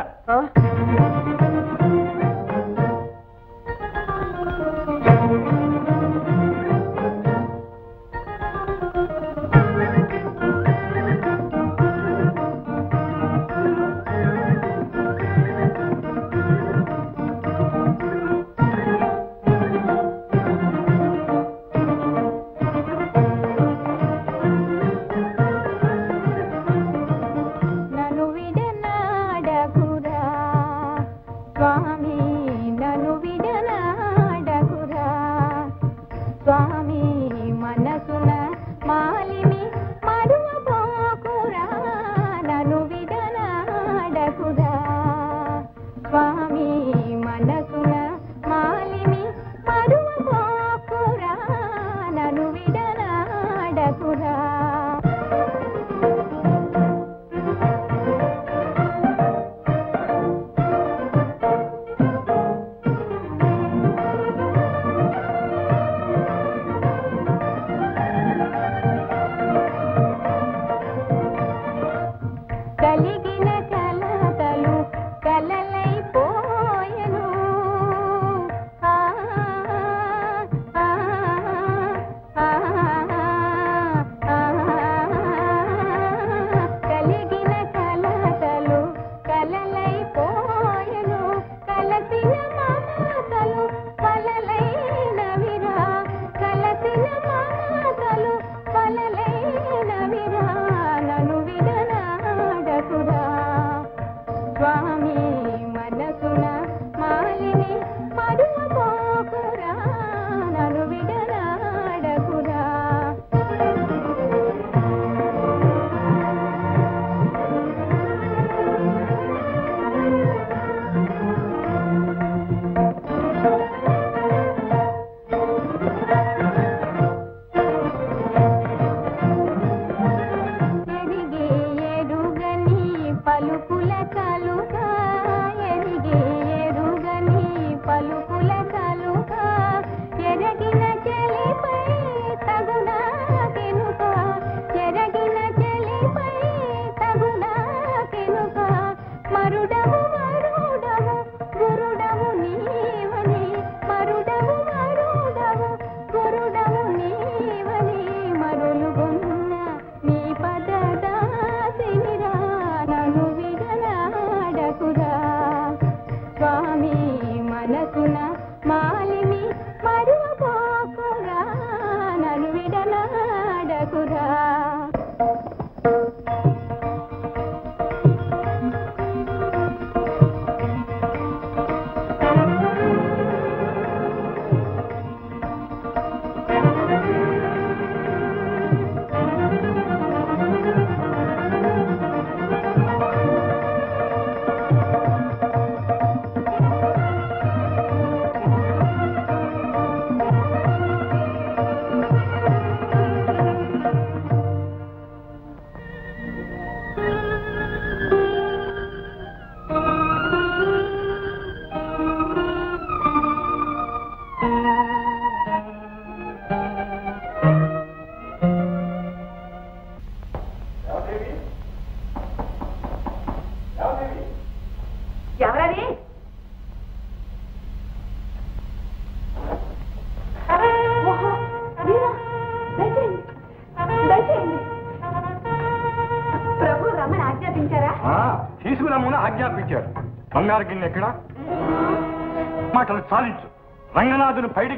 తీసుకురమ్మని ఆజ్ఞాపించారు. బంగారు గిన్నె ఎక్కడ? మాటలు చాలించు. రంగనాథుని పైడి గిన్నె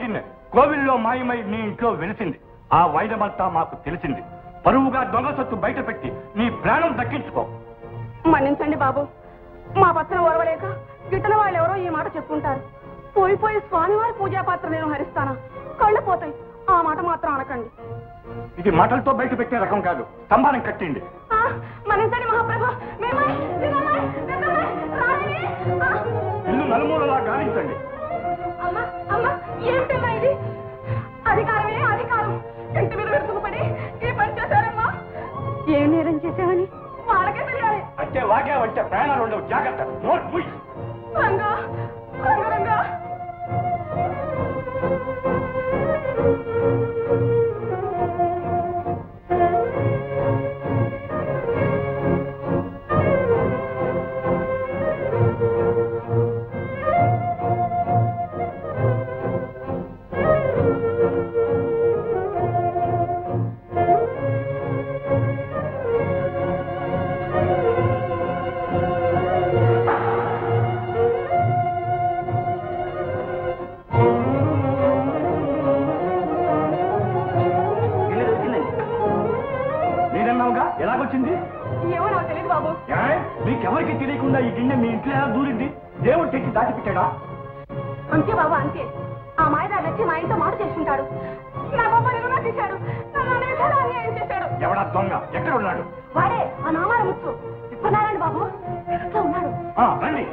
కోవిల్లో మాయమై నీ ఇంట్లో వెలిసింది. ఆ వైద్యమంతా మాకు తెలిసింది. పరువుగా దొంగ సొత్తు బయట పెట్టి నీ ప్రాణం దక్కించుకో. మన్నించండి బాబు, మా పత్రం ఓర్వలేక గిట్టన వాళ్ళు ఎవరో ఈ మాట చెప్పుకుంటారు. పోయి స్వామివారి పూజా పాత్ర నేను హరిస్తానా? కళ్ళు పోతాయి. ఆ మాట మాత్రం అనకండి. ఇది మాటలతో బయట పెట్టే రకం కాదు. స్తంభానం కట్టిండి. మన్నించండి మహాప్రభు. ఇల్లు నలుమూలలా గాలించండి. ఏమిటమ్మా ఇది? అధికారమే అధికారం. ఇంటి మీద వెతుకుపడి ఈ పని చేశారమ్మా. ఏం నేరం చేశావని వాళ్ళకే తెలియాలి. అంటే వాగావంటే ప్రాణాలు ఉండవు. జాగ్రత్త. నోట్ మూయి. రంగా రంగా ఎలాగొచ్చింది? ఏమో నాకు తెలియదు బాబు. మీకెవరికి తెలియకుండా ఈ గిన్నె మీ ఇంట్లో ఎలా దూరింది? దేవుడు తెచ్చి దాచిపెట్టాడా? అంతే బాబు, అంతే. ఆ మాయదారి వచ్చి మా ఇంట్లో మాట చేసుకుంటాడు. నా బాబు నిలువ తీశాడు. నన్ను అన్ని విధాలు అన్యాయం చేశాడు. ఎవడా దొంగ? ఎక్కడ ఉన్నాడు? వాడే ఆ నామాల ముచ్చు విప్రనారాయణ బాబు. ఎక్కడ ఉన్నాడు? రండి.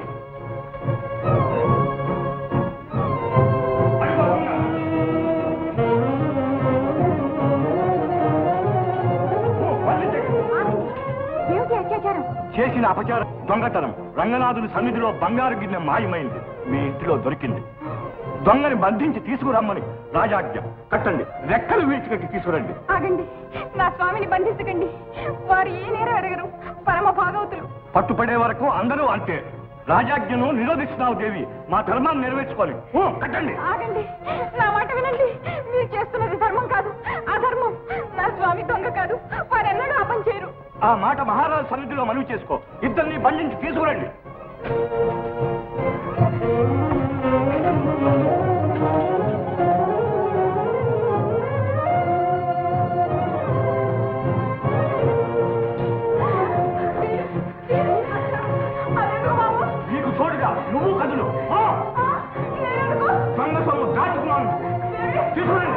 చేసిన అపచారం దొంగతనం. రంగనాథుని సన్నిధిలో బంగారు గిన్నె మాయమైంది. మీ ఇంటిలో దొరికింది. దొంగని బంధించి తీసుకురమ్మని రాజాజ్ఞ. కట్టండి. రెక్కలు వీల్చుకట్టి తీసుకురండి. ఆగండి. నా స్వామిని బంధించకండి. వారు ఏ నేరం ఎరగరు. పరమ భాగవతులు. పట్టుపడే వరకు అందరూ అంతే. రాజాజ్ఞను నిరోధిస్తున్నావు దేవి. మా ధర్మాన్ని నెరవేర్చుకోవాలి. కట్టండి. ఆగండి. నా మాట వినండి. మీరు చేస్తున్నది ధర్మం కాదు, అధర్మం. నా స్వామి దొంగ కాదు. వారెన్నడూ ఆ పని చేయరు. ఆ మాట మహారాజు సన్నిధిలో మనవి చేసుకో. ఇద్దరిని బంధించి తీసుకురండి. నీకు తోడుగా నువ్వు కదులు. దొంగ సొమ్ము దాటుకున్నాను. తీసుకురండి.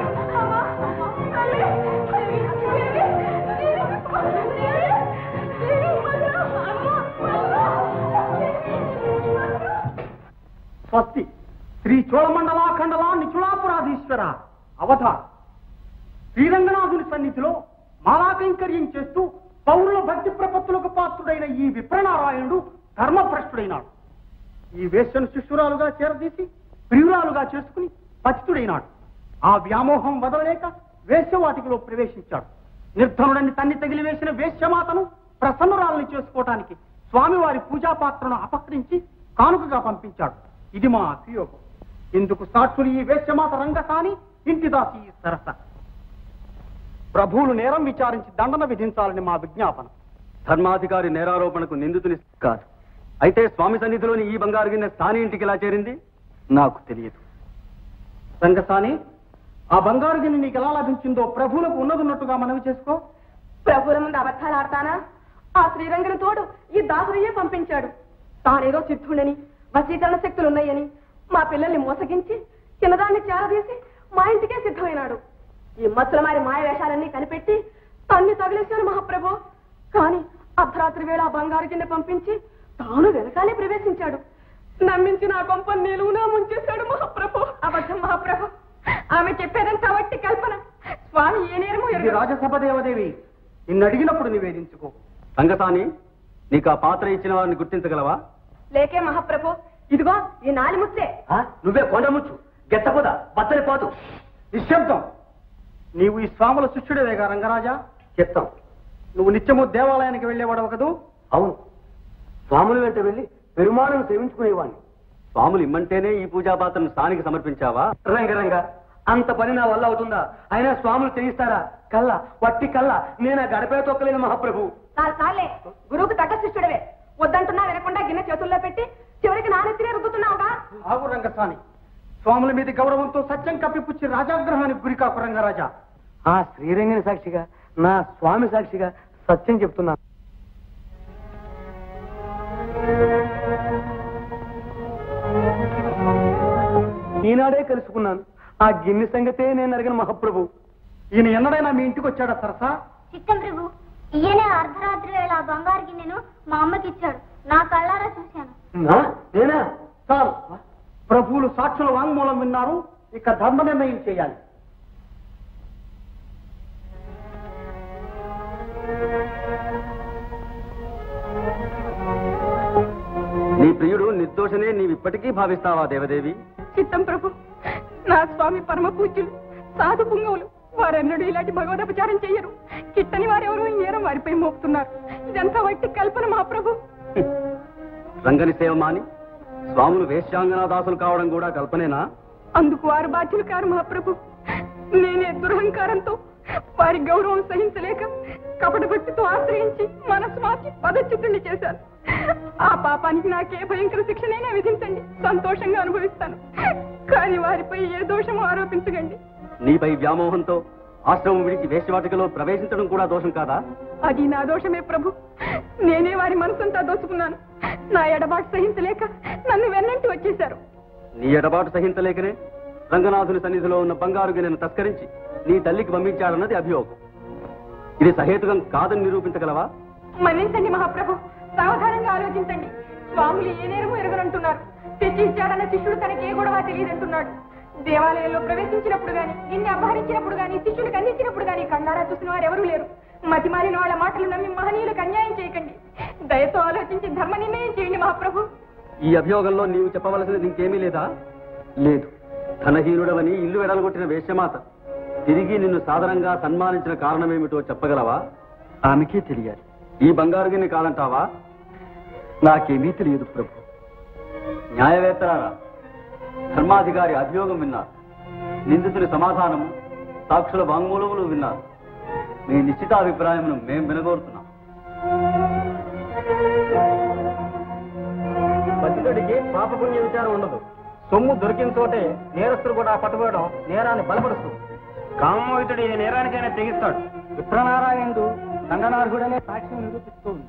స్వస్తి శ్రీ చోళమండలాఖండలా నిచులాపురాధీశ్వర అవతార్. శ్రీరంగనాథుని సన్నిధిలో మాలాకైంకర్యం చేస్తూ పౌరుల భక్తి ప్రపత్తులకు పాత్రుడైన ఈ విప్రనారాయణుడు ధర్మభ్రష్టుడైనాడు. ఈ వేశ్యను శిష్యురాలుగా చేరదీసి ప్రియురాలుగా చేసుకుని పతితుడైనాడు. ఆ వ్యామోహం వదలలేక వేశ్యవాటికలో ప్రవేశించాడు. నిర్ధనుడని తన్ని తగిలి వేసిన వేశ్యమాతను ప్రసన్నురాలని చేసుకోవటానికి స్వామివారి పూజాపాత్రను అపహరించి కానుకగా పంపించాడు. ఇది మా అభియోగం. ఇందుకు సాక్షులు ఈ వేశ్యమాత రంగసాని, ఇంటి దాసి సరస. ప్రభువులు నేరం విచారించి దండన విధించాలని మా విజ్ఞాపన. ధర్మాధికారి నేరారోపణకు నిందితుని కాదు. అయితే స్వామి సన్నిధిలోని ఈ బంగారు గిన్నె స్థాని ఇంటికి ఎలా చేరింది నాకు తెలియదు. రంగసాని, ఆ బంగారు గిన్నె నీకు ఎలా లభించిందో ప్రభువులకు ఉన్నదున్నట్టుగా మనవి చేసుకో. ప్రభువుల ముందు అబద్ధాలు ఆడతానా? ఆ శ్రీరంగని తోడు ఈ దాసుడియే పంపించాడు. తానేదో సిద్ధుడని, వశీకరణ శక్తులున్నాయని మా పిల్లల్ని మోసగించి చిన్నదాన్ని చేరదీసి మా ఇంటికే సిద్ధమైనాడు. ఈ మత్సలమారి మాయ వేషాలన్నీ కనిపెట్టి తన్ని తగిలేశాడు మహాప్రభు. కాని అర్ధరాత్రి వేళ ఆ బంగారు గిన్నె పంపించి తాను వెనకాలే ప్రవేశించాడు. నమ్మించి నా కొంప నిలువునా ముంచేశాడు మహాప్రభు. అబద్ధం మహాప్రభు. ఆమె చెప్పేదంతా వట్టి కల్పన. స్వామి ఏ నేరమో రాజసభ దేవదేవి, నిన్ను అడిగినప్పుడు నివేదించుకో. రంగసాని, నీకు ఆ పాత్ర ఇచ్చిన వారిని గుర్తించగలవా? లేకే మహాప్రభు. ఇదిగో ఈ నాలిముచ్చే. నువ్వే కొండముచ్చు, గెత్తపోదా, బత్తలి పోతు. నిశ్శబ్దం. నీవు ఈ స్వాముల శిష్యుడేవేగా రంగరాజా? చెప్తాం. నువ్వు నిత్యము దేవాలయానికి వెళ్ళేవాడవు కదూ? అవును. స్వాముల వెంట వెళ్ళి పెరుమాణను సేవించుకునేవాడిని. స్వాములు ఇమ్మంటేనే ఈ పూజా పాత్రను స్థానికి సమర్పించావా? రంగరంగ, అంత పని నా వల్ల అవుతుందా? అయినా స్వాములు చేయిస్తారా? కళ్ళ వట్టి కళ్ళ నేను గడపే తొక్కలేను మహాప్రభు. చాలే, గురువుకు తగ్గ శిష్యుడవే. వద్దంటున్నా వినకుండా గిన్నె చేతుల్లో పెట్టి చివరికి నానెత్తినే రుద్దుతున్నావుగా. ఆగు రంగసాని. స్వాముల మీద గౌరవంతో సత్యం కప్పిపుచ్చి రాజాగ్రహానికి గురికాకు రంగరాజా. ఆ శ్రీరంగని సాక్షిగా, నా స్వామి సాక్షిగా సత్యం చెప్తున్నాను. ఈనాడే కలుసుకున్నాను. ఆ గిన్నె సంగతే నేను అడిగిన మహాప్రభు. ఈయన ఎన్నడైనా మీ ఇంటికి వచ్చాడా సరసా? చిత్తం ప్రభు, ఈయనే అర్ధరాత్రి వేళ బంగారు గిన్నెను మా అమ్మకి ఇచ్చాడు. నా కళ్ళారా చూశాను. నేనా? చాలు, ప్రభువులు సాక్షుల వాంగ్మూలం విన్నారు. ఇక ధర్మ నిర్ణయం చేయాలి. నీ ప్రియుడు నిర్దోషనే నీవిప్పటికీ భావిస్తావా దేవదేవి? చిత్తం ప్రభు, నా స్వామి పరమ పూజ్యులు సాధు పుంగవులు. వారెన్నడూ ఇలాంటి భగవదపచారం చెయ్యరు. కిట్టని వారెవరో ఈ నేరం వారిపై మోపుతున్నారు. ఇదంతా వట్టి కల్పన మహాప్రభు. రంగని సేవ మాని స్వాములు వేశ్యాంగనాదాసులు కావడం కూడా కల్పనేనా? అందుకు వారు బాధ్యులు కారు మహాప్రభు. నేనే దురహంకారంతో వారి గౌరవం సహించలేక కపట భక్తితో ఆశ్రయించి మనసు మార్చి పదచ్యుతుణ్ణి చేశాను. ఆ పాపానికి నాకే భయంకర శిక్షనైనా విధించండి, సంతోషంగా అనుభవిస్తాను. కానీ వారిపై ఏ దోషము ఆరోపించకండి. నీపై వ్యామోహంతో ఆశ్రమం విడిచి వేశ్యవాటికలో ప్రవేశించడం కూడా దోషం కాదా? అది నా దోషమే ప్రభు. నేనే వారి మనసంతా దోచుకున్నాను. నా ఎడబాటు సహించలేక నన్ను వెన్నంటి వచ్చేశారు. నీ ఎడబాటు సహించలేకనే రంగనాథుని సన్నిధిలో ఉన్న బంగారు గిన్నెను తస్కరించి నీ తల్లికి పంపించాడన్నది అభియోగం. ఇది సహేతుకం కాదని నిరూపించగలవా? మన్నించండి మహాప్రభు, సావధానంగా ఆలోచించండి. స్వాములు ఏ నేరము ఎరగనంటున్నారు. తెచ్చి ఇచ్చాడన్న శిష్యుడు తనకే గొడవ తెలియదంటున్నాడు. దేవాలయంలో ప్రవేశించినప్పుడు గాని, నిన్ను అపహరించినప్పుడు గాని, శిష్యుడికి అందించినప్పుడు గాని కన్నారా చూసిన వారు ఎవరూ లేరు. మతిమాలిన వాళ్ళ మాటలు నమ్మి మహనీయులకు అన్యాయం చేయకండి. దయతో ఆలోచించి ధర్మ నిర్ణయం చేయండి మహాప్రభు. ఈ అభియోగంలో నీవు చెప్పవలసినది ఇంకేమీ లేదా? లేదు. ధనహీనుడవని ఇల్లు వెడలగొట్టిన వేశ్యమాత తిరిగి నిన్ను సాధారణంగా సన్మానించిన కారణమేమిటో చెప్పగలవా? ఆమెకే తెలియాలి. ఈ బంగారు గిన్నె కాదంటావా? నాకేమీ తెలియదు ప్రభు. న్యాయవేత్తలారా, ధర్మాధికారి అభియోగం విన్నారు. నిందితుని సమాధానము, సాక్షుల వాంగ్మూలములు విన్నారు. మీ నిశ్చితాభిప్రాయమును మేం వినగోరుతున్నాం. పతితుడికి పాపపుణ్య విచారం ఉండదు. సొమ్ము దొరికిన చోటే నేరస్తులు కూడా పట్టుకోవడం నేరాన్ని బలపరుస్తుంది. కామోహితుడు ఏ నేరానికైనా తెగిస్తాడు. విప్రనారాయణుడు దండనార్హుడనే సాక్ష్యం నిరూపిస్తూ ఉంది.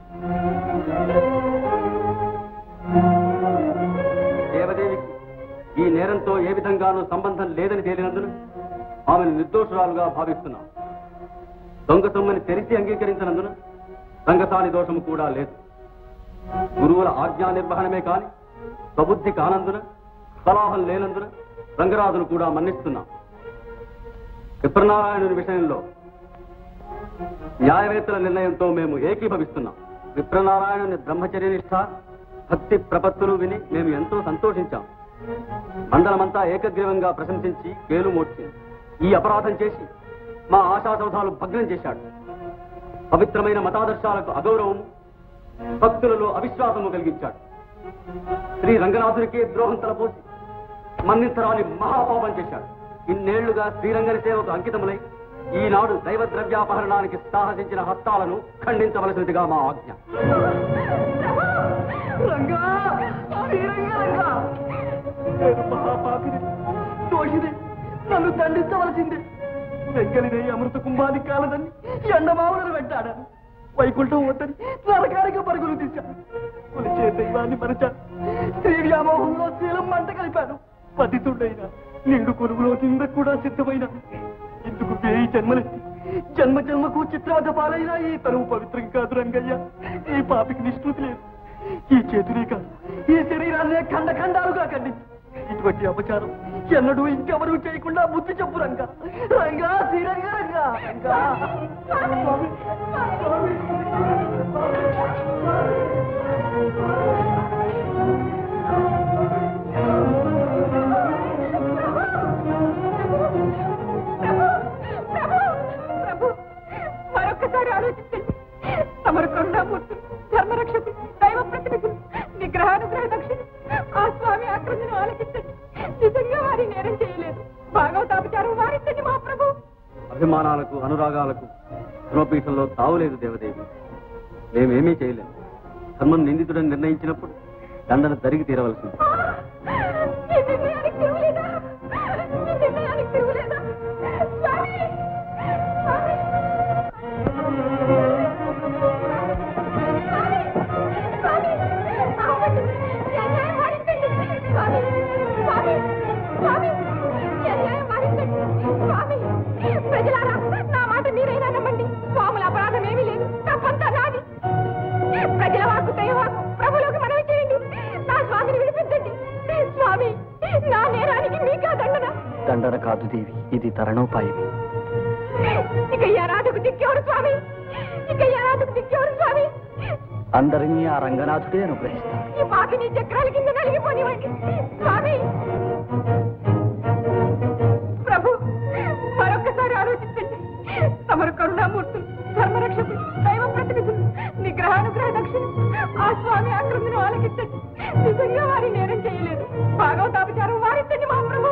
దేవదేవికి ఈ నేరంతో ఏ విధంగానూ సంబంధం లేదని తేలినందున ఆమెను నిర్దోషురాలుగా భావిస్తున్నాం. దొంగ సొమ్మని తెరిచి అంగీకరించినందున రంగసాని దోషము కూడా లేదు. గురువుల ఆజ్ఞా నిర్వహణమే కాని స్వబుద్ధి కానందున, సలాహం లేనందున రంగరాజును కూడా మన్నిస్తున్నాం. విప్రనారాయణుని విషయంలో న్యాయవేత్తల నిర్ణయంతో మేము ఏకీభవిస్తున్నాం. విప్రనారాయణుని బ్రహ్మచర్యనిష్ట, భక్తి ప్రపత్తులు విని మేము ఎంతో సంతోషించాం. మండలమంతా ఏకగ్రీవంగా ప్రశంసించి కేలు మోడ్చింది. ఈ అపరాధం చేసి మా ఆశాసౌధాలు భగ్నం చేశాడు. పవిత్రమైన మతాదర్శాలకు అగౌరవము, భక్తులలో అవిశ్వాసము కలిగించాడు. శ్రీ రంగనాథునికే ద్రోహం తలపోసి మన్నింతరాని మహాపాపం చేశాడు. ఇన్నేళ్లుగా శ్రీరంగని సేవకు అంకితములై ఈనాడు దైవ ద్రవ్యాపహరణానికి సాహసించిన హస్తాలను ఖండించవలసినదిగా మా ఆజ్ఞ. మహాపాపిని, దోషిని, నన్ను దండించవలసిందే. వెంకలినే అమృత కుంభాన్ని కాలదని ఎండమావులను వెంటాడా. వైకుంఠం వద్దని నరకానికి పరుగులు తీశాను. కొలిచే దైవాన్ని మరచాను. శ్రీ వ్యామోహంలో శీలం మంట కలిపాను. పతితుడైన నిండు కొలుగులో కింద కూడా సిద్ధమైన ఇందుకు 1000 జన్మలెత్తి జన్మ జన్మకు చిత్రవద పాలైనా ఈ తనువు పవిత్రం కాదు రంగయ్య. ఈ పాపికి నిష్ఠూతి లేదు. ఈ చేతులే కాదు, ఈ శరీరాన్నే ఖండాలుగా ఖండించి ఇటువంటి అపచారం ఎన్నడూ ఇంకెవరూ చేయకుండా బుద్ధి చెప్పు రంగా. రంగా, శ్రీరంగా, రంగా, రంగా. మరొక్కసారి ఆలోచించండి. తమరు కరుణామూర్తి, ధర్మరక్షకు, దైవ ప్రతినిధులు, నిగ్రహానుగ్రహ దక్షిణ ఆ స్వామి ఆక్రమణను ఆలకించండి. నిజంగా వారి నేరం చేయలేదు. భాగవతాపచారం వారించండి మా ప్రభు. అభిమానాలకు, అనురాగాలకు ధర్మపీఠంలో తావులేదు దేవదేవి. మేమేమీ చేయలేము. ధర్మం నిందితుడని నిర్ణయించినప్పుడు దండన జరిగి తీరవలసింది. ఈ నిర్ణయానికి తిరుగులేదా? ఇది తరణోపాయమే. ఇక యారాధకు దిక్కెవరు స్వామి? ఇక యారాధకు దిక్కెవరు స్వామి? అందరినీ ఆ రంగనాథుడే అనుగ్రహిస్తాడు. ఈ పాపిని చక్రాల కింద నలిగిపోనివ్వండి స్వామి. ప్రభు, మరొక్కసారి ఆలోచించండి. తమరు కరుణామూర్తులు, ధర్మరక్షకులు, దైవ ప్రతినిధులు, నిగ్రహానుగ్రహ దక్షిణ ఆ స్వామి ఆక్రమణను ఆలకించండి. నిజంగా వారి నేరం చేయలేదు. భాగవతాపచారం వారించండి మా ప్రభు.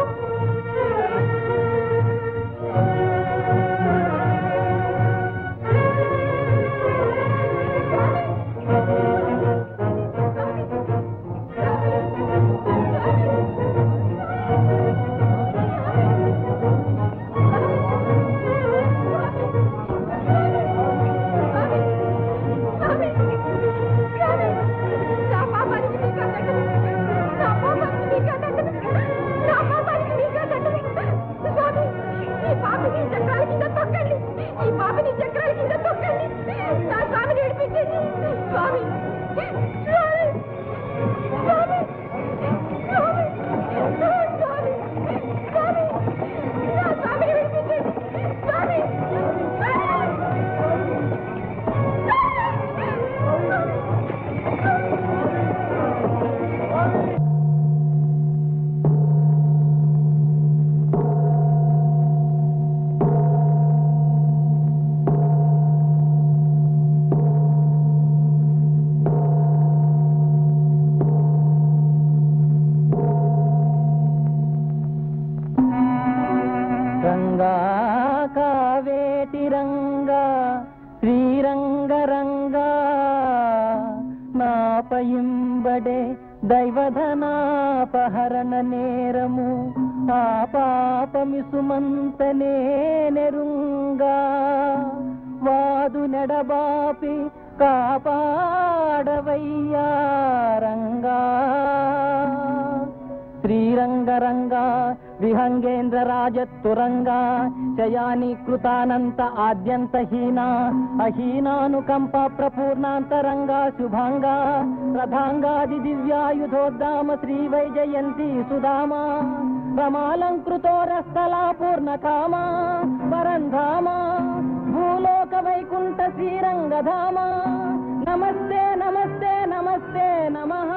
నాపయింబడే దైవధనాపహరణ నేరము ఆ పాపమిసుమంతనే నెరుంగా వాదు నెడబాపి కాపాడవయ్యా రంగా. శ్రీరంగరంగా విహంగేంద్ర రాజత్తురంగా శయానీకృతానంత ఆద్యంతహీన అహీనానుకంప ప్రపూర్ణాంతరంగా శుభాంగా రథాంగాది దివ్యాయుధోద్దామ శ్రీ వైజయంతి సుధామా రమాలంకృతోరస్థలా పూర్ణకామా పరంధామా భూలోక వైకుంఠ శ్రీరంగధామా. నమస్తే నమస్తే నమస్తే నమః.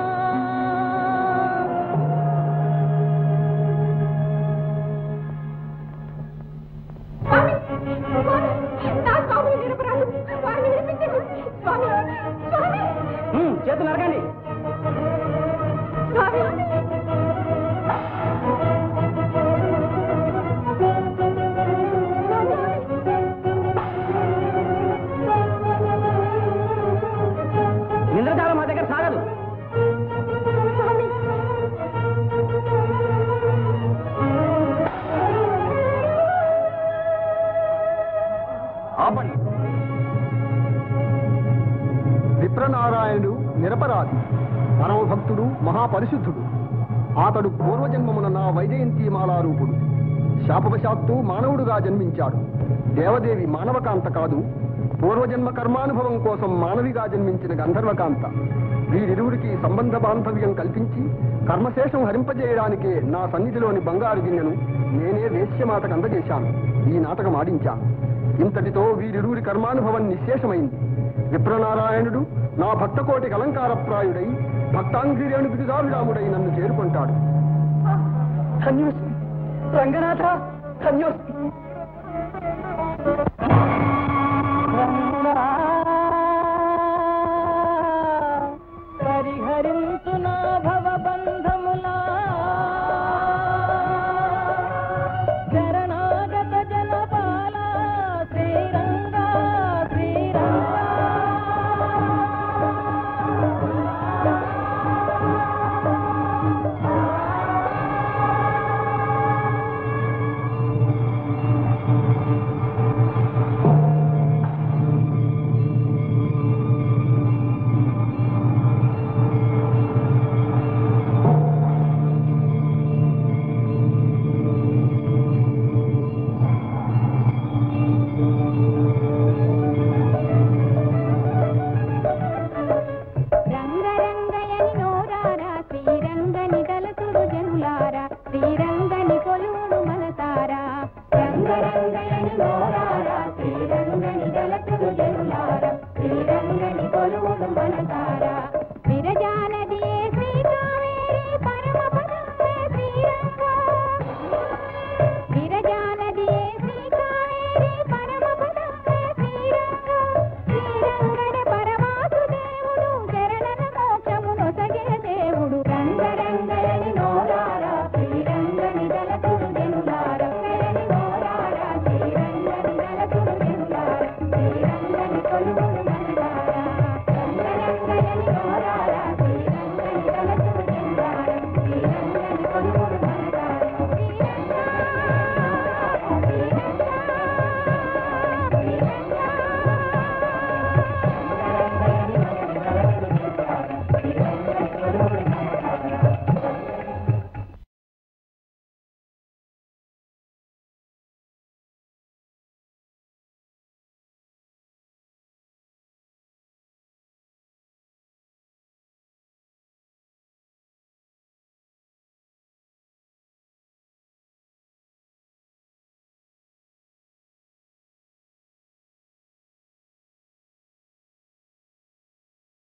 చేతులు అడగండి. ఇంద్రజాలం మా దగ్గర సాగదు. ఆపండి. విప్రనారాయణుడు నిరపరాధి, పరమభక్తుడు, మహాపరిశుద్ధుడు. అతడు పూర్వజన్మమున నా వైజయంతిమాలారూపుడు. శాపవశాత్తు మానవుడుగా జన్మించాడు. దేవదేవి మానవకాంత కాదు, పూర్వజన్మ కర్మానుభవం కోసం మానవిగా జన్మించిన గంధర్వకాంత. వీరిరువురికి సంబంధ బాంధవ్యం కల్పించి కర్మశేషం హరింపజేయడానికే నా సన్నిధిలోని బంగారు గిన్నెను నేనే వేశ్యమాతకు అందజేశాను. ఈ నాటకం ఆడించాను. ఇంతటితో వీరిరువురి కర్మానుభవం నిశ్శేషమైంది. విప్రనారాయణుడు నా భక్తకోటికి అలంకారప్రాయుడై భక్తాంగిరేణు బిరుదాభిరాముడై నన్ను చేరుకుంటాడు. ధన్యోస్మి రంగనాథ, ధన్యోస్మి. పరిహరించు నా భవబంధములా శరణాగత జనపాల శ్రీరంగా శ్రీరంగా. నోరారా శ్రీరంగని దళతుడు